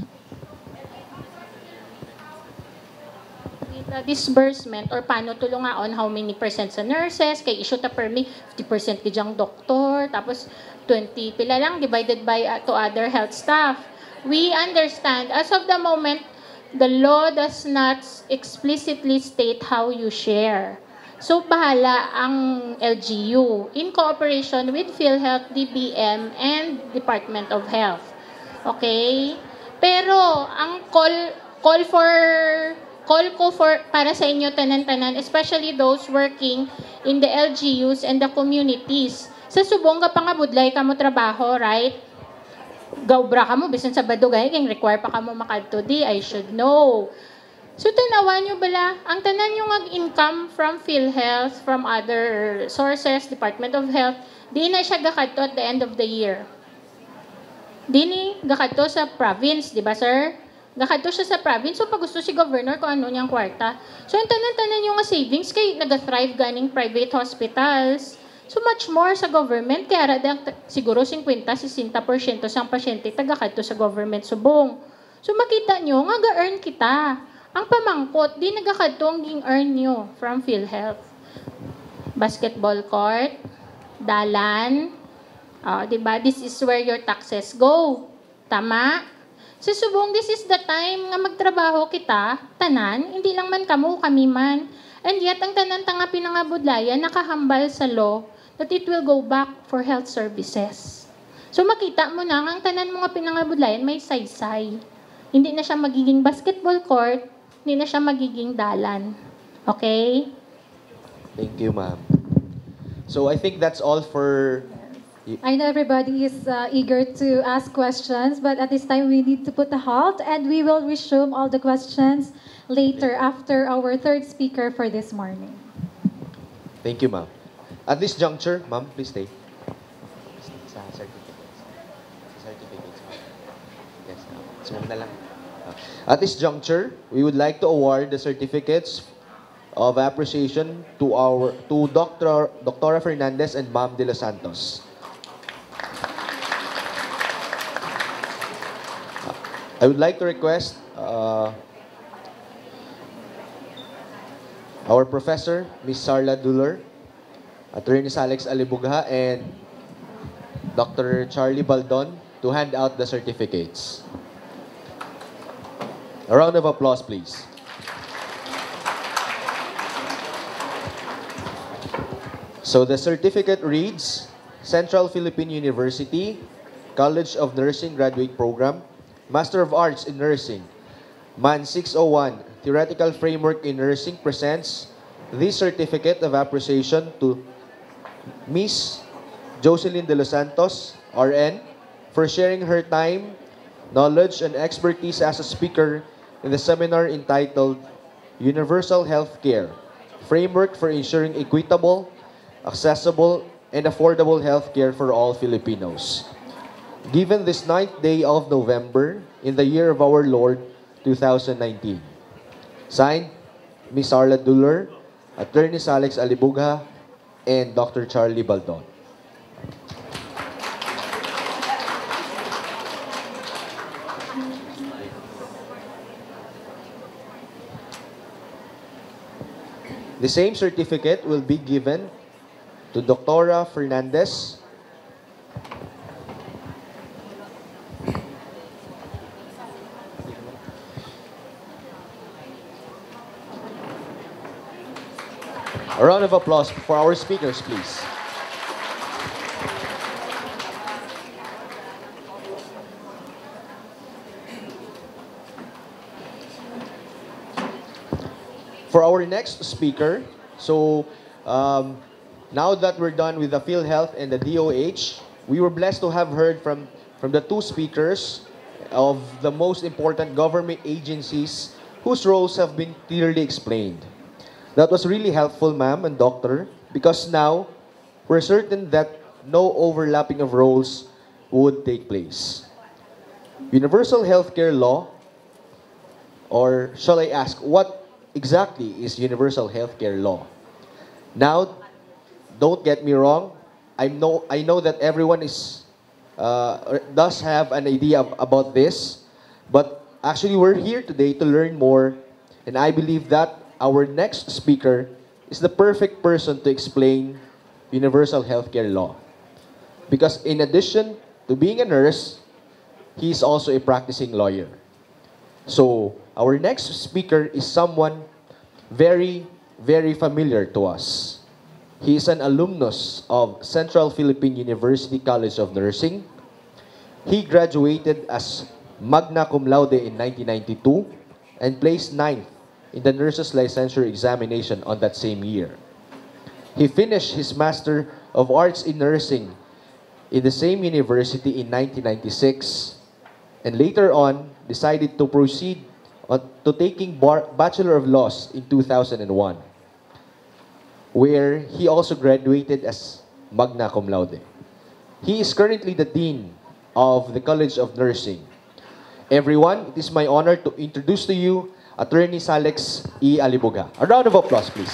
The disbursement or paano tulungaon, how many percent sa nurses, kay issue ta permi, 50% kijang doktor, tapos 20 pila lang divided by to other health staff. We understand, as of the moment, the law does not explicitly state how you share. So, bahala ang LGU in cooperation with PhilHealth, DBM, and Department of Health. Okay? Pero, ang call ko para sa inyo tanan-tanan, especially those working in the LGUs and the communities. Sa subong ka pangabudlay ka mo trabaho, right? Gaubra ka mo, bisan sa badugay, kaya require pa ka mo makadto di, I should know. So, tanawan nyo bala, ang tanan yung income from PhilHealth, from other sources, Department of Health, di na siya gakadto at the end of the year. Di ni gakadto sa province, di ba, sir? Gakadto siya sa province, so pag gusto si governor kung ano niyang kwarta. So, ang tanan-tanan yung savings, kay nag-thrive ganing private hospitals. So, much more sa government, kaya siguro 50-60% sa pasyente taga-kadto sa government subong. So, makita nyo, nga ga-earn kita. Ang pamangkot, di nagakadtong ging-earn nyo from PhilHealth. Basketball court, dalan, diba? This is where your taxes go. Tama? Sa subong, this is the time nga magtrabaho kita, tanan, hindi lang man kami man. And yet, ang tanan-tanga pinangabudlayan, nakahambal sa law that it will go back for health services. So, makita mo na, ang tanan mga pinangabudlayan, may saysay. Hindi na siya magiging basketball court, hindi na siya magiging dalan. Okay? Thank you, ma'am. So I think that's all for... I know everybody is eager to ask questions, but at this time we need to put a halt and we will resume all the questions later after our third speaker for this morning. Thank you, ma'am. At this juncture, ma'am, please stay. Sa certificates. Sa certificates, ma'am. Yes, ma'am. So, na lang. At this juncture, we would like to award the certificates of appreciation to Dr. Fernandez and Ma'am De Los Santos. I would like to request our professor, Ms. Sarla Duller, Attorney Alex Alibugha, and Dr. Charlie Baldon to hand out the certificates. A round of applause, please. So the certificate reads, Central Philippine University, College of Nursing Graduate Program, Master of Arts in Nursing, MAN 601, Theoretical Framework in Nursing presents this certificate of appreciation to Ms. Jocelyn De Los Santos, RN, for sharing her time, knowledge, and expertise as a speaker in the seminar entitled Universal Healthcare, Framework for Ensuring Equitable, Accessible, and Affordable Healthcare for All Filipinos. Given this 9th day of November in the year of our Lord, 2019. Signed, Ms. Sarla Duller, Attorney Alex Alibugha, and Dr. Charlie Baldon. The same certificate will be given to Dr. Fernandez, a round of applause for our speakers, please. For our next speaker, now that we're done with the PhilHealth and the DOH, we were blessed to have heard from the two speakers of the most important government agencies whose roles have been clearly explained. That was really helpful, ma'am and doctor, because now we're certain that no overlapping of roles would take place. Universal healthcare law, or shall I ask, what exactly is universal healthcare law? Now, don't get me wrong, I know that everyone does have an idea about this, but actually we're here today to learn more, and I believe that our next speaker is the perfect person to explain universal healthcare law. Because in addition to being a nurse, he is also a practicing lawyer. So our next speaker is someone very, very familiar to us. He is an alumnus of Central Philippine University College of Nursing. He graduated as magna cum laude in 1992 and placed 9th in the nurse's licensure examination on that same year. He finished his Master of Arts in Nursing in the same university in 1996 and later on decided to proceed to taking Bachelor of Laws in 2001, where he also graduated as magna cum laude. He is currently the Dean of the College of Nursing. Everyone, it is my honor to introduce to you Attorney Alex E. Alibugha. A round of applause, please.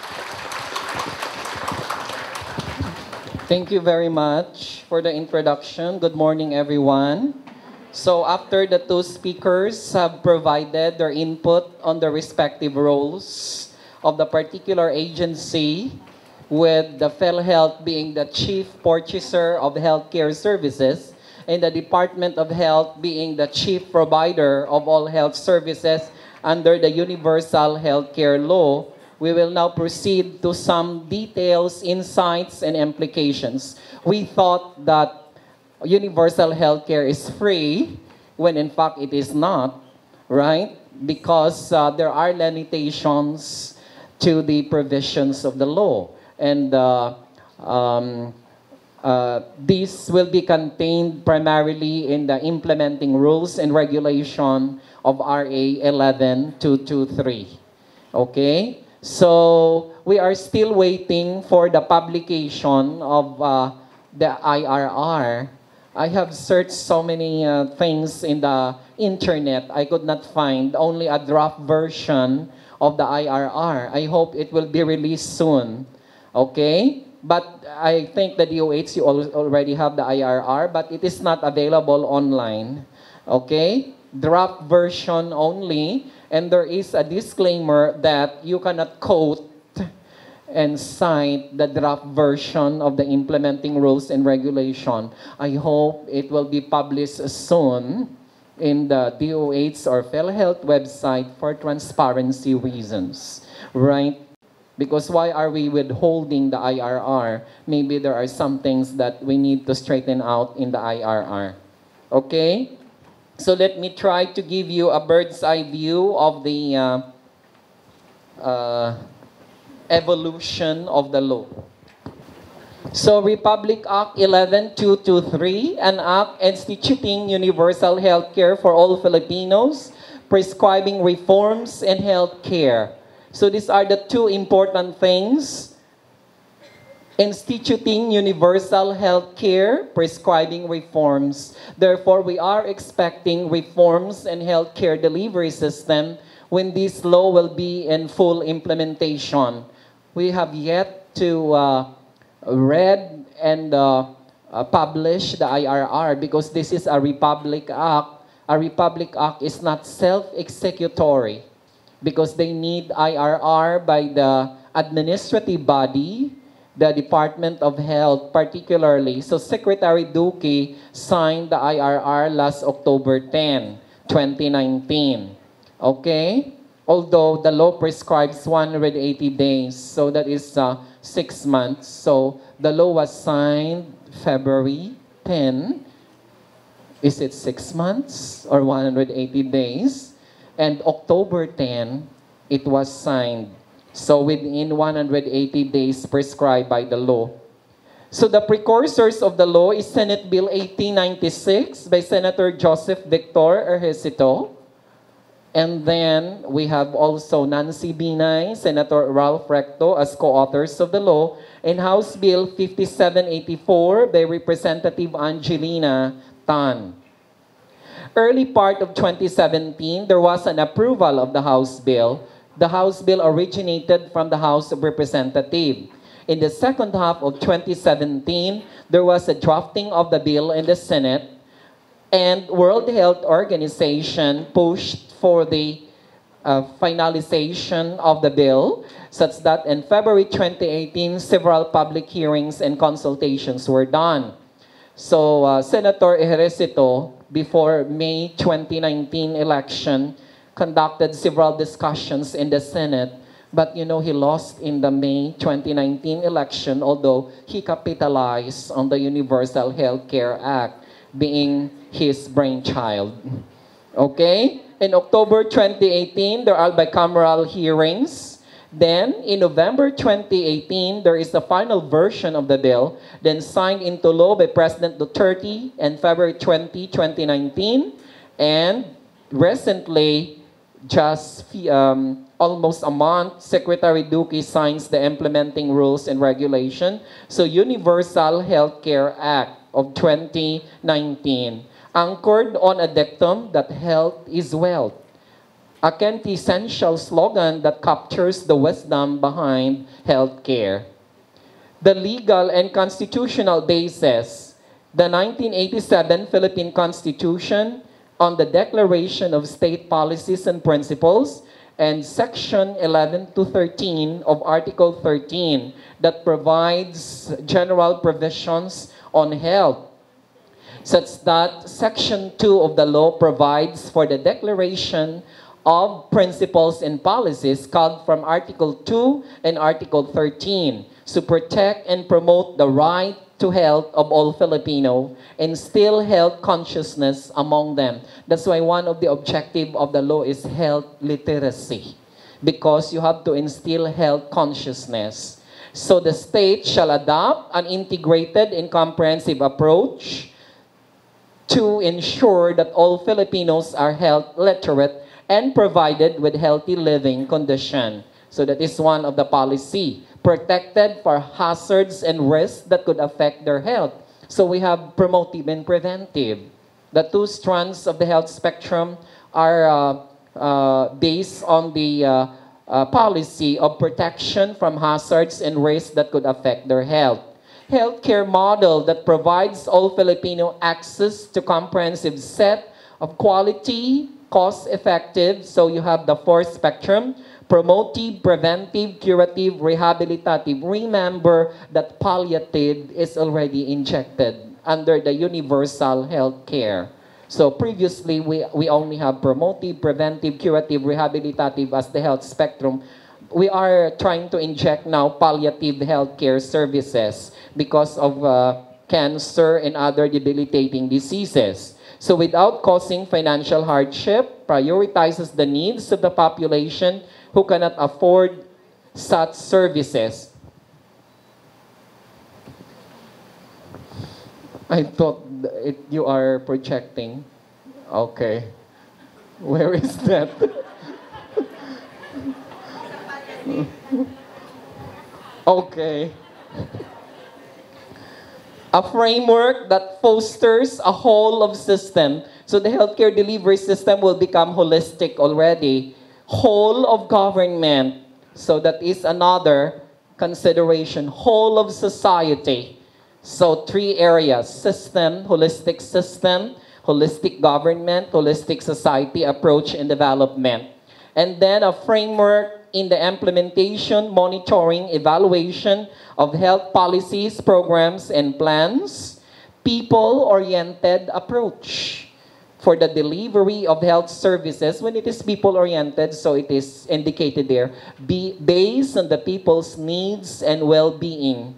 Thank you very much for the introduction. Good morning, everyone. So after the two speakers have provided their input on the respective roles of the particular agency, with the PhilHealth being the chief purchaser of healthcare services, and the Department of Health being the chief provider of all health services under the Universal Healthcare Law, we will now proceed to some details, insights, and implications. We thought that universal healthcare is free, when in fact it is not, right? Because there are limitations to the provisions of the law. And Um, this will be contained primarily in the implementing rules and regulation of RA 11223. Okay? So we are still waiting for the publication of the IRR. I have searched so many things in the internet. I could not find only a draft version of the IRR. I hope it will be released soon. Okay? But I think the DOH, you already have the IRR, but it is not available online. Okay? Draft version only. And there is a disclaimer that you cannot quote and cite the draft version of the implementing rules and regulation. I hope it will be published soon in the DOH or PhilHealth website for transparency reasons, right? Because why are we withholding the IRR? Maybe there are some things that we need to straighten out in the IRR. Okay? So let me try to give you a bird's eye view of the evolution of the law. So Republic Act 11223, an act instituting universal health care for all Filipinos, prescribing reforms in health care. So these are the two important things: instituting universal health care, prescribing reforms. Therefore, we are expecting reforms in health care delivery system when this law will be in full implementation. We have yet to read and publish the IRR because this is a Republic Act. A Republic Act is not self-executory because they need IRR by the administrative body, the Department of Health particularly. So Secretary Duque signed the IRR last October 10, 2019. Okay? Although the law prescribes 180 days, so that is 6 months. So the law was signed February 10. Is it 6 months or 180 days? And October 10, it was signed. So within 180 days prescribed by the law. So the precursors of the law is Senate Bill 1896 by Senator Joseph Victor Ejercito. And then we have also Nancy Binay, Senator Ralph Recto as co-authors of the law, and House Bill 5784 by Representative Angelina Tan. Early part of 2017, there was an approval of the House Bill. The House Bill originated from the House of Representatives. In the second half of 2017, there was a drafting of the bill in the Senate, and World Health Organization pushed for the finalization of the bill, such that in February 2018, several public hearings and consultations were done. So Senator Ejercito, before May 2019 election, conducted several discussions in the Senate, but you know he lost in the May 2019 election, although he capitalized on the Universal Health Care Act being his brainchild. Okay? In October 2018, there are bicameral hearings. Then, in November 2018, there is the final version of the bill, then signed into law by President Duterte in February 20, 2019. And recently, just almost a month, Secretary Duque signs the implementing rules and regulation. So, Universal Health Care Act of 2019, anchored on a dictum that health is wealth, a quintessential slogan that captures the wisdom behind healthcare. The legal and constitutional basis, the 1987 Philippine Constitution on the Declaration of State Policies and Principles, and Section 11 to 13 of Article 13 that provides general provisions on health, such that Section 2 of the law provides for the declaration of principles and policies called from Article 2 and Article 13 to protect and promote the right to health of all Filipino, instill health consciousness among them. That's why one of the objectives of the law is health literacy, because you have to instill health consciousness. So the state shall adopt an integrated and comprehensive approach to ensure that all Filipinos are health literate and provided with healthy living condition. So that is one of the policy. Protected for hazards and risks that could affect their health. So we have promotive and preventive. The two strands of the health spectrum are based on the policy of protection from hazards and risks that could affect their health. Healthcare model that provides all Filipino access to comprehensive set of quality, cost-effective, so you have the fourth spectrum, promotive, preventive, curative, rehabilitative. Remember that palliative is already injected under the universal health care. So previously, we only have promotive, preventive, curative, rehabilitative as the health spectrum. We are trying to inject now palliative healthcare services because of cancer and other debilitating diseases. So without causing financial hardship, prioritizes the needs of the population who cannot afford such services. I thought you are projecting. Okay. Where is that? Okay. A framework that fosters a whole of system. So the healthcare delivery system will become holistic already. Whole of government. So that is another consideration. Whole of society. So three areas: system, holistic government, holistic society approach and development. And then a framework in the implementation, monitoring, evaluation of health policies, programs, and plans. People-oriented approach for the delivery of health services. When it is people-oriented, so it is indicated there, based on the people's needs and well-being.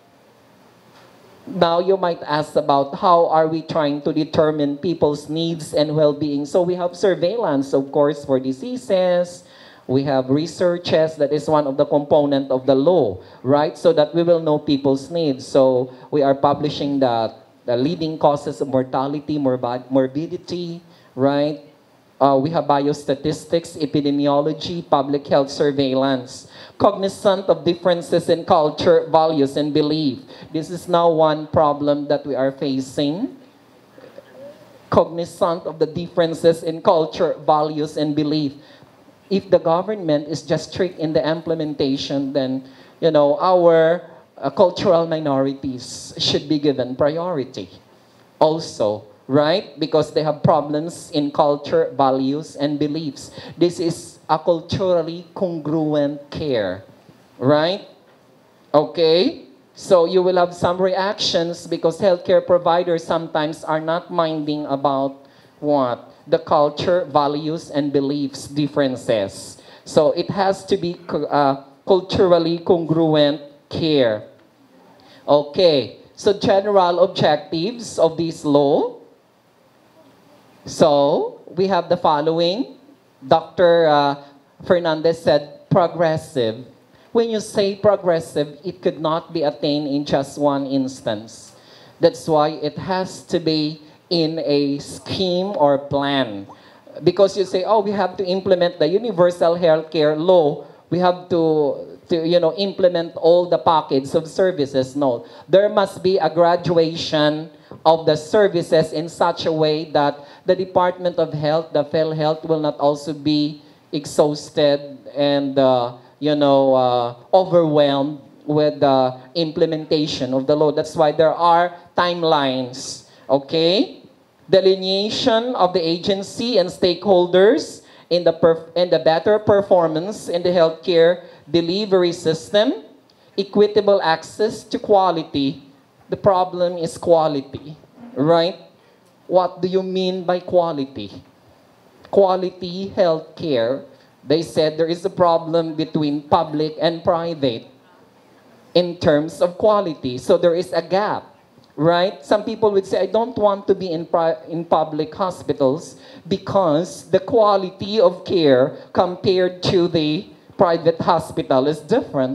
Now you might ask about how are we trying to determine people's needs and well-being. So we have surveillance, of course, for diseases. We have researches. That is one of the component of the law, right? So that we will know people's needs. So we are publishing the leading causes of mortality, morbidity, right? We have biostatistics, epidemiology, public health surveillance. Cognizant of differences in culture, values, and belief. This is now one problem that we are facing. Cognizant of the differences in culture, values, and belief. If the government is just strict in the implementation, then, you know, our cultural minorities should be given priority also, right? Because they have problems in culture, values, and beliefs. This is a culturally congruent care, right? Okay? So you will have some reactions because healthcare providers sometimes are not minding about what? The culture, values, and beliefs differences. So it has to be culturally congruent care. Okay, so general objectives of this law. So we have the following. Dr. Fernandez said progressive. When you say progressive, it could not be attained in just one instance. That's why it has to be in a scheme or plan. Because you say, oh, we have to implement the universal healthcare law. We have to implement all the package of services. No, there must be a graduation of the services in such a way that the Department of Health, the PhilHealth, will not also be exhausted and overwhelmed with the implementation of the law. That's why there are timelines. Okay, delineation of the agency and stakeholders in the better performance in the healthcare delivery system, equitable access to quality. The problem is quality, right? What do you mean by quality? Quality healthcare. They said there is a problem between public and private in terms of quality. So there is a gap, right? Some people would say, I don't want to be in public hospitals because the quality of care compared to the private hospital is different.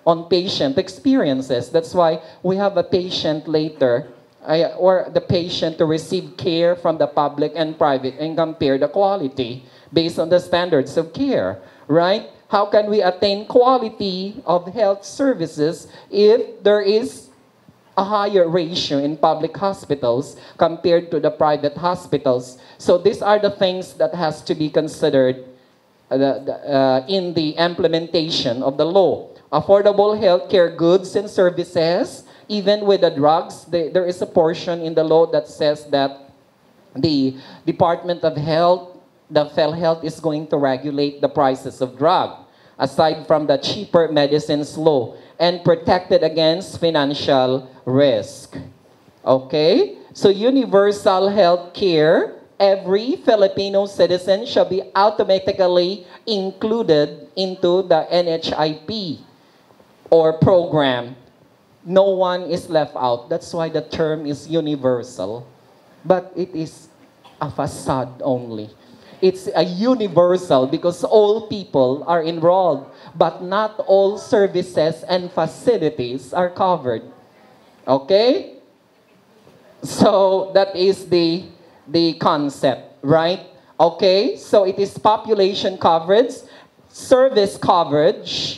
on patient experiences. That's why we have a patient later, or the patient to receive care from the public and private and compare the quality based on the standards of care, right? How can we attain quality of health services if there is a higher ratio in public hospitals compared to the private hospitals? So these are the things that has to be considered in the implementation of the law. Affordable healthcare goods and services, even with the drugs, there is a portion in the law that says that the Department of Health, the PhilHealth, is going to regulate the prices of drug, aside from the cheaper medicines law, and protected against financial risk. Okay? So universal health care, every Filipino citizen shall be automatically included into the NHIP or program. No one is left out. That's why the term is universal. But it is a facade only. It's a universal because all people are enrolled, but not all services and facilities are covered. Okay? So that is the concept, right? Okay, so it is population coverage. Service coverage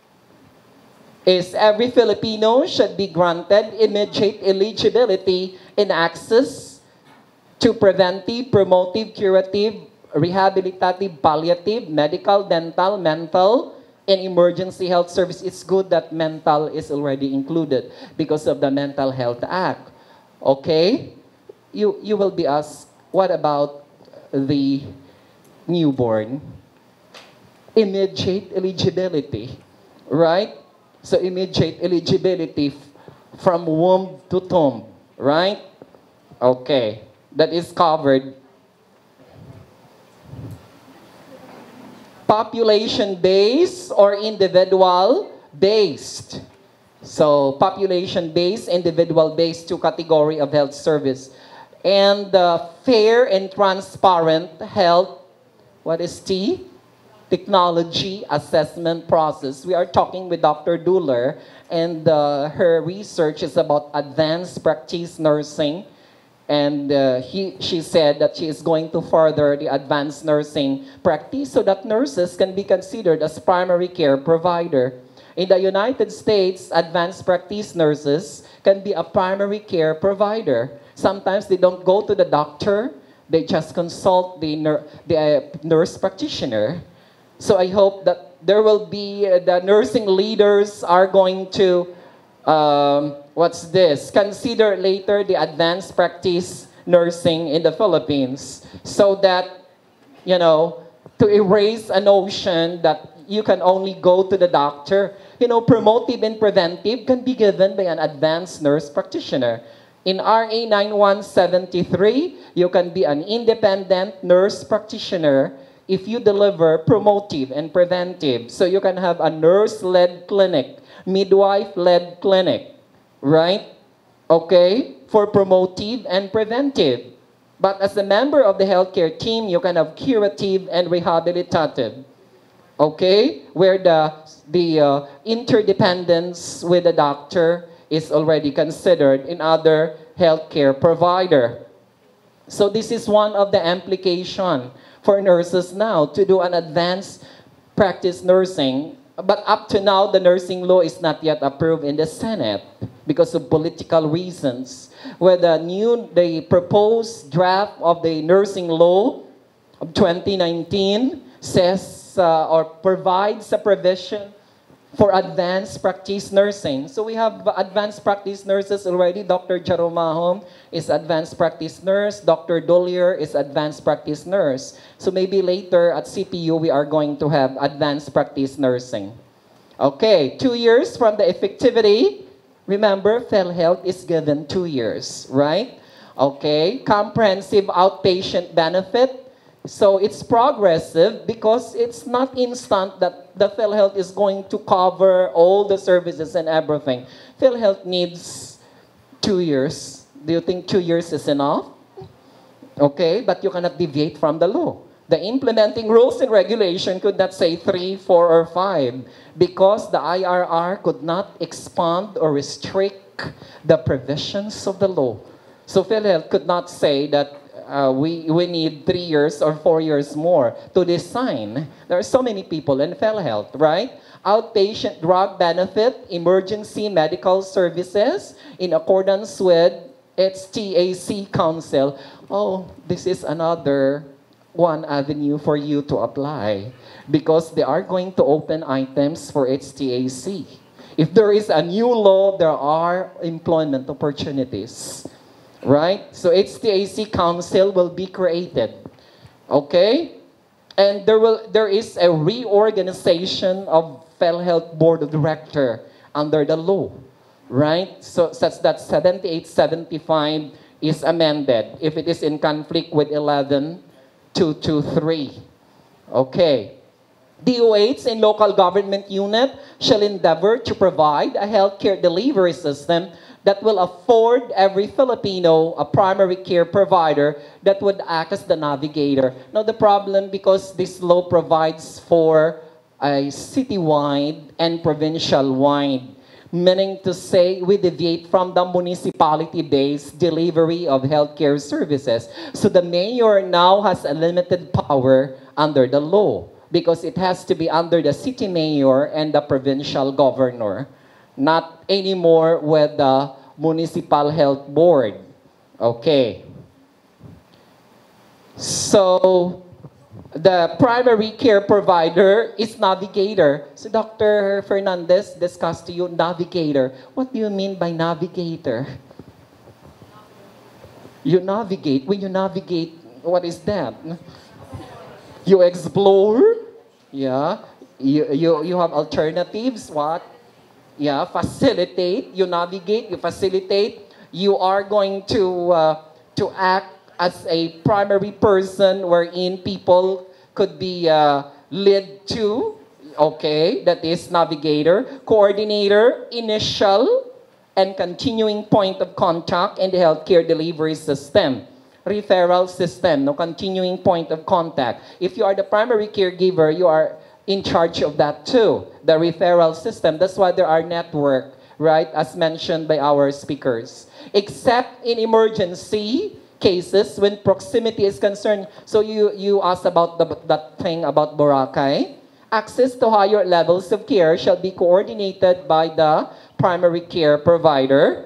is every Filipino should be granted immediate eligibility in access to preventive, promotive, curative, rehabilitative, palliative, medical, dental, mental, and emergency health service. It's good that mental is already included because of the Mental Health Act. Okay? You will be asked, what about the newborn? Immediate eligibility, right? So immediate eligibility from womb to tomb, right? Okay, that is covered. Population-based or individual-based. So population-based, individual-based, two category of health service. And fair and transparent health, what is T? Technology assessment process. We are talking with Dr. Duller, and her research is about advanced practice nursing. And she said that she is going to further the advanced nursing practice so that nurses can be considered as primary care provider. In the United States, advanced practice nurses can be a primary care provider. Sometimes they don't go to the doctor, they just consult the nurse practitioner. So I hope that there will be, the nursing leaders are going to, consider later the advanced practice nursing in the Philippines so that, to erase a notion that you can only go to the doctor. Promotive and preventive can be given by an advanced nurse practitioner. In RA 9173, you can be an independent nurse practitioner if you deliver promotive and preventive. So you can have a nurse-led clinic, midwife-led clinic, right? Okay, for promotive and preventive. But as a member of the healthcare team, you can have curative and rehabilitative. Okay, where the interdependence with the doctor is already considered in other healthcare provider. So this is one of the implication for nurses now to do an advanced practice nursing. But up to now, the nursing law is not yet approved in the Senate because of political reasons. Where the proposed draft of the nursing law of 2019 says or provides a provision for advanced practice nursing. So we have advanced practice nurses already. Dr. Jaromahom is advanced practice nurse. Dr. Dolier is advanced practice nurse. So maybe later at CPU we are going to have advanced practice nursing. Okay, 2 years from the effectivity. Remember, PhilHealth is given 2 years, right? Okay, comprehensive outpatient benefit. So it's progressive because it's not instant that the PhilHealth is going to cover all the services and everything. PhilHealth needs 2 years. Do you think 2 years is enough? Okay, but you cannot deviate from the law. The implementing rules and regulation could not say 3, 4, or 5 because the IRR could not expand or restrict the provisions of the law. So PhilHealth could not say that we need 3 years or 4 years more to design. There are so many people in PhilHealth, right? Outpatient drug benefit, emergency medical services in accordance with its TAC Council. Oh, this is another one avenue for you to apply because they are going to open items for its TAC. If there is a new law, there are employment opportunities, right? So its TAC Council will be created, okay? And there is a reorganization of PhilHealth Board of Director under the law, right? So such that 7875 is amended if it is in conflict with 11223. Okay. DOH and local government unit shall endeavor to provide a healthcare delivery system that will afford every Filipino a primary care provider that would act as the navigator. Now the problem, because this law provides for a citywide and provincial-wide, meaning to say we deviate from the municipality-based delivery of healthcare services. So the mayor now has a limited power under the law because it has to be under the city mayor and the provincial governor, not anymore with the municipal health board. Okay. So the primary care provider is navigator. So Dr. Fernandez discussed to you navigator. What do you mean by navigator? You navigate. When you navigate, what is that? You explore. Yeah. You have alternatives. What? Yeah. Facilitate. You navigate. You facilitate. You are going to act as a primary person wherein people could be led to, okay, that is navigator, coordinator, initial and continuing point of contact in the healthcare delivery system, referral system, no continuing point of contact. If you are the primary caregiver, you are in charge of that too, the referral system. That's why there are network, right, as mentioned by our speakers. Except in emergency cases when proximity is concerned. So you asked about that thing about Boracay. Access to higher levels of care shall be coordinated by the primary care provider.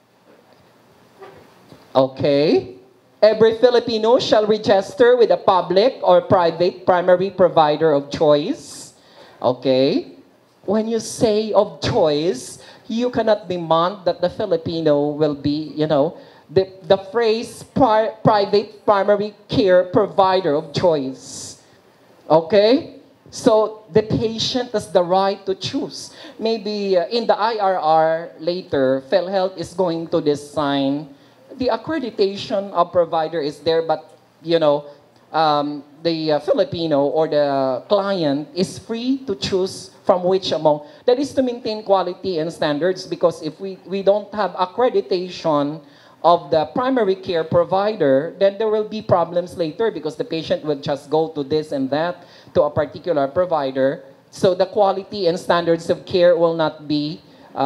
Okay. Every Filipino shall register with a public or private primary provider of choice. Okay. When you say of choice, you cannot demand that the Filipino will be, you know, the phrase private primary care provider of choice. Okay? So the patient has the right to choose. Maybe in the IRR later, PhilHealth is going to design the accreditation of provider is there, but you know, the Filipino or the client is free to choose from which among. That is to maintain quality and standards, because if we don't have accreditation of the primary care provider, then there will be problems later because the patient will just go to this and that, to a particular provider. So the quality and standards of care will not be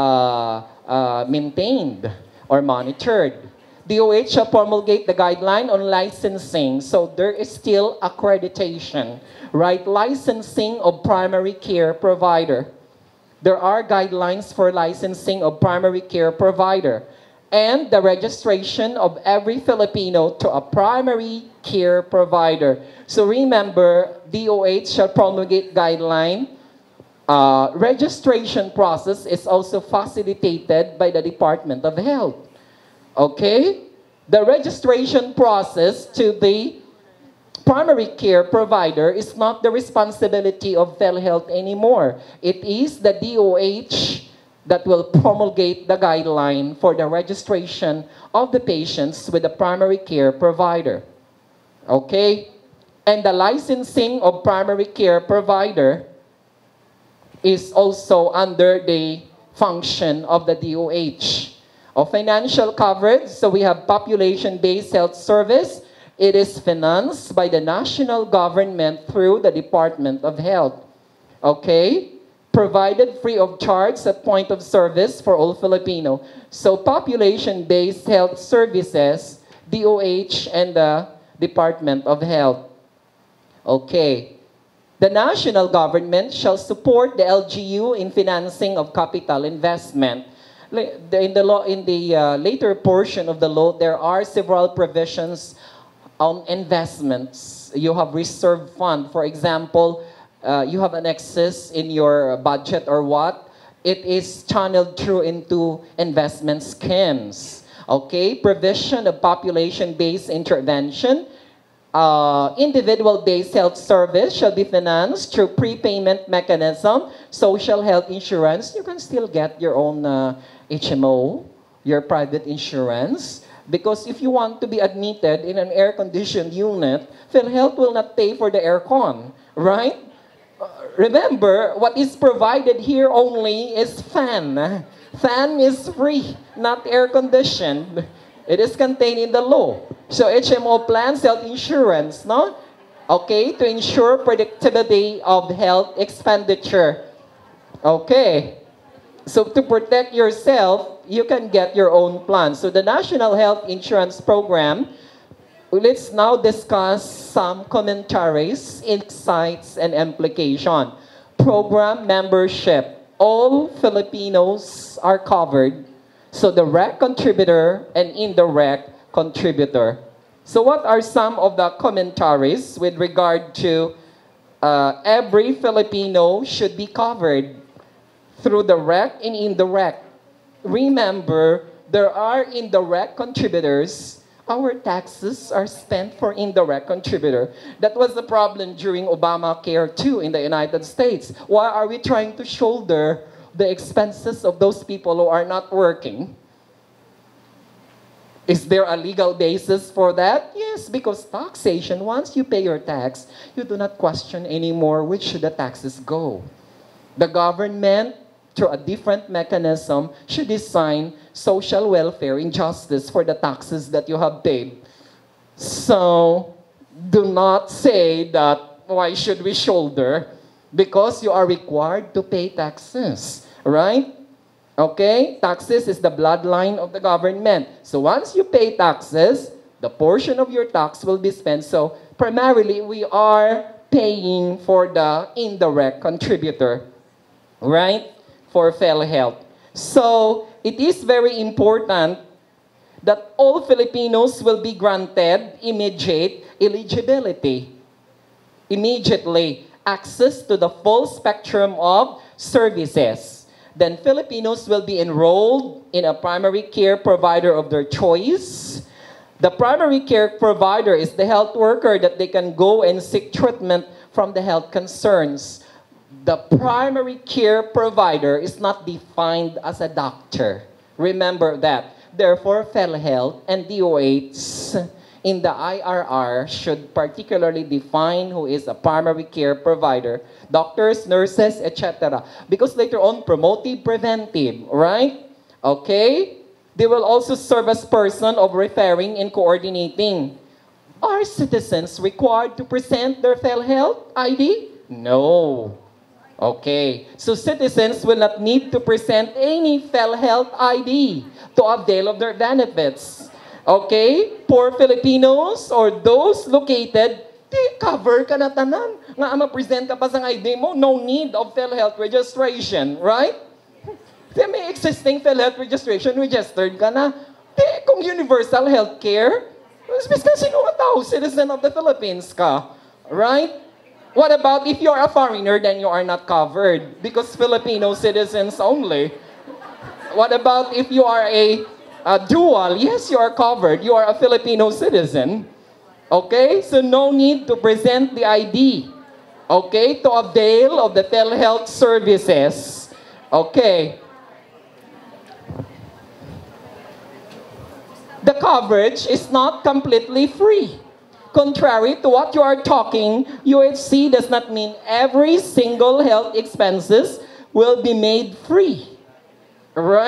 maintained or monitored. DOH shall promulgate the guideline on licensing. So there is still accreditation, right? Licensing of primary care provider. There are guidelines for licensing of primary care provider. And the registration of every Filipino to a primary care provider. So remember, DOH shall promulgate guideline. Registration process is also facilitated by the Department of Health. Okay? The registration process to the primary care provider is not the responsibility of PhilHealth anymore. It is the DOH that will promulgate the guideline for the registration of the patients with the primary care provider. Okay? And the licensing of primary care provider is also under the function of the DOH. Of financial coverage, so we have population-based health service It is financed by the national government through the Department of Health. Okay? Provided free of charge at point of service for all Filipino. So population-based health services, DOH and the Department of Health. Okay. The national government shall support the LGU in financing of capital investment. In the law, in the later portion of the law, there are several provisions on investments. You have reserve fund. For example, you have an excess in your budget or what, it is channeled through into investment schemes. Okay, provision of population-based intervention. Individual-based health service shall be financed through prepayment mechanism, social health insurance. You can still get your own HMO, your private insurance. Because if you want to be admitted in an air-conditioned unit, PhilHealth will not pay for the aircon, right? Remember, what is provided here only is fan. Fan is free, not air-conditioned. It is contained in the law. So HMO plans, health insurance, no? Okay, to ensure predictability of health expenditure. Okay. So to protect yourself, you can get your own plan. So the National Health Insurance Program, let's now discuss some commentaries, insights, and implication. Program membership. All Filipinos are covered. So the direct contributor and indirect contributor. So what are some of the commentaries with regard to every Filipino should be covered through direct and indirect? Remember, there are indirect contributors. Our taxes are spent for indirect contributor. That was the problem during Obamacare too in the United States. Why are we trying to shoulder the expenses of those people who are not working? Is there a legal basis for that? Yes, because taxation, once you pay your tax, you do not question anymore which should the taxes go. The government, through a different mechanism, should design social welfare injustice for the taxes that you have paid. So, do not say that, why should we shoulder? Because you are required to pay taxes, right? Okay? Taxes is the bloodline of the government. So once you pay taxes, the portion of your tax will be spent. So primarily, we are paying for the indirect contributor, right? For PhilHealth. So it is very important that all Filipinos will be granted immediate eligibility. Immediately, access to the full spectrum of services. Then Filipinos will be enrolled in a primary care provider of their choice. The primary care provider is the health worker that they can go and seek treatment from the health concerns. The primary care provider is not defined as a doctor. Remember that. Therefore, PhilHealth and DOH in the IRR should particularly define who is a primary care provider, doctors, nurses, etc. Because later on, promotive, preventive, right? Okay? They will also serve as person of referring and coordinating. Are citizens required to present their PhilHealth ID? No. Okay. So citizens will not need to present any PhilHealth ID to avail of their benefits. Okay? Poor Filipinos or those located, di cover ka na tanan. Nga ma-present ka pa sa ID mo, no need of PhilHealth registration, right? Di may existing PhilHealth registration, registered ka na. Di, kung universal healthcare, mas ka sino ka tao, citizen of the Philippines ka, right? What about if you're a foreigner, then you are not covered because Filipino citizens only. What about if you are a dual? Yes, you are covered. You are a Filipino citizen. Okay? So no need to present the ID. Okay? To avail of the PhilHealth services. Okay. The coverage is not completely free. Contrary to what you are talking, UHC does not mean every single health expenses will be made free. Right?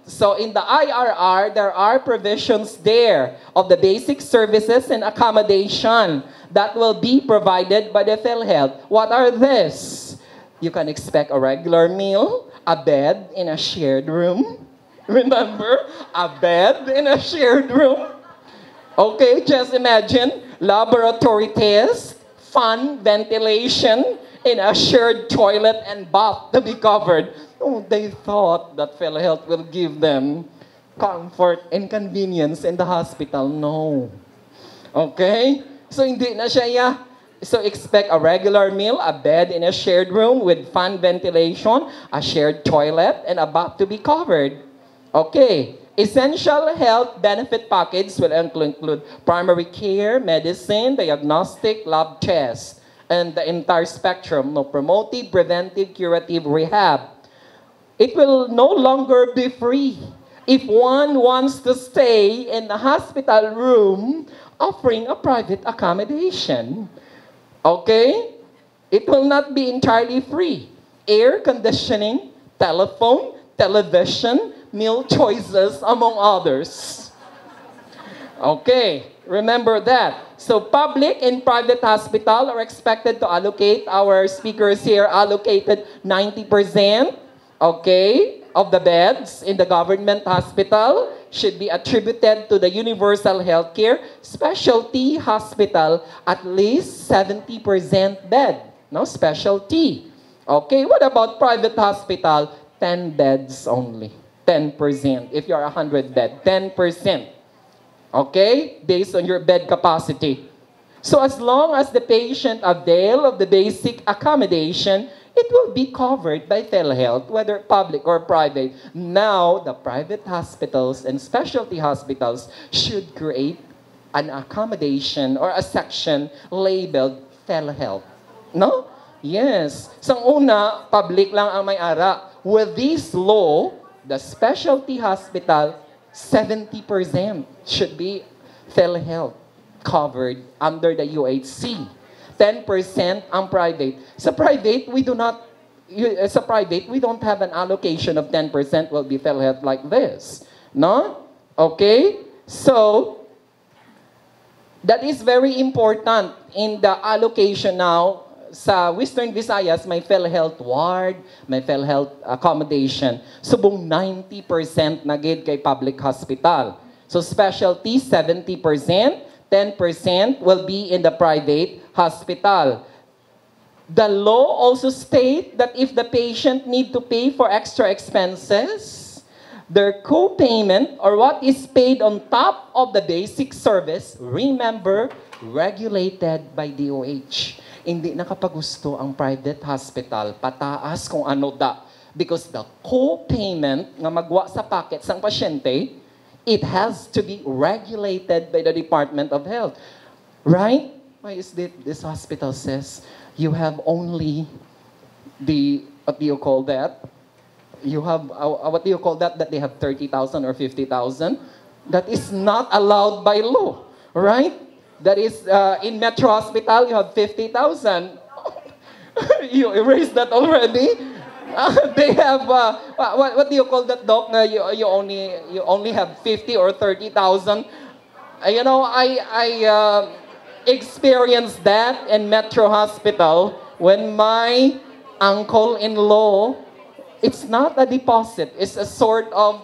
So in the IRR, there are provisions there of the basic services and accommodation that will be provided by the PhilHealth. What are these? You can expect a regular meal, a bed in a shared room. Remember? A bed in a shared room. Okay, just imagine laboratory test, fan, ventilation, in a shared toilet and bath to be covered. Oh, they thought that PhilHealth will give them comfort and convenience in the hospital. No. Okay? So hindi na siya ya. So expect a regular meal, a bed in a shared room with fan ventilation, a shared toilet, and a bath to be covered. Okay. Essential health benefit package will include primary care, medicine, diagnostic, lab tests, and the entire spectrum, no promotive, preventive, curative, rehab. It will no longer be free if one wants to stay in a hospital room offering a private accommodation. Okay? It will not be entirely free. Air conditioning, telephone, television, meal choices, among others. Okay, remember that. So public and private hospital are expected to allocate, our speakers here allocated 90%, okay, of the beds in the government hospital should be attributed to the universal healthcare specialty hospital, at least 70% bed, no specialty. Okay, what about private hospital? 10 beds only. 10%. If you're 100 bed, 10%. Okay? Based on your bed capacity. So as long as the patient avail of the basic accommodation, it will be covered by PhilHealth, whether public or private. Now, the private hospitals and specialty hospitals should create an accommodation or a section labeled PhilHealth. No? Yes. So una, public lang ang may-ara. With this law, the specialty hospital, 70% should be PhilHealth covered under the UHC. 10% ang private. Sa private, we don't have an allocation of 10% will be PhilHealth like this. No? Okay? So, that is very important in the allocation now. Sa Western Visayas, may PhilHealth ward, may PhilHealth accommodation. Subong 90% na gid kay public hospital. So specialty, 70%, 10% will be in the private hospital. The law also states that if the patient need to pay for extra expenses, their co-payment or what is paid on top of the basic service, remember, regulated by DOH. Hindi nakapagusto ang private hospital, pataas kung ano da. Because the co-payment nga magwa sa packet sang pasyente, it has to be regulated by the Department of Health. Right? Why is this hospital says you have only the, what do you call that? You have, what do you call that? That they have 30,000 or 50,000? That is not allowed by law. Right? That is, in Metro Hospital, you have 50,000. You erased that already? They have, what do you call that, Doc? You only have 50 or 30,000. You know, I experienced that in Metro Hospital when my uncle-in-law, it's not a deposit, it's a sort of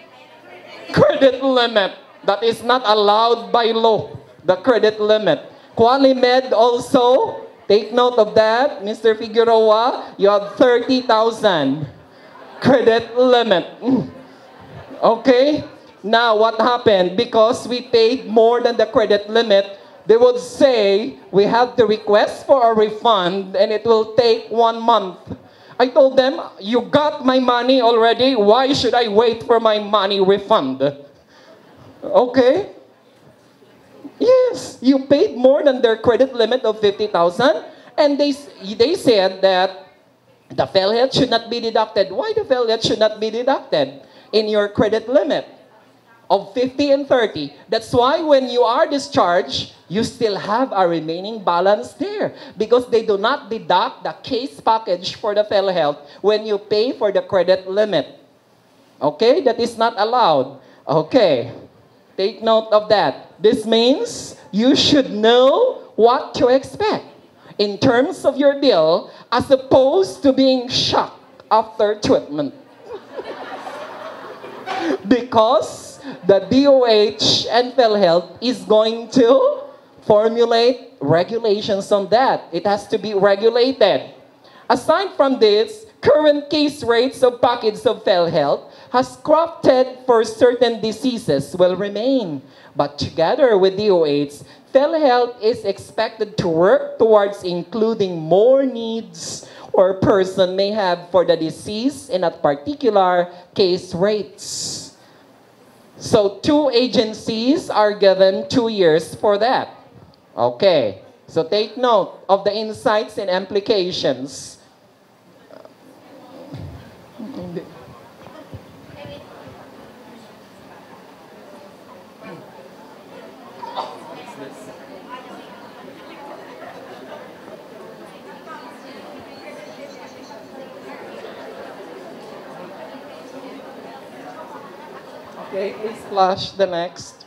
credit limit that is not allowed by law. The credit limit. Qualimed also, take note of that, Mr. Figueroa, you have 30,000 credit limit. Okay? Now, what happened? Because we paid more than the credit limit, they would say, we have to request for a refund and it will take 1 month. I told them, you got my money already, why should I wait for my money refund? Okay? Yes, you paid more than their credit limit of 50,000, and they said that the PhilHealth should not be deducted. Why the PhilHealth should not be deducted in your credit limit of 50 and 30? That's why when you are discharged, you still have a remaining balance there because they do not deduct the case package for the PhilHealth when you pay for the credit limit. Okay, that is not allowed. Okay, take note of that. This means you should know what to expect in terms of your bill as opposed to being shocked after treatment. Because the DOH and PhilHealth is going to formulate regulations on that. It has to be regulated. Aside from this, current case rates of package of PhilHealth has crafted for certain diseases will remain. But together with DOH, PhilHealth is expected to work towards including more needs or person may have for the disease in a particular case rates. So 2 agencies are given 2 years for that. Okay, so take note of the insights and implications. Okay, please flash the next.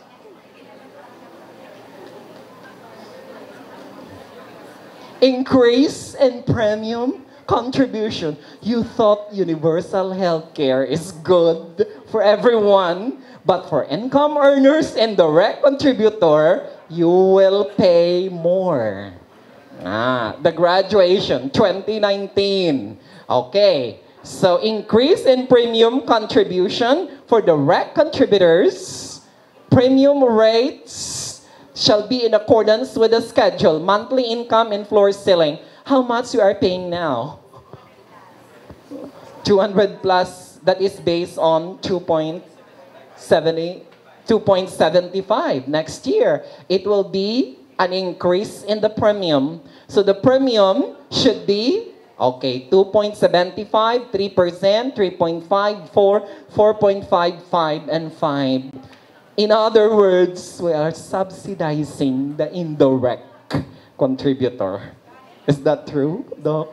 Increase in premium contribution. You thought universal health care is good for everyone, but for income earners and direct contributor, you will pay more. The graduation, 2019. Okay. So increase in premium contribution for direct contributors. Premium rates shall be in accordance with the schedule. Monthly income and floor ceiling. How much you are paying now? 200 plus, that is based on 2.75 next year. It will be an increase in the premium. So the premium should be okay, 2.75, 3%, 3.54, 4.55, and 5. In other words, we are subsidizing the indirect contributor. Is that true, Doc?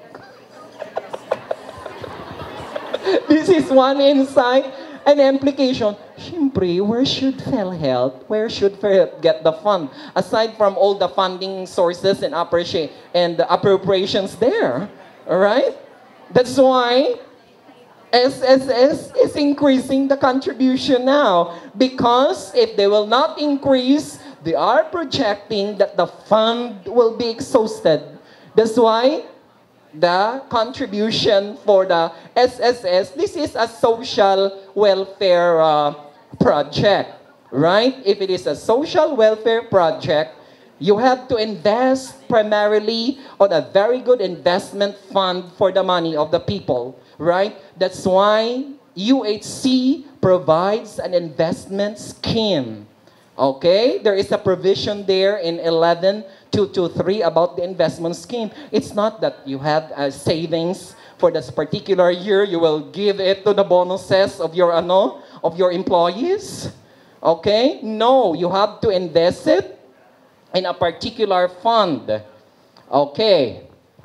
This is one insight and implication. Siyempre, where should PhilHealth get the fund? Aside from all the funding sources and appropriations there. Alright? That's why SSS is increasing the contribution now. Because if they will not increase, they are projecting that the fund will be exhausted. That's why the contribution for the SSS, this is a social welfare project. Right? If it is a social welfare project, you have to invest primarily on a very good investment fund for the money of the people, right? That's why UHC provides an investment scheme. Okay? There is a provision there in 11223 about the investment scheme. It's not that you have savings for this particular year, you will give it to the bonuses of your employees. Okay? No, you have to invest it in a particular fund. Okay.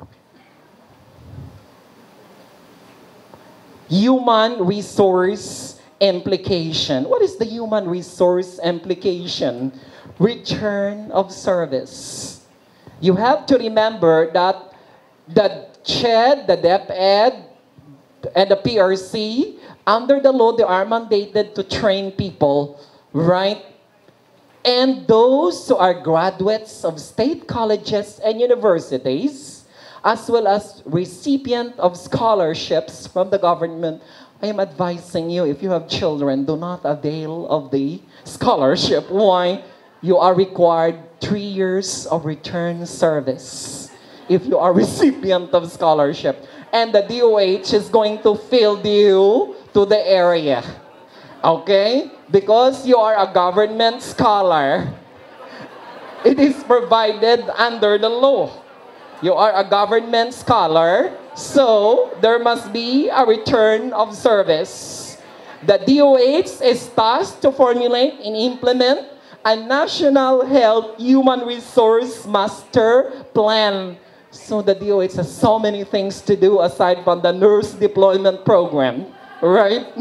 Human resource implication. What is the human resource implication? Return of service. You have to remember that the CHED, the DepEd, and the PRC, under the law, they are mandated to train people, right? And those who are graduates of state colleges and universities, as well as recipient of scholarships from the government, I am advising you, if you have children, do not avail of the scholarship. Why? You are required 3 years of return service if you are recipient of scholarship. And the DOH is going to field you to the area. Okay? Because you are a government scholar, it is provided under the law. You are a government scholar, so there must be a return of service. The DOH is tasked to formulate and implement a National Health Human Resource Master Plan. So the DOH has so many things to do aside from the nurse deployment program, right?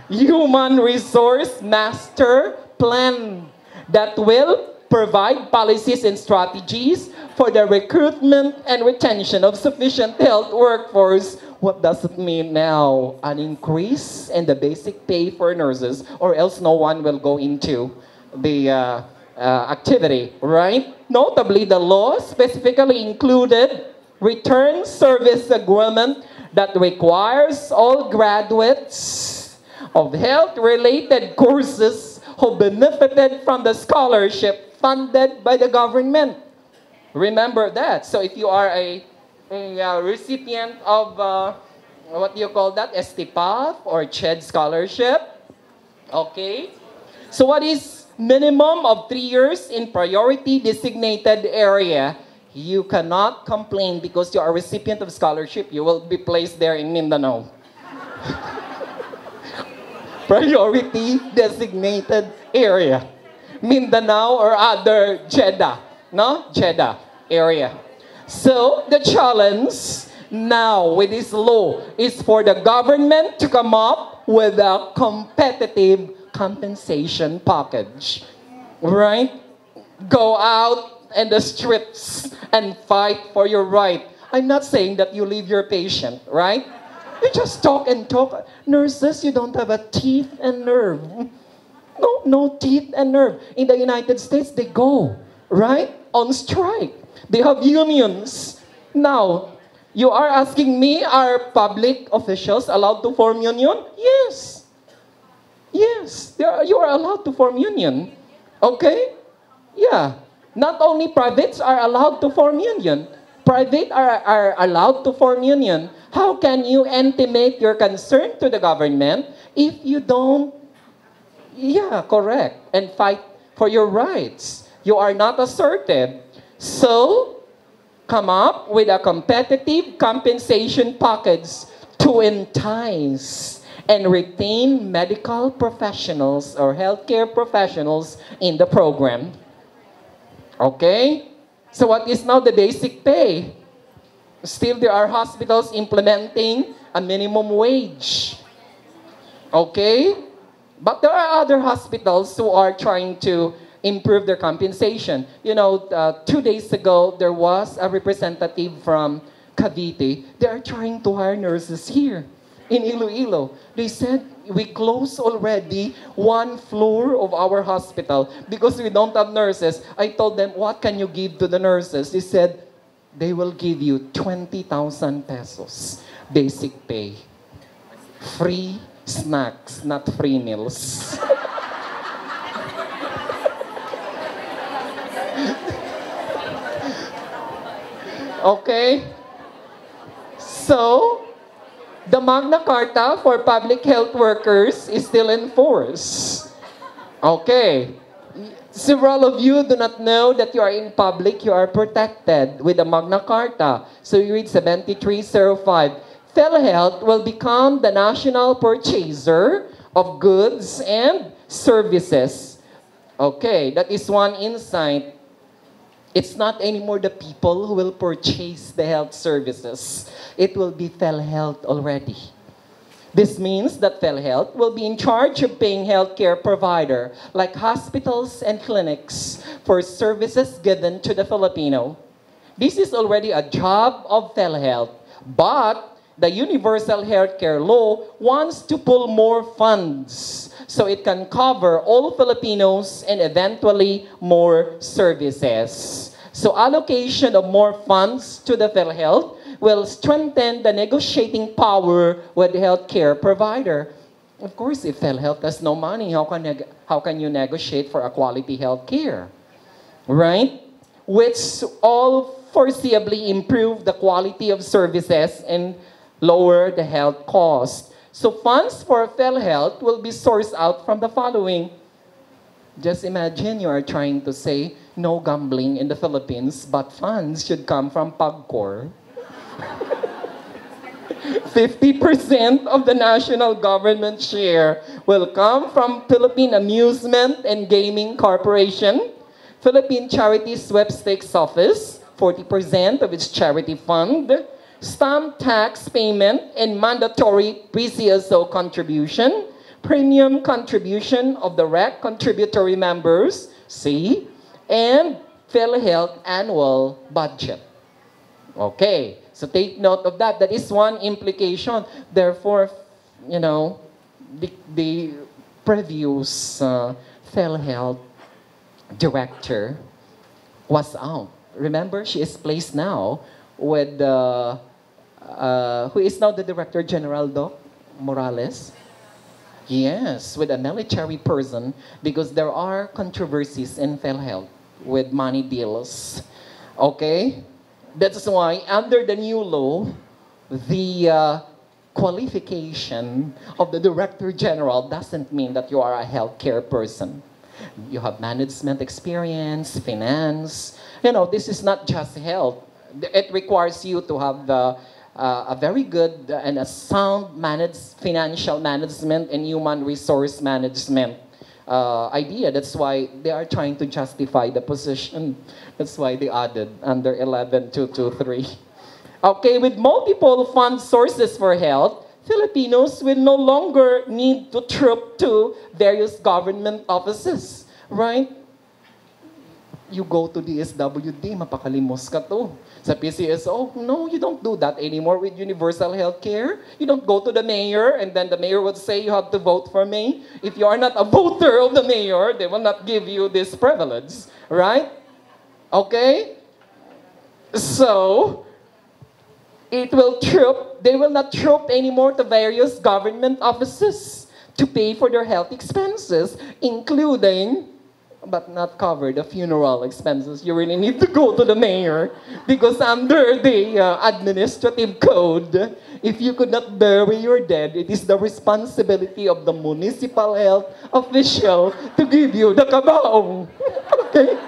human resource master plan that will provide policies and strategies for the recruitment and retention of sufficient health workforce. What does it mean now? An increase in the basic pay for nurses, or else no one will go into the activity, right? Notably, the law specifically included return service agreement that requires all graduates of health-related courses who benefited from the scholarship funded by the government. Remember that. So if you are a recipient of, what do you call that, STPAF or CHED scholarship, okay? So what is minimum of 3 years in priority designated area? You cannot complain because you are a recipient of scholarship. You will be placed there in Mindanao. Priority designated area. Mindanao or other Jeddah, no? Jeddah area. So the challenge now with this law is for the government to come up with a competitive compensation package, right? Go out in the streets and fight for your right. I'm not saying that you leave your patient, right? You just talk and talk. Nurses, you don't have a teeth and nerve. No teeth and nerve. In the United States, they go, right? On strike. They have unions. Now, you are asking me, are public officials allowed to form union? Yes. Yes, you are allowed to form union. Okay? Yeah. Not only privates are allowed to form union. Private are allowed to form union. How can you intimate your concern to the government if you don't, correct, and fight for your rights? You are not assertive. So, come up with a competitive compensation package to entice and retain medical professionals or healthcare professionals in the program. Okay? So what is now the basic pay? Still, there are hospitals implementing a minimum wage. Okay? But there are other hospitals who are trying to improve their compensation. You know, 2 days ago, there was a representative from Cavite. They are trying to hire nurses here in Iloilo. They said, we closed already 1 floor of our hospital because we don't have nurses. I told them, what can you give to the nurses? They said, they will give you 20,000 pesos basic pay. Free snacks, not free meals. Okay? So, the Magna Carta for public health workers is still in force. Okay. Several of you do not know that you are in public, you are protected with the Magna Carta. So you read 7305. PhilHealth will become the national purchaser of goods and services. Okay, that is one insight. It's not anymore the people who will purchase the health services. It will be PhilHealth already. This means that PhilHealth will be in charge of paying healthcare provider, like hospitals and clinics, for services given to the Filipino. This is already a job of PhilHealth, but the Universal Healthcare Law wants to pull more funds so it can cover all Filipinos and eventually more services. So allocation of more funds to the PhilHealth will strengthen the negotiating power with the healthcare provider. Of course, if PhilHealth has no money, how can you negotiate for a quality healthcare, right? Which all foreseeably improve the quality of services and lower the health cost. So funds for PhilHealth will be sourced out from the following. Just imagine you are trying to say no gambling in the Philippines, but funds should come from PAGCOR. 50% of the national government share will come from Philippine Amusement and Gaming Corporation, Philippine Charity Sweepstakes Office, 40% of its charity fund, stamp tax payment and mandatory PCSO contribution, premium contribution of the REC contributory members, C, and PhilHealth annual budget. Okay, so take note of that. That is one implication. Therefore, you know, the previous PhilHealth director was out. Remember, she is placed now with who is now the Director General, Doc Morales? Yes, with a military person, because there are controversies in PhilHealth with money deals. Okay? That's why under the new law, the qualification of the Director General doesn't mean that you are a healthcare person. You have management experience, finance. You know, this is not just health. It requires you to have a very good and a sound financial management and human resource management idea. That's why they are trying to justify the position. That's why they added under 11223. Okay, with multiple fund sources for health, Filipinos will no longer need to troop to various government offices, right? You go to DSWD, mapakalimos ka to. Sa PCSO, no, you don't do that anymore with universal health care. You don't go to the mayor and then the mayor would say you have to vote for me. If you are not a voter of the mayor, they will not give you this privilege, right? Okay? So, it will troop, they will not troop anymore to various government offices to pay for their health expenses, including, but not cover, the funeral expenses. You really need to go to the mayor because under the administrative code, if you could not bury your dead, it is the responsibility of the municipal health official to give you the kabaong. Okay?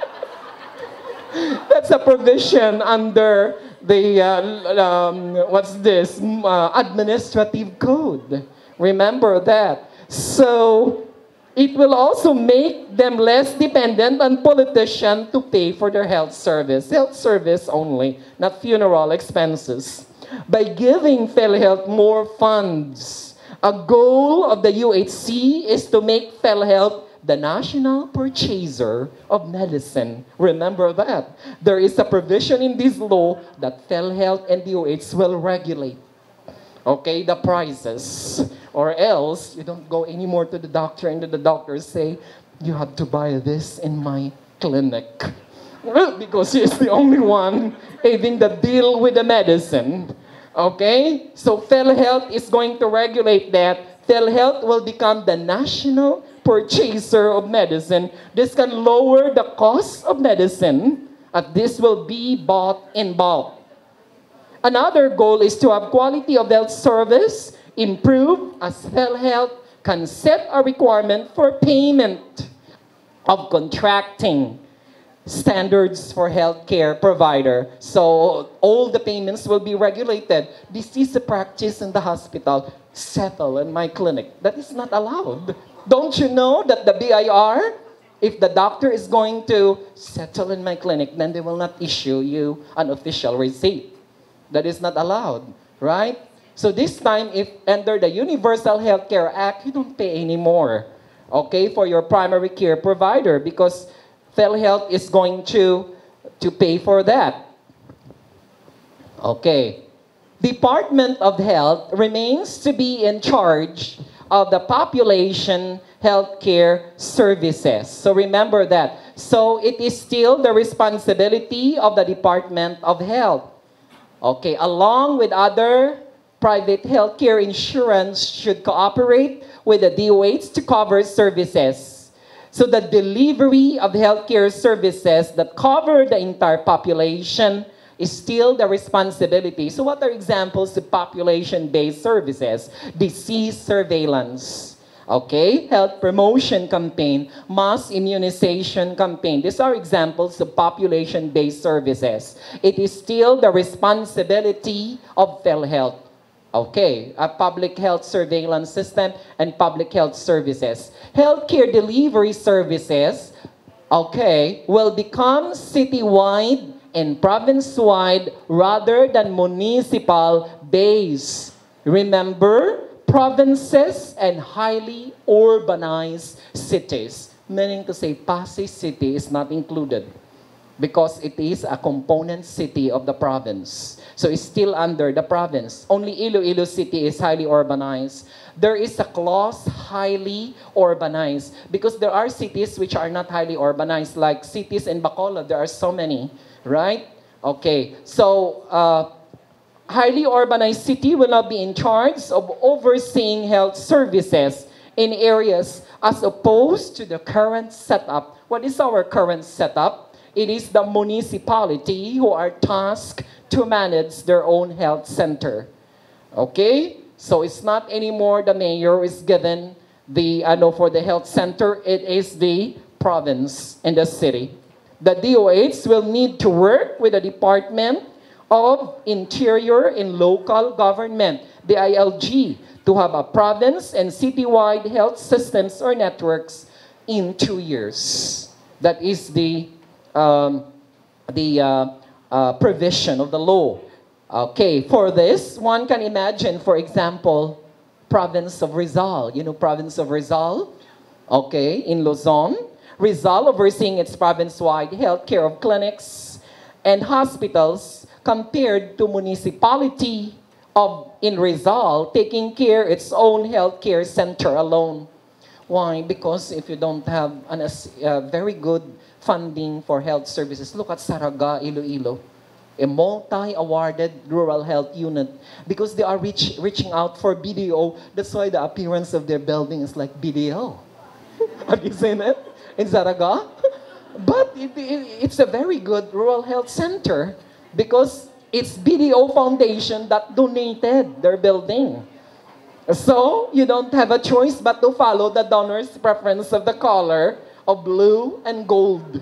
That's a provision under the, what's this, administrative code. Remember that. So, it will also make them less dependent on politicians to pay for their health service only, not funeral expenses. By giving PhilHealth more funds, a goal of the UHC is to make PhilHealth the national purchaser of medicine. Remember that. There is a provision in this law that PhilHealth and DOH will regulate, okay, the prices. Or else, you don't go anymore to the doctor and the doctors say, you have to buy this in my clinic. Because he is the only one having the deal with the medicine. Okay? So PhilHealth is going to regulate that. PhilHealth will become the national purchaser of medicine. This can lower the cost of medicine, and this will be bought in bulk. Another goal is to have quality of health service improve as PhilHealth can set a requirement for payment of contracting standards for healthcare provider. So all the payments will be regulated. This is a practice in the hospital. Settle in my clinic. That is not allowed. Don't you know that the BIR, if the doctor is going to settle in my clinic, then they will not issue you an official receipt. That is not allowed, right? So this time, if under the Universal Healthcare Act, you don't pay anymore, okay, for your primary care provider because PhilHealth is going to pay for that. Okay. Department of Health remains to be in charge of the population healthcare services. So remember that. So it is still the responsibility of the Department of Health. Okay, along with other private healthcare insurance should cooperate with the DOH to cover services. So the delivery of healthcare services that cover the entire population is still the responsibility. So what are examples of population-based services? Disease surveillance, okay? Health promotion campaign, mass immunization campaign. These are examples of population-based services. It is still the responsibility of PhilHealth. Okay, a public health surveillance system and public health services. Healthcare delivery services, okay, will become citywide and province-wide rather than municipal-based. Remember, provinces and highly urbanized cities. Meaning to say, Pasay City is not included because it is a component city of the province. So it's still under the province. Only Iloilo City is highly urbanized. There is a clause, highly urbanized, because there are cities which are not highly urbanized, like cities in Bacolod. There are so many, right? Okay, so highly urbanized city will not be in charge of overseeing health services in areas as opposed to the current setup. What is our current setup? It is the municipality who are tasked to manage their own health center. Okay? So it's not anymore the mayor is given the, for the health center, it is the province and the city. The DOH will need to work with the Department of Interior and Local Government, the ILG, to have a province and citywide health systems or networks in 2 years. That is the provision of the law. Okay, for this, one can imagine, for example, province of Rizal. You know province of Rizal? Okay, in Luzon. Rizal overseeing its province-wide healthcare of clinics and hospitals compared to municipality in Rizal taking care its own healthcare center alone. Why? Because if you don't have very good funding for health services, look at Saraga, Iloilo, a multi-awarded rural health unit, because they are reaching out for BDO. That's why the appearance of their building is like BDO. Have you seen it in Saraga? But it's a very good rural health center because it's BDO Foundation that donated their building. So you don't have a choice but to follow the donor's preference of the color of blue and gold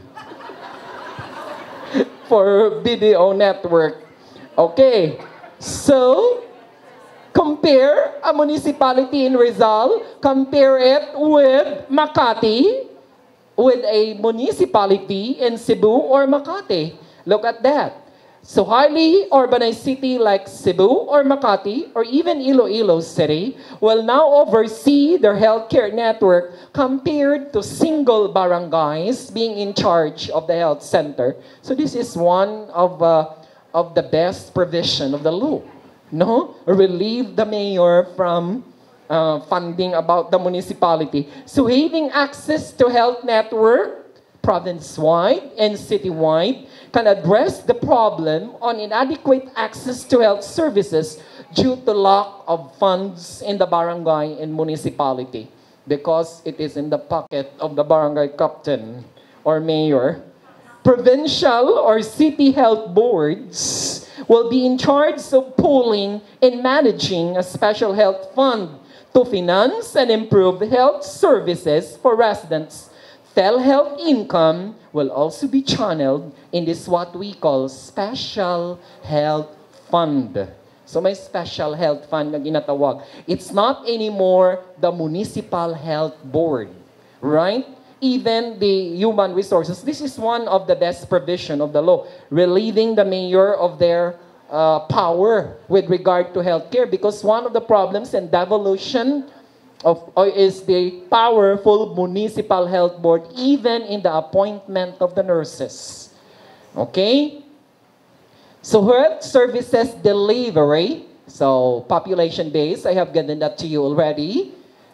for BDO network. Okay, so compare a municipality in Rizal, compare it with Makati, with a municipality in Cebu or Makati. Look at that. So highly urbanized city like Cebu or Makati or even Iloilo City will now oversee their healthcare network compared to single barangays being in charge of the health center. So this is one of the best provision of the law. No? Relieve the mayor from funding about the municipality. So having access to health network, province-wide and city-wide, can address the problem on inadequate access to health services due to lack of funds in the barangay and municipality because it is in the pocket of the barangay captain or mayor. Provincial or city health boards will be in charge of pooling and managing a special health fund to finance and improve health services for residents. Health income will also be channeled in this what we call special health fund. So may special health fund na ginatawag. It's not anymore the municipal health board, right? Even the human resources. This is one of the best provision of the law, relieving the mayor of their power with regard to healthcare, because one of the problems and devolution is the powerful municipal health board, even in the appointment of the nurses. Okay? So health services delivery, so population base, I have given that to you already.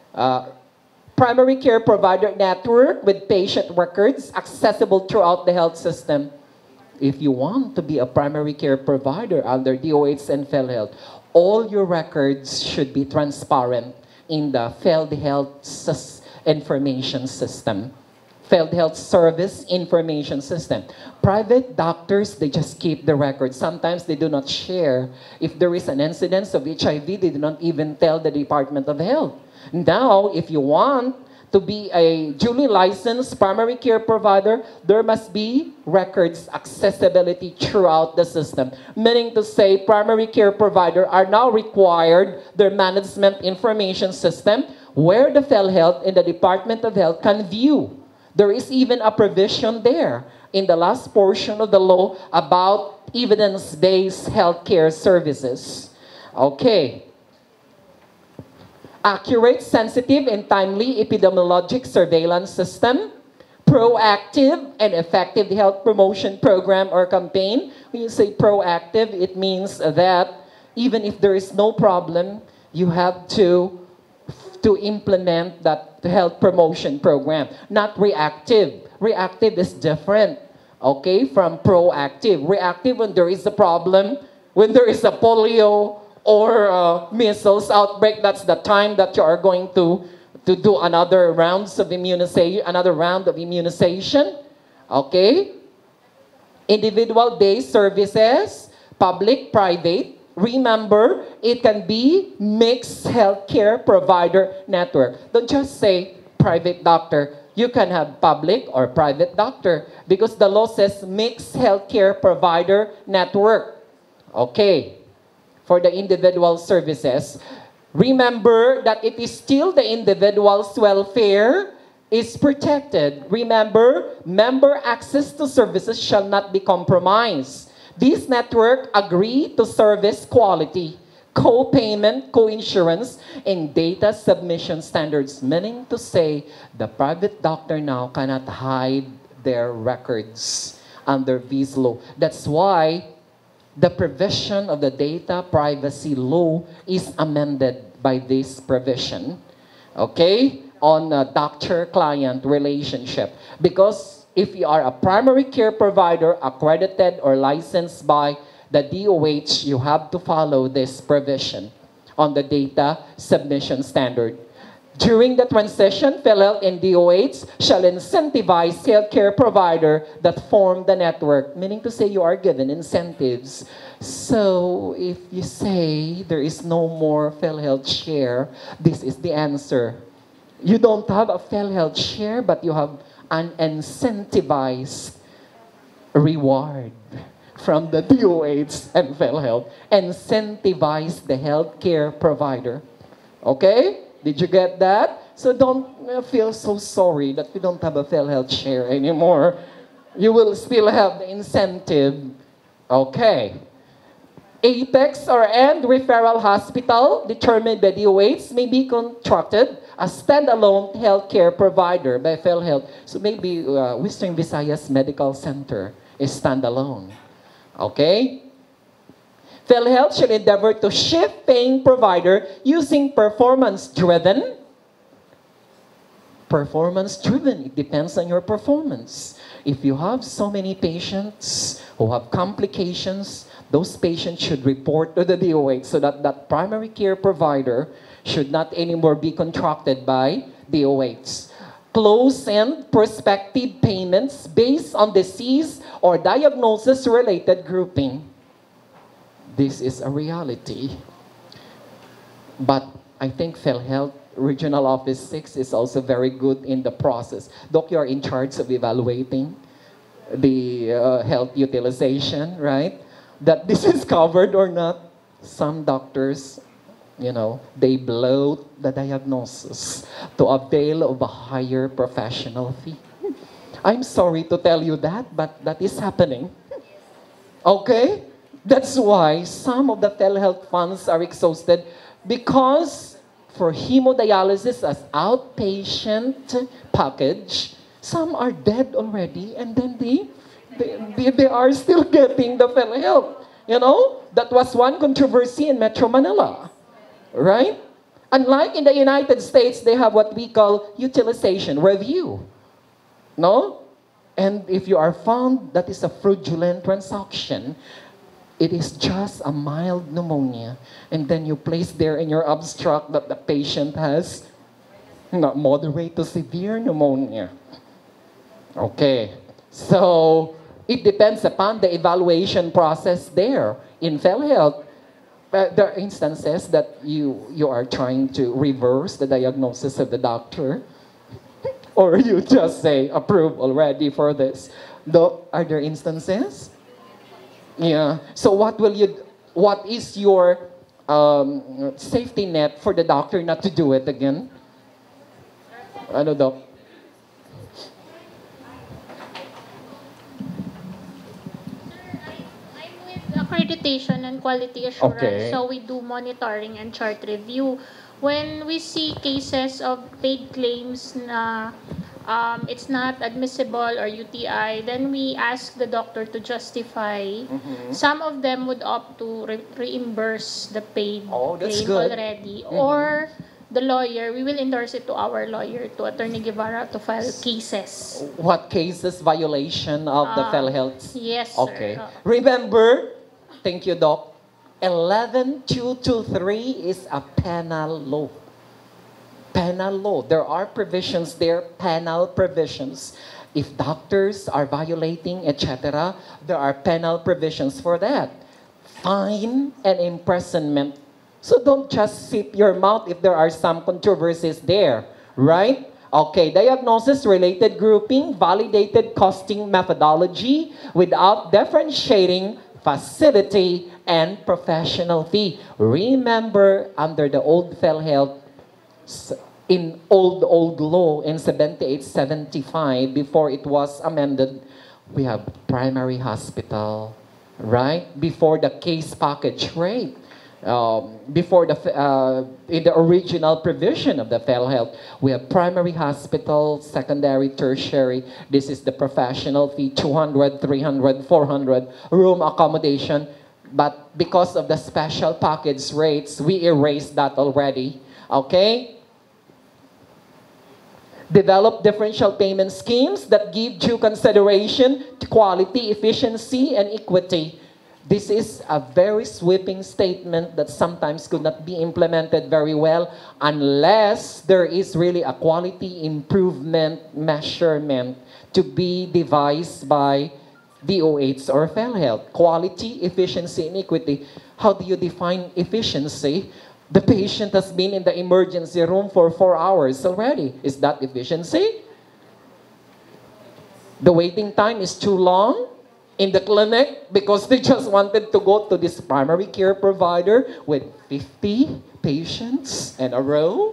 Primary care provider network with patient records accessible throughout the health system. If you want to be a primary care provider under DOH and PhilHealth, all your records should be transparent in the PhilHealth information system. PhilHealth Service Information System. Private doctors, they just keep the records. Sometimes they do not share. If there is an incidence of HIV, they do not even tell the Department of Health. Now, if you want to be a duly licensed primary care provider, there must be records accessibility throughout the system. Meaning to say, primary care provider are now required their management information system where the PhilHealth and the Department of Health can view. There is even a provision there in the last portion of the law about evidence-based healthcare services. Okay. accurate, sensitive, and timely epidemiologic surveillance system, proactive and effective health promotion program or campaign. When you say proactive, it means that even if there is no problem, you have to implement that health promotion program, not reactive. Reactive is different, okay, from proactive. Reactive when there is a problem, when there is a polio or measles outbreak, that's the time that you are going to do another round of immunization, okay? Individual day services, public, private. Remember, it can be mixed healthcare provider network. Don't just say private doctor. You can have public or private doctor because the law says mixed healthcare provider network. Okay, for the individual services. Remember that it is still the individual's welfare is protected. Remember, member access to services shall not be compromised. This network agree to service quality, co-payment, co-insurance, and data submission standards, meaning to say the private doctor now cannot hide their records under this law. That's why the provision of the data privacy law is amended by this provision, okay, on a doctor-client relationship. Because if you are a primary care provider accredited or licensed by the DOH, you have to follow this provision on the data submission standard. During the transition, PhilHealth and DOH shall incentivize healthcare provider that form the network, meaning to say you are given incentives. So if you say there is no more PhilHealth share, this is the answer. You don't have a PhilHealth share, but you have an incentivized reward from the DOH and PhilHealth. Incentivize the healthcare provider. Okay? Did you get that? So don't feel so sorry that you don't have a PhilHealth share anymore. You will still have the incentive. Okay. Apex or end referral hospital determined by DOH may be contracted as standalone healthcare provider by PhilHealth. So maybe Western Visayas Medical Center is standalone. Okay? PhilHealth should endeavor to shift paying provider using performance-driven. Performance-driven, it depends on your performance. If you have so many patients who have complications, those patients should report to the DOH so that that primary care provider should not anymore be contracted by DOH. Close-end prospective payments based on disease or diagnosis-related grouping. This is a reality. But I think PhilHealth Regional Office 6 is also very good in the process. Doc, you are in charge of evaluating the health utilization, right? That this is covered or not. Some doctors, you know, they bloat the diagnosis to avail of a higher professional fee. I'm sorry to tell you that, but that is happening. Okay? That's why some of the PhilHealth funds are exhausted because for hemodialysis as outpatient package, some are dead already and then they are still getting the PhilHealth. You know, that was one controversy in Metro Manila, right? Unlike in the United States, they have what we call utilization review, no? And if you are found that is a fraudulent transaction, it is just a mild pneumonia. And then you place there in your abstract that the patient has not moderate to severe pneumonia. Okay, so it depends upon the evaluation process there. In PhilHealth, there are instances that you are trying to reverse the diagnosis of the doctor, or you just say, approve already for this. Are there instances? Yeah. So what is your safety net for the doctor not to do it again? Ano, Doc? Accreditation and quality assurance. Okay. So we do monitoring and chart review. when we see cases of paid claims na it's not admissible or UTI, then we ask the doctor to justify. Some of them would opt to reimburse the paid that's claim good. already. Or the lawyer, we will endorse it to our lawyer, to Attorney Guevara, to file cases. What cases? Violation of the PhilHealth? Yes, sir. Okay. Remember, thank you, Doc, 11223 is a penal law. Penal law. There are provisions there, penal provisions. If doctors are violating, etc., there are penal provisions for that. Fine and imprisonment. So don't just sip your mouth if there are some controversies there, right? Okay, diagnosis, related grouping, validated costing methodology without differentiating facility and professional fee. Remember, under the old PhilHealth, in old law in 78-75, before it was amended, we have primary hospital, right? Before the case package rate. Before in the original provision of the PhilHealth, we have primary hospital, secondary, tertiary. This is the professional fee, 200, 300, 400, room accommodation. But because of the special package rates, we erased that already. Okay? Develop differential payment schemes that give due consideration to quality, efficiency, and equity. This is a very sweeping statement that sometimes could not be implemented very well unless there is really a quality improvement measurement to be devised by DOH or PhilHealth. Quality, efficiency, and equity. How do you define efficiency? The patient has been in the emergency room for 4 hours already. Is that efficiency? The waiting time is too long in the clinic because they just wanted to go to this primary care provider with 50 patients in a row.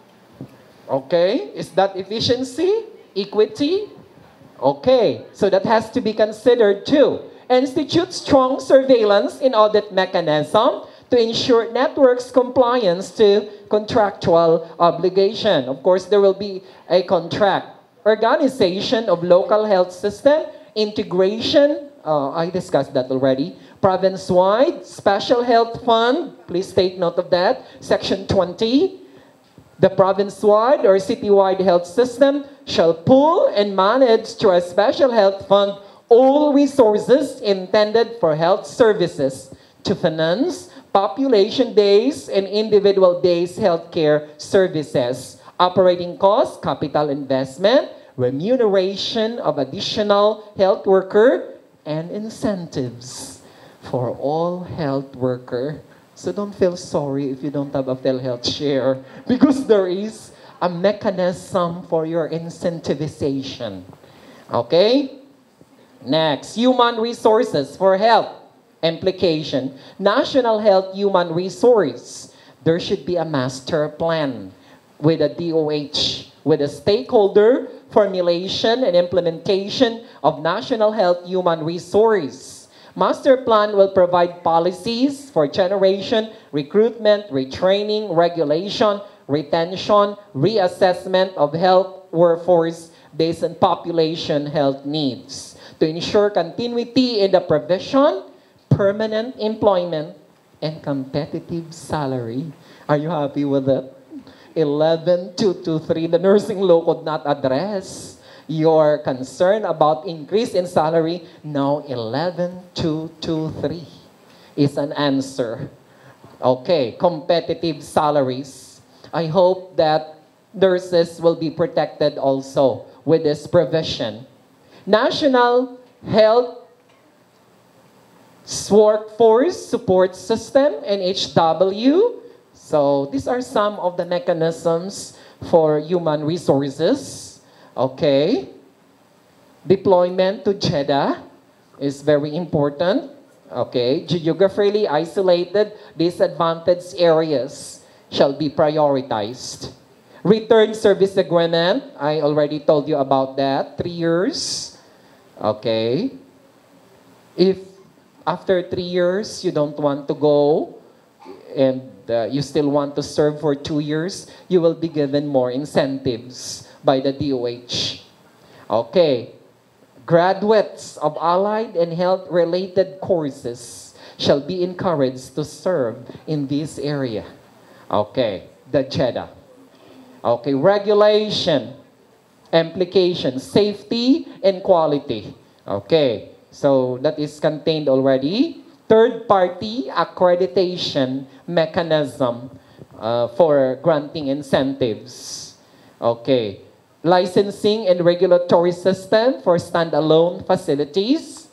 Okay, is that efficiency? Equity? Okay, so that has to be considered too. Institute strong surveillance and audit mechanism to ensure networks compliance to contractual obligation. Of course, there will be a contract. Organization of local health system, integration, I discussed that already. Province-wide, special health fund, please take note of that, section 20. The province-wide or city-wide health system shall pool and manage through a special health fund all resources intended for health services to finance population days and individual days healthcare services, operating costs, capital investment, remuneration of additional health worker, and incentives for all health worker. So don't feel sorry if you don't have a PhilHealth share because there is a mechanism for your incentivization. Okay? Next, human resources for health implication. National Health Human Resource. There should be a master plan with a DOH, with a stakeholder formulation and implementation of National Health Human Resource. Master plan will provide policies for generation, recruitment, retraining, regulation, retention, reassessment of health workforce based on population health needs to ensure continuity in the provision, permanent employment, and competitive salary. Are you happy with it? 11223, the nursing law could not address your concern about increase in salary. Now 11223 is an answer. Okay, competitive salaries. I hope that nurses will be protected also with this provision. National Health Workforce Support System, NHW. So these are some of the mechanisms for human resources. Okay. Deployment to Jeddah is very important. Okay. Geographically isolated, disadvantaged areas shall be prioritized. Return service agreement, I already told you about that. 3 years. Okay. If after 3 years you don't want to go and you still want to serve for 2 years, you will be given more incentives by the DOH. Okay. Graduates of allied and health-related courses shall be encouraged to serve in this area. Okay, the JEDA. Okay, regulation, implication, safety, and quality. Okay, so that is contained already. Third-party accreditation mechanism for granting incentives. Okay, licensing and regulatory system for standalone facilities.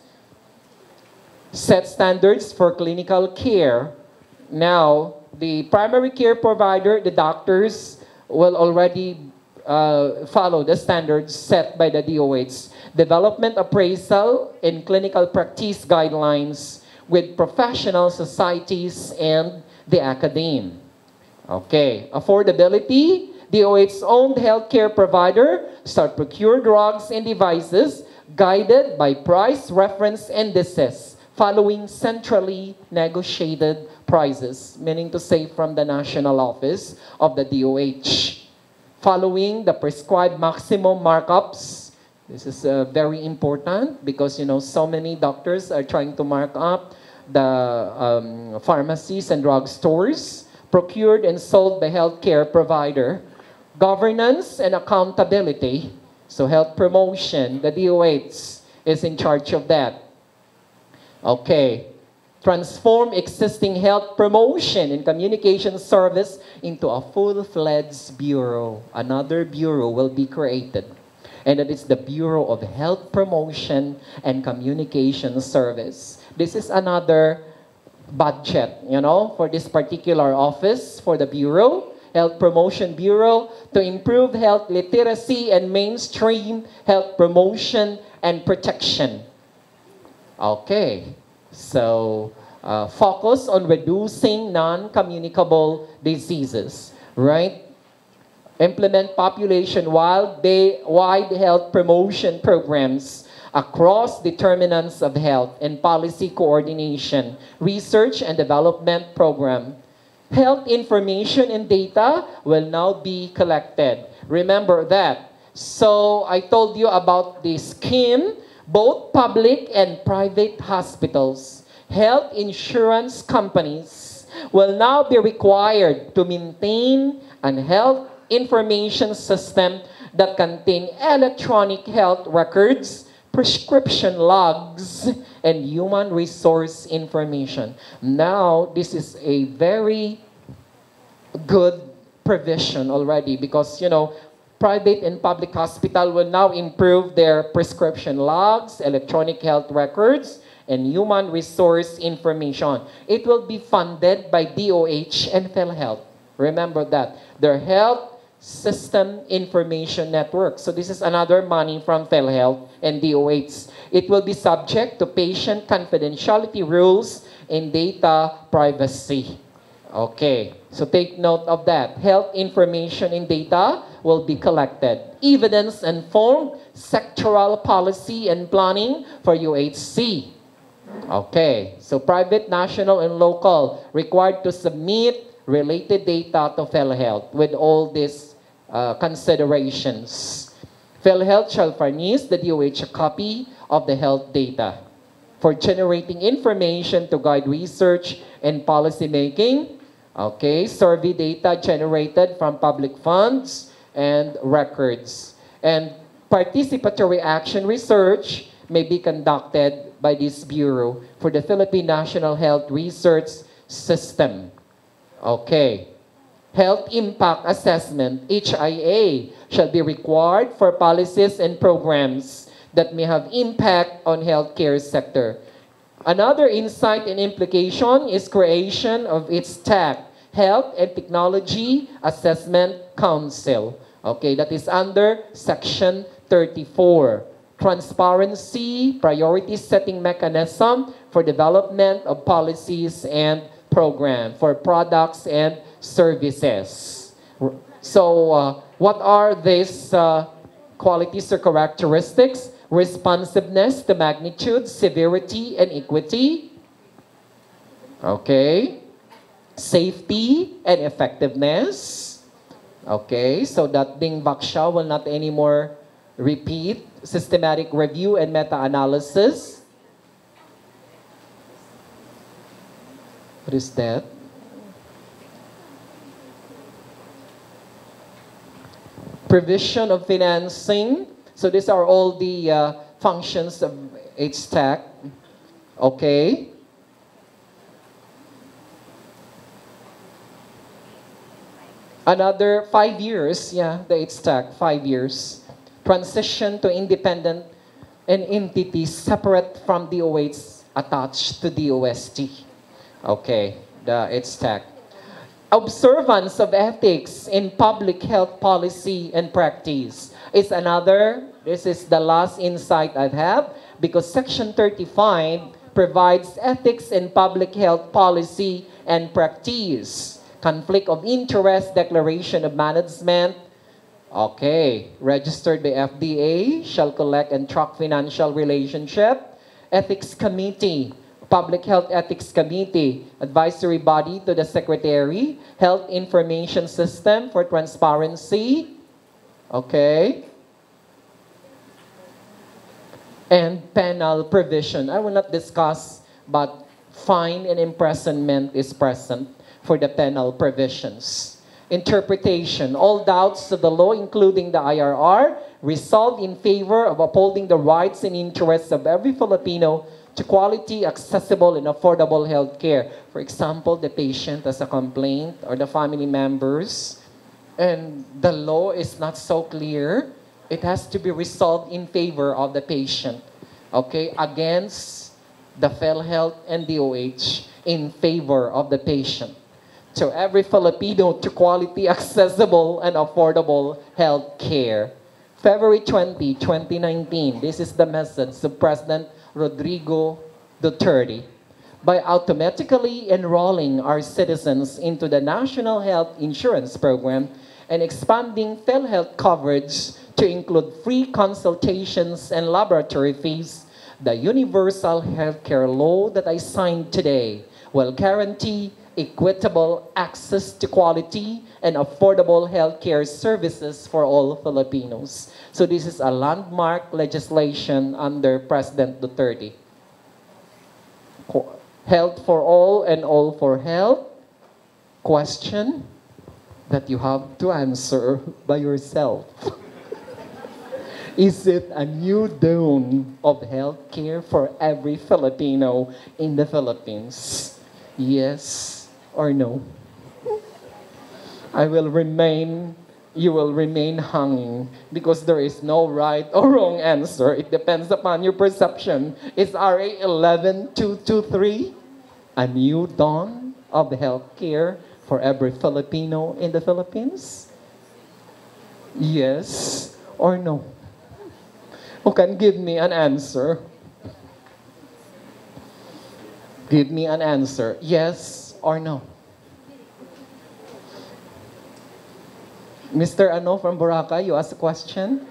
Set standards for clinical care. Now, the primary care provider, the doctors, will already follow the standards set by the DOH. Development appraisal and clinical practice guidelines with professional societies and the academe. Okay, affordability. DOH's owned healthcare provider start procure drugs and devices guided by price reference indices following centrally negotiated prices, meaning to say from the national office of the DOH. Following the prescribed maximum markups. This is very important because, you know, so many doctors are trying to mark up the pharmacies and drugstores procured and sold by healthcare provider. Governance and accountability. So health promotion, the DOH is in charge of that. Okay. Transform existing health promotion and communication service into a full-fledged bureau. Another bureau will be created. And that is the Bureau of Health Promotion and Communication Service. This is another budget, you know, for this particular office, for the bureau. Health Promotion Bureau, to improve health literacy and mainstream health promotion and protection. Okay, so focus on reducing non-communicable diseases, right? Implement population-wide health promotion programs across determinants of health and policy coordination, research and development program. Health information and data will now be collected. Remember that. So I told you about the scheme, both public and private hospitals, health insurance companies will now be required to maintain an health information system that contain electronic health records, prescription logs, and human resource information. Now, this is a very good provision already because, you know, private and public hospital will now improve their prescription logs, electronic health records, and human resource information. It will be funded by DOH and PhilHealth. Remember that. Their health system information network. So this is another money from PhilHealth and DOH. It will be subject to patient confidentiality rules and data privacy. Okay, so take note of that. Health information and data will be collected. Evidence-informed sectoral policy and planning for UHC. Okay, so private, national, and local required to submit related data to PhilHealth with all these considerations. PhilHealth shall furnish the DOH a copy of the health data for generating information to guide research and policy making. Okay, survey data generated from public funds and records. And participatory action research may be conducted by this Bureau for the Philippine National Health Research System. Okay. Health Impact Assessment, HIA, shall be required for policies and programs that may have impact on healthcare sector. Another insight and implication is creation of its TAC, Health and Technology Assessment Council. Okay, that is under Section 34. Transparency, priority setting mechanism for development of policies and program for products and services. So what are these qualities or characteristics? Responsiveness to magnitude, severity, and equity. Okay. safety and effectiveness. Okay, so that Ding Baksha will not anymore repeat. Systematic review and meta-analysis. What is that? Provision of financing. So these are all the functions of HTAC. Okay. Another 5 years, yeah, the HTAC, 5 years. Transition to independent and entities separate from DOH attached to DOST. Okay, the HTAC. Observance of ethics in public health policy and practice is another. This is the last insight I have, because Section 35 provides ethics in public health policy and practice. Conflict of interest declaration of management. Okay, registered by FDA, shall collect and track financial relationship. Ethics Committee, Public Health Ethics Committee, advisory body to the Secretary, Health Information System for transparency. Okay. And penal provision. I will not discuss, but fine and imprisonment is present for the penal provisions. Interpretation. All doubts of the law, including the IRR, resolved in favor of upholding the rights and interests of every Filipino to quality, accessible, and affordable health care. For example, the patient has a complaint or the family members, and the law is not so clear. It has to be resolved in favor of the patient, okay, against the PhilHealth and DOH, in favor of the patient. So every Filipino to quality, accessible, and affordable health care. February 20, 2019, this is the message of President Rodrigo Duterte. By automatically enrolling our citizens into the National Health Insurance Program and expanding PhilHealth coverage to include free consultations and laboratory fees, the Universal Healthcare Law that I signed today will guarantee equitable access to quality and affordable healthcare services for all Filipinos. So this is a landmark legislation under President Duterte. Health for all and all for health. Question that you have to answer by yourself. Is it a new dawn of healthcare for every Filipino in the Philippines? Yes or no? You will remain hanging because there is no right or wrong answer. It depends upon your perception. Is RA 11223 a new dawn of healthcare for every Filipino in the Philippines? Yes or no? Who can give me an answer? Give me an answer. Yes or no? Mr. Ano from Boracay, you asked a question?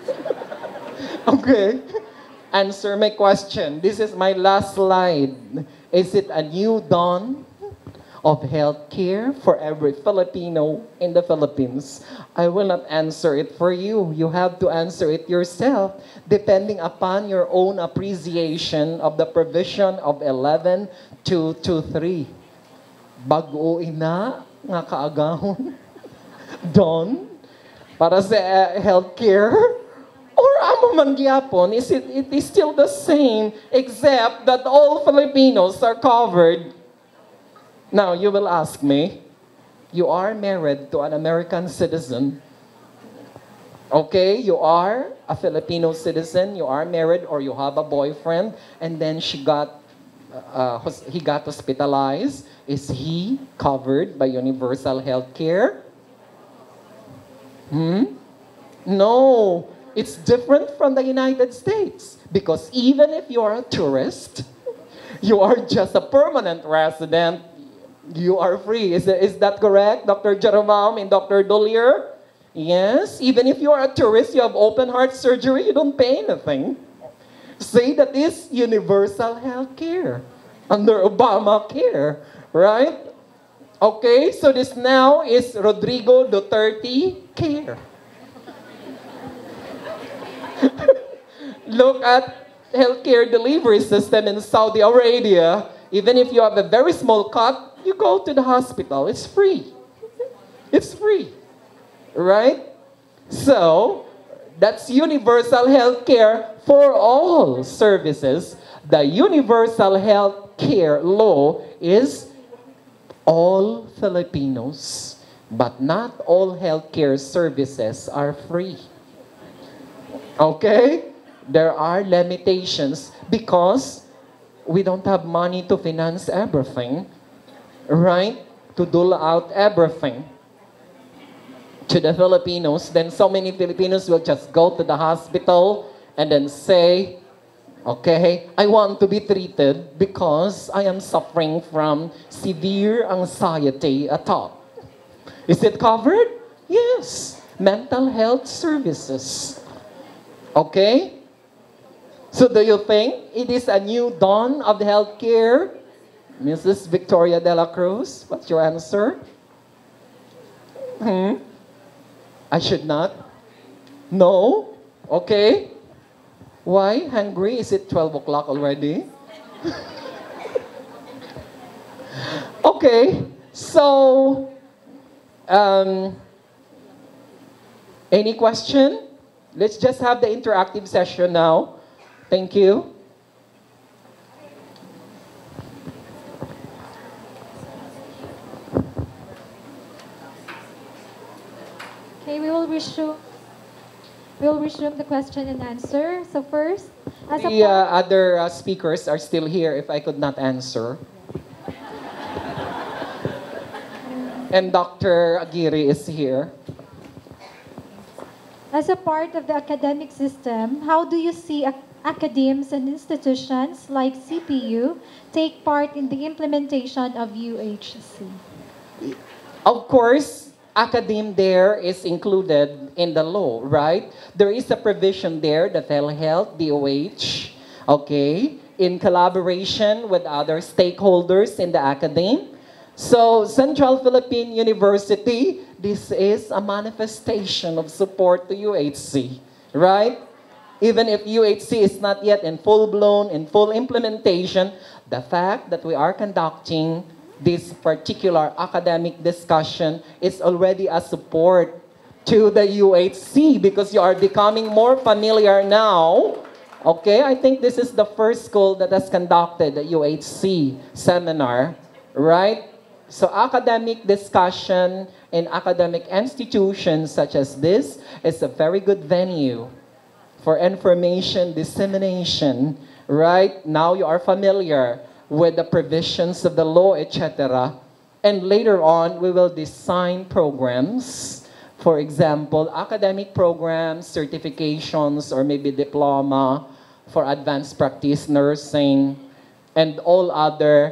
Okay. Answer my question. This is my last slide. Is it a new dawn of healthcare for every Filipino in the Philippines? I will not answer it for you. You have to answer it yourself, depending upon your own appreciation of the provision of 11223. Bago ina nga kaagahon. Dawn para sa healthcare, or amo man gyapon, it is still the same, except that all Filipinos are covered. Now you will ask me, you are married to an American citizen. Okay, you are a Filipino citizen, you are married, or you have a boyfriend, and then he got hospitalized. Is he covered by universal health care? No, it's different from the United States, because even if you are a tourist, you are just a permanent resident, you are free. Is that correct, Dr. Jerome and Dr. Dolier? Yes, even if you are a tourist, you have open heart surgery, you don't pay anything. Say that is universal health care under Obamacare, right? Okay, so this now is Rodrigo Duterte Care. Look at healthcare delivery system in Saudi Arabia. Even if you have a very small cut, you go to the hospital. It's free. It's free. Right? So, that's universal health care for all services. The universal health care law is all Filipinos, but not all healthcare services are free. Okay? There are limitations because we don't have money to finance everything, right? To dole out everything to the Filipinos. Then so many Filipinos will just go to the hospital and then say, okay, I want to be treated because I am suffering from severe anxiety attack. Is it covered? Yes. Mental health services. Okay? So do you think it is a new dawn of the healthcare? Mrs. Victoria de la Cruz, what's your answer? I should not? No? Okay. Why? Hungry? Is it 12 o'clock already? Okay. So, any question? Let's just have the interactive session now. Thank you. Okay, we will resume the question and answer. So first, as a The other speakers are still here if I could not answer. And Dr. Aguirre is here. As a part of the academic system, how do you see academics and institutions like CPU take part in the implementation of UHC? Of course, academe there is included in the law, right? There is a provision there, the telehealth, DOH, okay, in collaboration with other stakeholders in the academe. So Central Philippine University, this is a manifestation of support to UHC, right? Even if UHC is not yet in full-blown, in full implementation, the fact that we are conducting this particular academic discussion is already a support to the UHC because you are becoming more familiar now. Okay, I think this is the first school that has conducted the UHC seminar, right? So academic discussion in academic institutions such as this is a very good venue for information dissemination, right? Now you are familiar with the provisions of the law, etc. And later on, we will design programs. For example, academic programs, certifications, or maybe diploma for advanced practice nursing, and all other,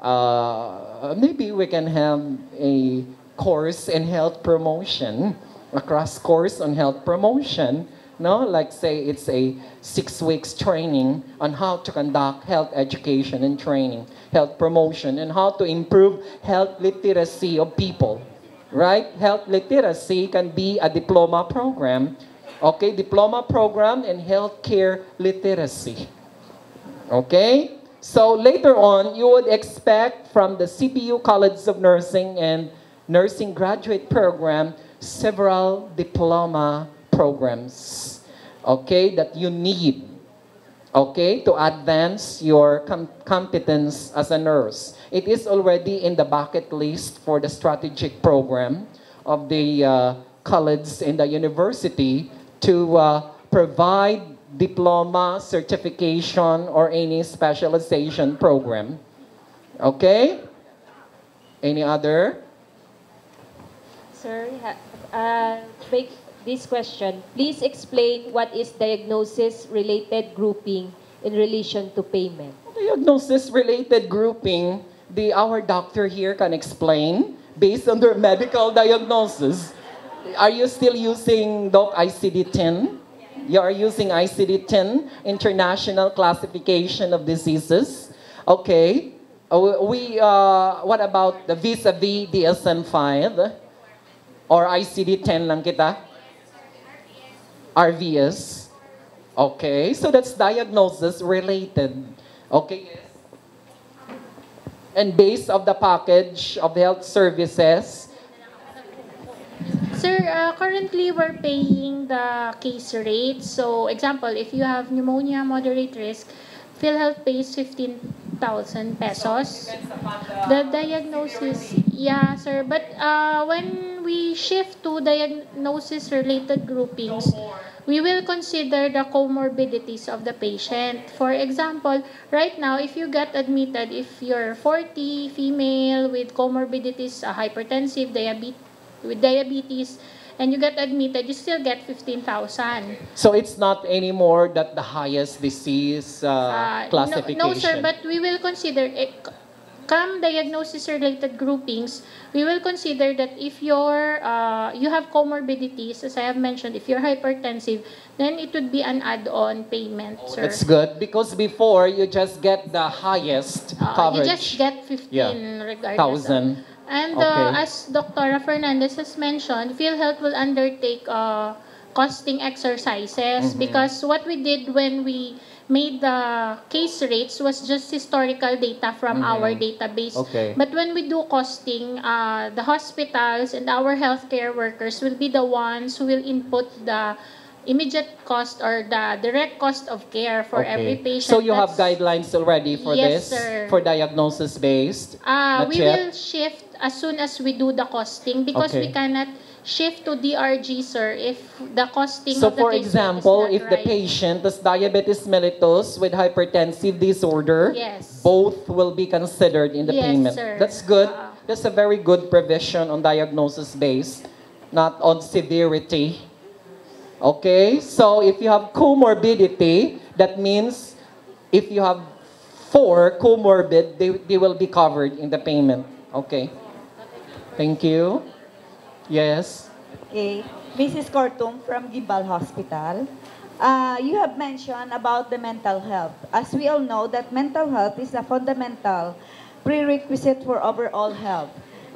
maybe we can have a course in health promotion, a crash course on health promotion. No, like say it's a 6 weeks training on how to conduct health education and training, health promotion, and how to improve health literacy of people, right? Health literacy can be a diploma program, okay? Diploma program in healthcare literacy, okay? So later on, you would expect from the CPU College of Nursing and Nursing Graduate Program several diploma programs, okay, that you need, okay, to advance your competence as a nurse. It is already in the bucket list for the strategic program of the college and the university to provide diploma, certification, or any specialization program. Okay? Any other? Sir, make this question. Please explain what is diagnosis-related grouping in relation to payment. Diagnosis-related grouping, our doctor here can explain based on their medical diagnosis. Are you still using Doc ICD-10? You are using ICD-10, International Classification of Diseases. Okay. What about the vis-a-vis DSM-5? Or ICD-10 lang kita? RVS. Okay, so that's diagnosis related. Okay, yes. And based of the package of health services, Sir, currently we're paying the case rate. So, example, if you have pneumonia, moderate risk, PhilHealth pays 15,000 pesos. The diagnosis, yeah, sir. But when we shift to diagnosis-related groupings, we will consider the comorbidities of the patient. For example, right now, if you get admitted, if you're 40, female with comorbidities, hypertensive, diabetes, and you get admitted, you still get 15,000. so it's not anymore that the highest disease classification. No, sir, but we will consider it. Come diagnosis-related groupings, we will consider that if you have comorbidities, as I have mentioned, if you're hypertensive, then it would be an add-on payment, sir. That's good because before you just get the highest coverage. You just get 15 regardless. Thousand. And Okay. as Dr. Fernandez has mentioned, PhilHealth will undertake costing exercises because what we did when we made the case rates was just historical data from our database. Okay. But when we do costing, the hospitals and our healthcare workers will be the ones who will input the immediate cost or the direct cost of care for every patient. So you have guidelines already for Yes, this? sir. For diagnosis based? We will shift as soon as we do the costing because we Okay. cannot shift to DRG, sir, if the costing So of the for case example, is if not the right. patient has diabetes mellitus with hypertensive disorder, Yes. both will be considered in the Yes, payment. sir. That's good. That's a very good provision on diagnosis based, not on severity. Okay, so if you have comorbidity, that means if you have 4 comorbid, they will be covered in the payment. Okay. Thank you. Yes. Okay. Mrs. Kortung from Gimbal Hospital. You have mentioned about the mental health. As we all know that mental health is a fundamental prerequisite for overall health.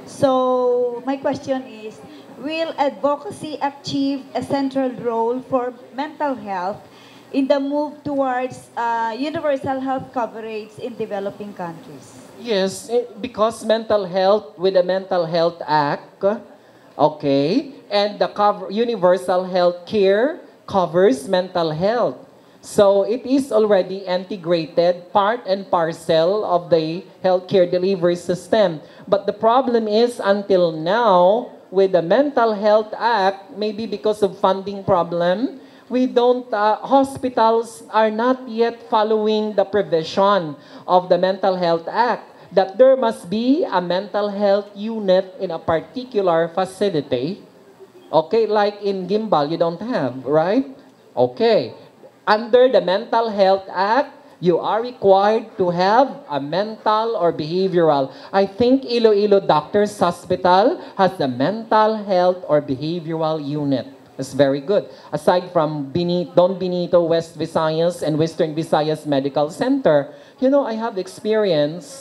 So my question is, will advocacy achieve a central role for mental health in the move towards universal health coverage in developing countries? Yes, because mental health with the Mental Health Act, okay, and the universal health care covers mental health. So it is already integrated, part and parcel of the healthcare delivery system. But the problem is until now, with the Mental Health Act, maybe because of funding problem, we don't, hospitals are not yet following the provision of the Mental Health Act that there must be a mental health unit in a particular facility. Okay, like in Gimbal, you don't have, right? Okay. Under the Mental Health Act, you are required to have a mental or behavioral. I think Iloilo Doctors Hospital has a mental health or behavioral unit. That's very good. Aside from Don Benito West Visayas and Western Visayas Medical Center, you know, I have experienced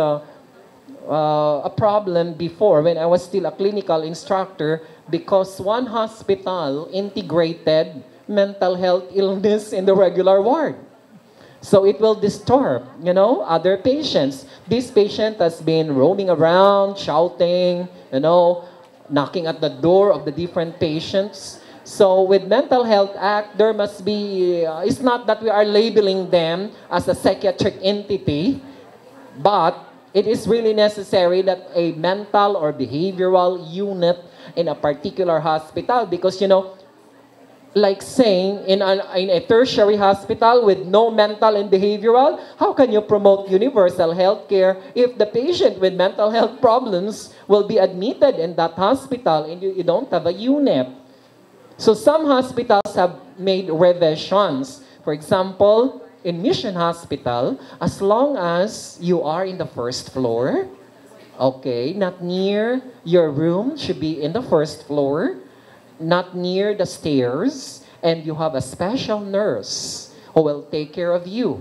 a problem before when I was still a clinical instructor because one hospital integrated mental health illness in the regular ward. So it will disturb, you know, other patients. This patient has been roaming around, shouting, you know, knocking at the door of the different patients. So with Mental Health Act, there must be, it's not that we are labeling them as a psychiatric entity, but it is really necessary that a mental or behavioral unit in a particular hospital because, you know, like saying in a tertiary hospital with no mental and behavioral, how can you promote universal health care if the patient with mental health problems will be admitted in that hospital and you don't have a unit? So some hospitals have made revisions. For example, in Mission Hospital, as long as you are in the first floor, okay, not near your room, should be in the first floor, not near the stairs, and you have a special nurse who will take care of you.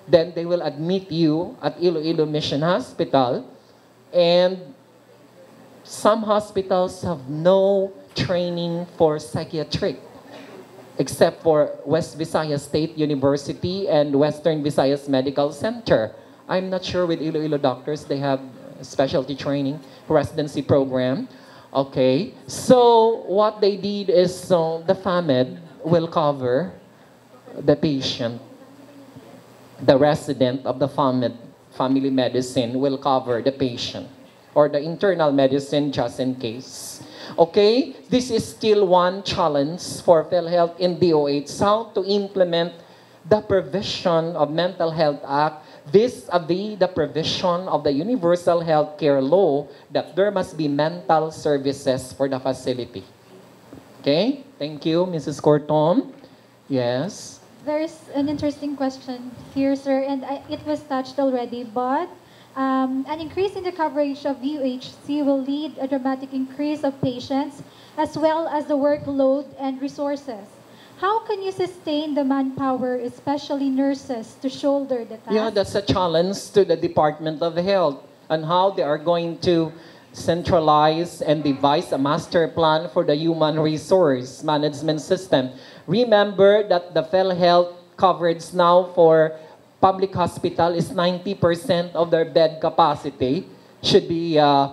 Then they will admit you at Iloilo Mission Hospital. And some hospitals have no training for psychiatric, except for West Visayas State University and Western Visayas Medical Center. I'm not sure with Iloilo doctors, they have specialty training, residency program. Okay, so what they did is the FAMED will cover the patient. The resident of the family medicine will cover the patient, or the internal medicine just in case. Okay, this is still one challenge for PhilHealth in DOH, how to implement the provision of Mental Health Act vis-a-vis the provision of the Universal Healthcare Law that there must be mental services for the facility. Okay, thank you, Mrs. Cortom. Yes. There's an interesting question here, sir, and it was touched already, but an increase in the coverage of UHC will lead a dramatic increase of patients as well as the workload and resources. How can you sustain the manpower, especially nurses, to shoulder the task? Yeah, that's a challenge to the Department of Health and how they are going to centralize and devise a master plan for the human resource management system. Remember that the PhilHealth coverage now for public hospital is 90% of their bed capacity should be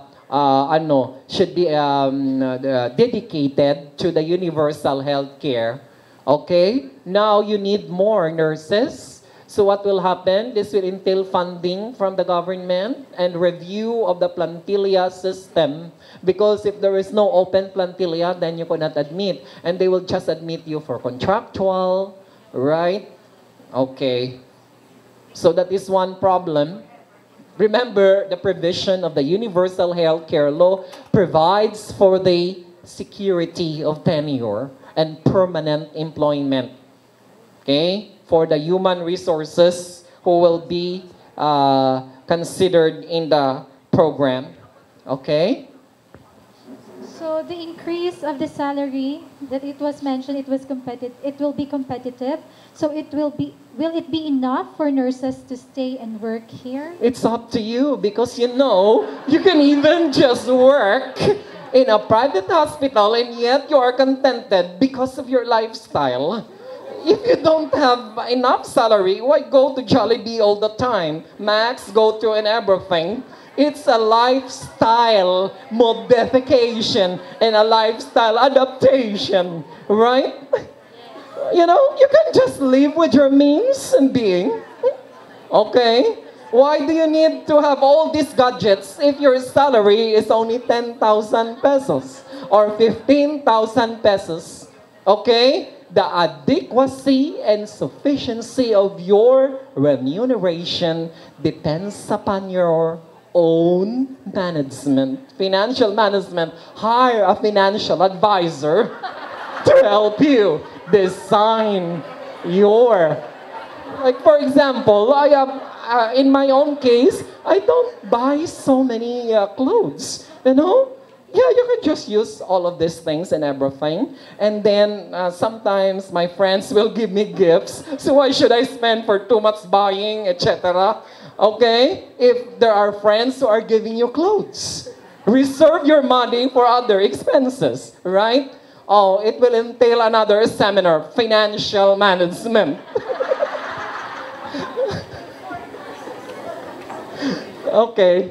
dedicated to the universal health care. Okay, now you need more nurses. So what will happen? This will entail funding from the government and review of the plantilla system. Because if there is no open plantilla, then you cannot admit. And they will just admit you for contractual, right? Okay. So that is one problem. Remember, the provision of the Universal Healthcare Law provides for the security of tenure and permanent employment. Okay? For the human resources who will be considered in the program. Okay? So the increase of the salary that it was mentioned, it will be competitive. So will it be enough for nurses to stay and work here? It's up to you because you know, you can even just work in a private hospital and yet you are contented because of your lifestyle. If you don't have enough salary, why go to Jollibee all the time? Max, go to and everything. It's a lifestyle modification and a lifestyle adaptation, right? You know, you can just live with your means and being. Okay? Why do you need to have all these gadgets if your salary is only 10,000 pesos or 15,000 pesos? Okay? The adequacy and sufficiency of your remuneration depends upon your own management, financial management. Hire a financial advisor to help you design your, like for example, I have, in my own case, I don't buy so many clothes, you know? Yeah, you can just use all of these things and everything. And then sometimes my friends will give me gifts. So why should I spend for too much buying, etc.? Okay? If there are friends who are giving you clothes, reserve your money for other expenses, right? Oh, it will entail another seminar, financial management. Okay.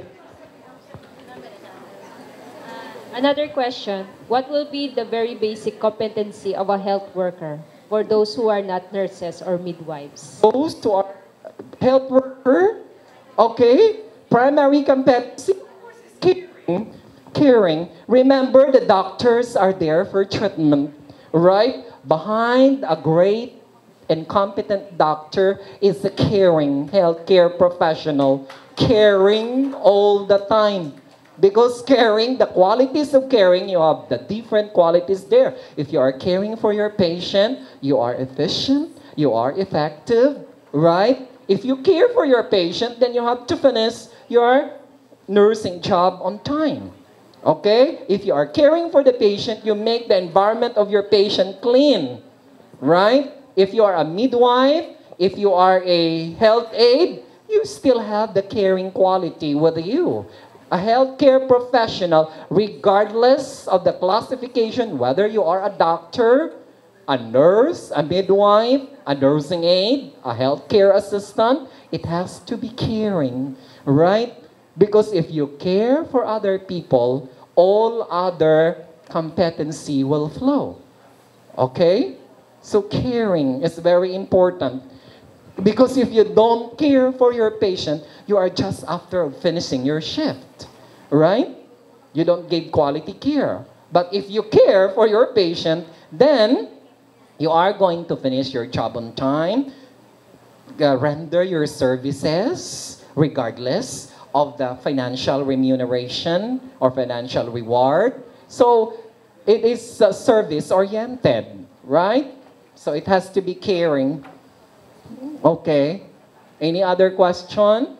Another question, what will be the very basic competency of a health worker for those who are not nurses or midwives? Those who are health worker, okay, primary competency, caring. Remember, the doctors are there for treatment, right? Behind a great and competent doctor is a caring healthcare professional, caring all the time. Because caring, the qualities of caring, you have the different qualities there. If you are caring for your patient, you are efficient, you are effective, right? If you care for your patient, then you have to finish your nursing job on time. Okay? If you are caring for the patient, you make the environment of your patient clean, right? If you are a midwife, if you are a health aide, you still have the caring quality with you. A healthcare professional, regardless of the classification, whether you are a doctor, a nurse, a midwife, a nursing aide, a healthcare assistant, it has to be caring, right? Because if you care for other people, all other competency will flow. Okay? So caring is very important. Because if you don't care for your patient, you are just after finishing your shift, right? You don't give quality care. But if you care for your patient, then you are going to finish your job on time, render your services regardless of the financial remuneration or financial reward. So it is service-oriented, right? So it has to be caring. Okay. Any other question?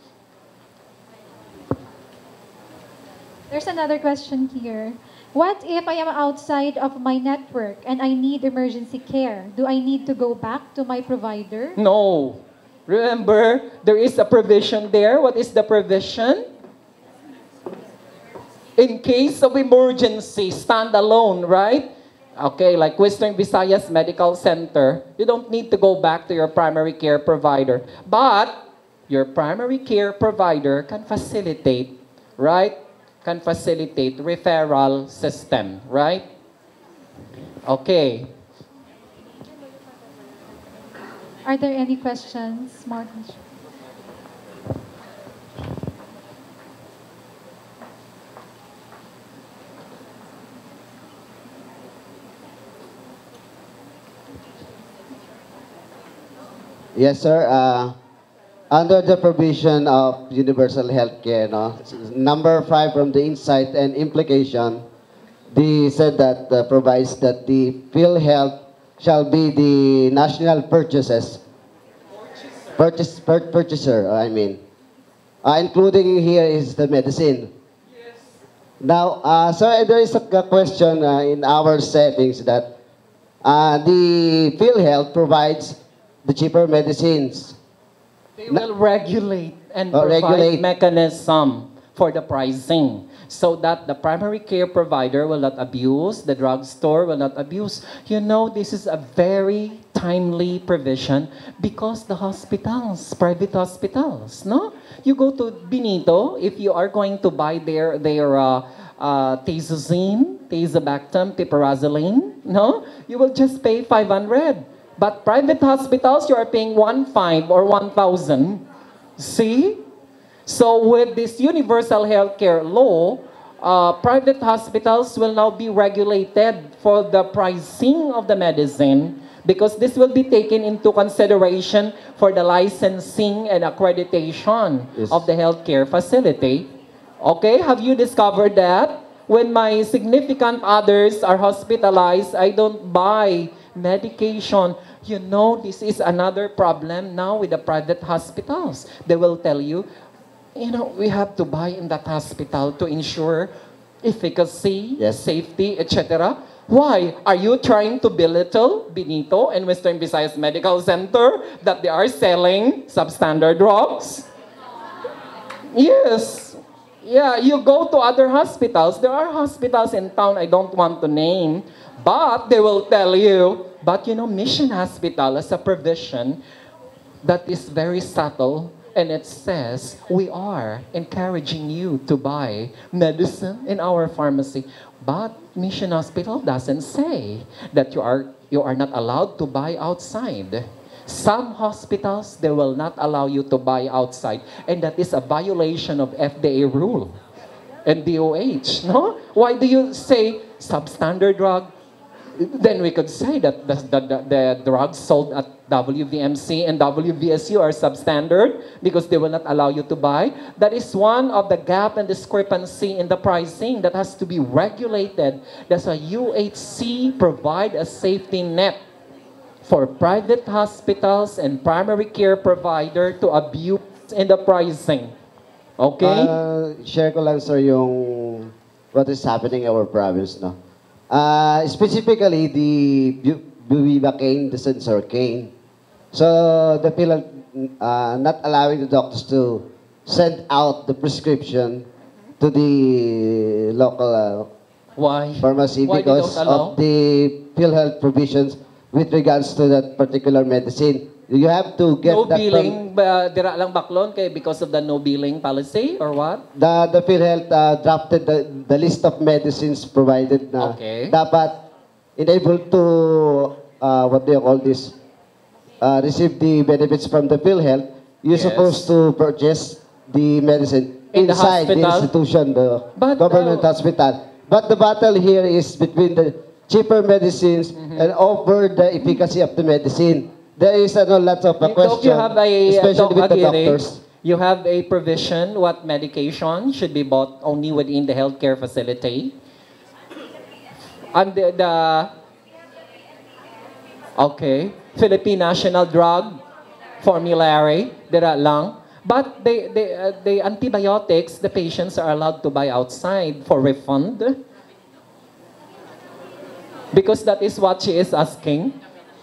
There's another question here. What if I am outside of my network and I need emergency care? Do I need to go back to my provider? No. Remember, there is a provision there. What is the provision? In case of emergency, stand alone, right? Okay, like Western Visayas Medical Center, you don't need to go back to your primary care provider. But your primary care provider can facilitate, right? Can facilitate referral system, right? Okay. Are there any questions, Martin? Yes, sir. Under the provision of universal health care, no, number 5 from the insight and implication, they said that provides that the PhilHealth shall be the national purchaser, I mean. Including here is the medicine. Yes. Now, so there is a question in our settings that the PhilHealth provides the cheaper medicines. They will regulate and provide mechanism for the pricing so that the primary care provider will not abuse, the drugstore will not abuse. You know, this is a very timely provision because the hospitals, private hospitals, no? You go to Benito, if you are going to buy their tazozine, tazobactam, piperazoline, no? You will just pay 500. But private hospitals, you are paying 1,500 or 1,000. See? So with this universal healthcare law, private hospitals will now be regulated for the pricing of the medicine because this will be taken into consideration for the licensing and accreditation of the healthcare facility. Okay, have you discovered that? When my significant others are hospitalized, I don't buy medication. You know, this is another problem now with the private hospitals. They will tell you, you know, we have to buy in that hospital to ensure efficacy, safety, etc. Why? Are you trying to belittle Benito and Western Visayas Medical Center that they are selling substandard drugs? Yes. Yeah, you go to other hospitals. There are hospitals in town I don't want to name, but they will tell you, but you know, Mission Hospital is a provision that is very subtle, and it says, we are encouraging you to buy medicine in our pharmacy. But Mission Hospital doesn't say that you are not allowed to buy outside. Some hospitals, they will not allow you to buy outside, and that is a violation of FDA rule and DOH, no? Why do you say substandard drug? Then we could say that the drugs sold at WVMC and WVSU are substandard because they will not allow you to buy. That is one of the gap and discrepancy in the pricing that has to be regulated. That's why UHC provide a safety net for private hospitals and primary care provider to abuse in the pricing. Okay? Share ko lang, sir, yung what is happening in our province, no? Specifically, the bupivacaine, the Sensorcaine. So the PhilHealth not allowing the doctors to send out the prescription to the local Why? pharmacy Why they because don't allow? of the PhilHealth provisions with regards to that particular medicine. You have to get No that billing, ba, dira lang baklon kay because of the no billing policy or what? the PhilHealth drafted the list of medicines provided na Okay. dapat enable to what do you call this receive the benefits from the PhilHealth. You're Yes. supposed to purchase the medicine In the inside the hospital? institution, the But, government hospital. But the battle here is between the cheaper medicines Mm-hmm. and over the efficacy of the medicine. There is a lot of Doc, question, you have a especially Doc with the Aguirre, doctors. you have a provision what medication should be bought only within the healthcare facility. And okay, Philippine National Drug Formulary, dira lang. But the antibiotics, the patients are allowed to buy outside for refund. Because that is what she is asking.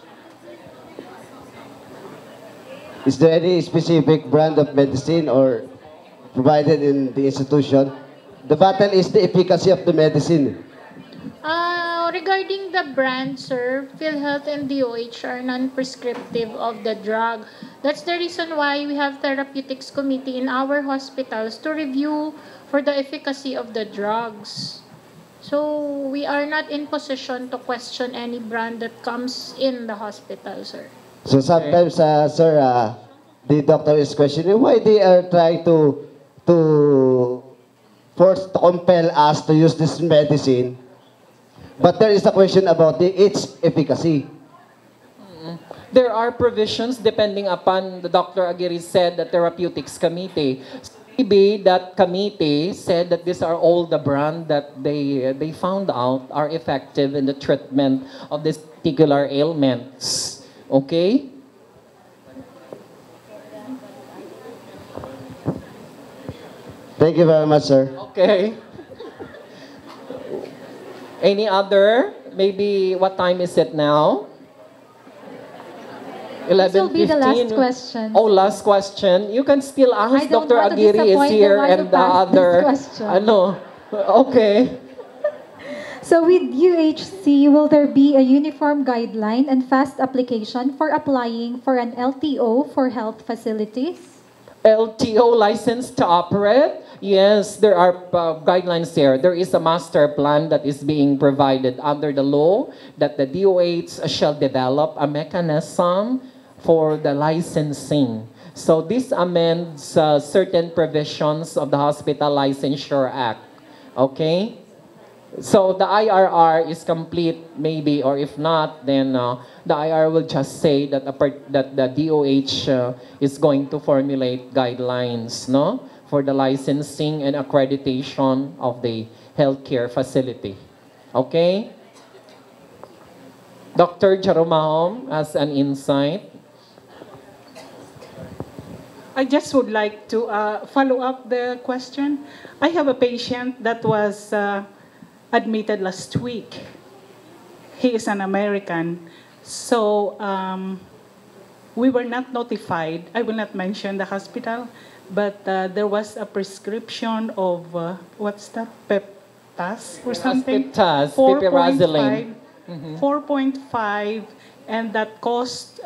Is there any specific brand of medicine or provided in the institution? The battle is the efficacy of the medicine. Regarding the brand, sir, PhilHealth and DOH are non-prescriptive of the drug. That's the reason why we have therapeutics committee in our hospitals to review for the efficacy of the drugs. So we are not in position to question any brand that comes in the hospital, sir. So sometimes, sir, the doctor is questioning why they are trying to force to compel us to use this medicine. But there is a question about its efficacy. There are provisions depending upon the Dr. Aguirre said the therapeutics committee. Maybe that committee said that these are all the brand that they found out are effective in the treatment of this particular ailments. Okay? Thank you very much, sir. Okay. Any other? Maybe what time is it now? This will be the last 11:15. question. Oh, last question. You can still I ask. don't Dr. want to Aguirre is disappoint the here one and who the passed this other. question. Ano? Okay. So with UHC, will there be a uniform guideline and fast application for applying for an LTO for health facilities? LTO license to operate? Yes, there are guidelines there. There is a master plan that is being provided under the law that the DOH shall develop a mechanism for the licensing. So this amends certain provisions of the Hospital Licensure Act. Okay? So the IRR is complete, maybe, or if not, then the IRR will just say that that the DOH is going to formulate guidelines, no, for the licensing and accreditation of the healthcare facility. Okay. Dr. Jaromahom has an insight. I just would like to follow up the question. I have a patient that was admitted last week. He is an American. So we were not notified. I will not mention the hospital, but there was a prescription of, what's that, Peptas or something? Peptas, piperazoline. 4.5, and that cost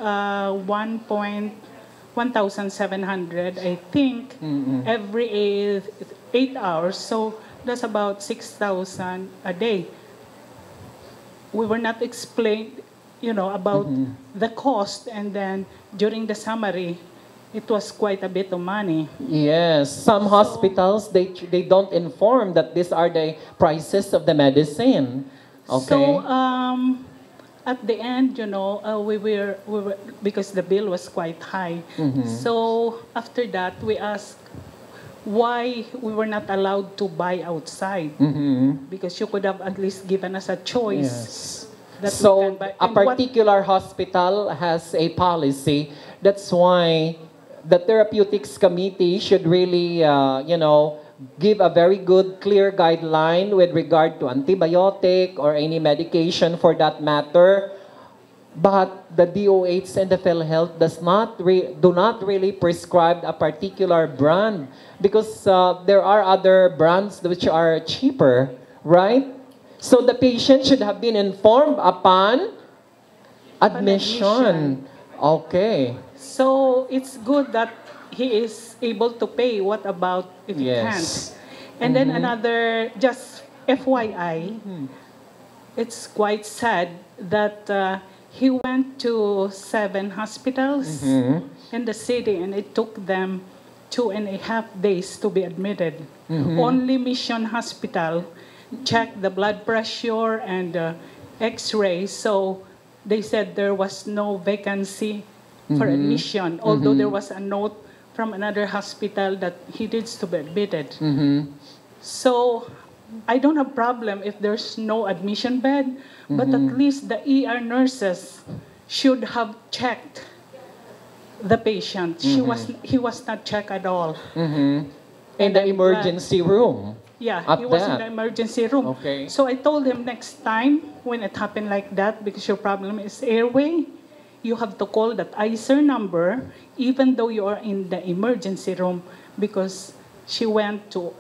1,700, I think, every 8 hours. So that's about 6,000 a day. We were not explained, about the cost, and then during the summary, it was quite a bit of money. Yes, some hospitals they don't inform that these are the prices of the medicine. Okay. So at the end, we were because the bill was quite high. So after that, we asked why we were not allowed to buy outside, because you could have at least given us a choice. Yes. That we So can buy. a And what- particular hospital has a policy. That's why the therapeutics committee should really, give a very good, clear guideline with regard to antibiotic or any medication for that matter. but the DOH and the PhilHealth do not really prescribe a particular brand because there are other brands which are cheaper, right? So the patient should have been informed upon admission. Okay. So it's good that he is able to pay. What about if he Yes. can't? And then another, just FYI, it's quite sad that he went to 7 hospitals in the city and it took them 2.5 days to be admitted. Only Mission Hospital checked the blood pressure and x-ray, so they said there was no vacancy for admission, although there was a note from another hospital that he needs to be admitted. So I don't have problem if there's no admission bed, but at least the ER nurses should have checked the patient. He was not checked at all. In the emergency room. Yeah, At he was in that. the emergency room. Okay. So I told him next time when it happened like that, because your problem is airway, you have to call that ICER number even though you are in the emergency room, because she went to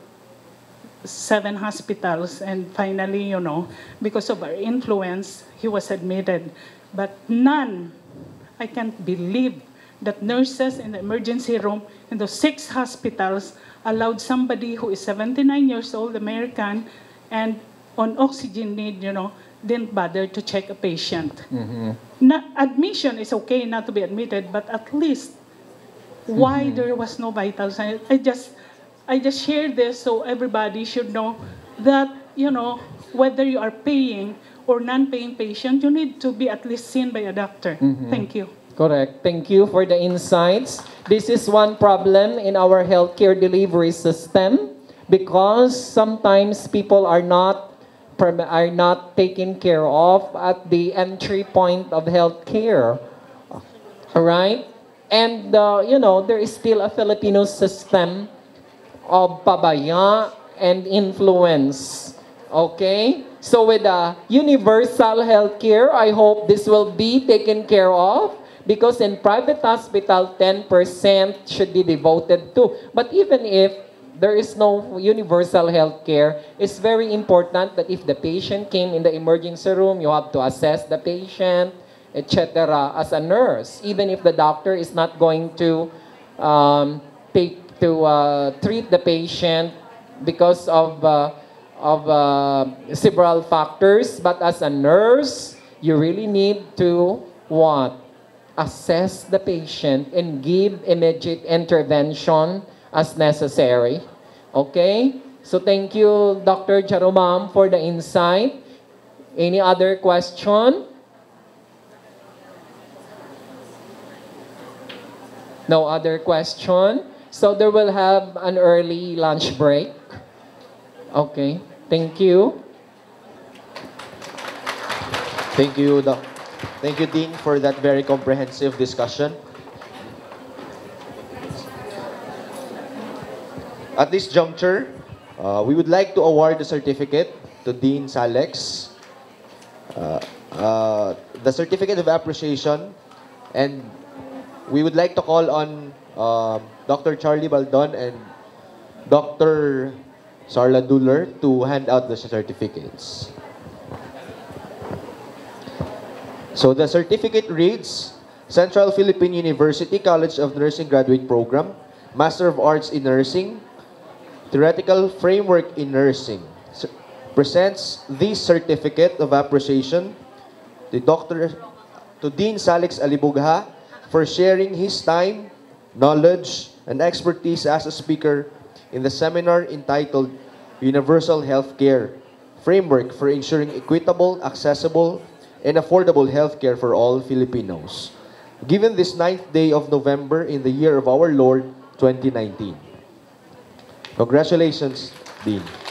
7 hospitals and finally, you know, because of our influence, he was admitted. But none, I can't believe that nurses in the emergency room in those 6 hospitals allowed somebody who is 79 years old, American, and on oxygen need, you know, didn't bother to check a patient. Admission is okay not to be admitted, but at least why there was no vital sign. I just share this so everybody should know that, you know, whether you are paying or non-paying patient, you need to be at least seen by a doctor. Thank you. Correct. Thank you for the insights. This is one problem in our healthcare delivery system because sometimes people are not taken care of at the entry point of healthcare. All right? And, you know, there is still a Filipino system of pabaya and influence. Okay? So with universal healthcare, I hope this will be taken care of. Because in private hospital, 10% should be devoted to. But even if there is no universal health care, it's very important that if the patient came in the emergency room, you have to assess the patient, etc. as a nurse. Even if the doctor is not going to treat the patient because of several factors, but as a nurse, you really need to what? Assess the patient and give immediate intervention as necessary. Okay? So thank you, Dr. Jaromam, for the insight. Any other question? No other question? So there will have an early lunch break. Okay. Thank you. Thank you, Thank you, Dean, for that very comprehensive discussion. At this juncture, we would like to award the certificate to Dean Salex. The certificate of appreciation, and we would like to call on Dr. Charlie Baldon and Dr. Sarla Duller to hand out the certificates. So the certificate reads, Central Philippine University College of Nursing Graduate Program, Master of Arts in Nursing, Theoretical Framework in Nursing. Presents this certificate of appreciation to Dean Salex Alibugha for sharing his time, knowledge, and expertise as a speaker in the seminar entitled Universal Healthcare Framework for Ensuring Equitable, Accessible, and Affordable Healthcare for All Filipinos, given this 9th day of November in the year of our Lord, 2019. Congratulations, Dean.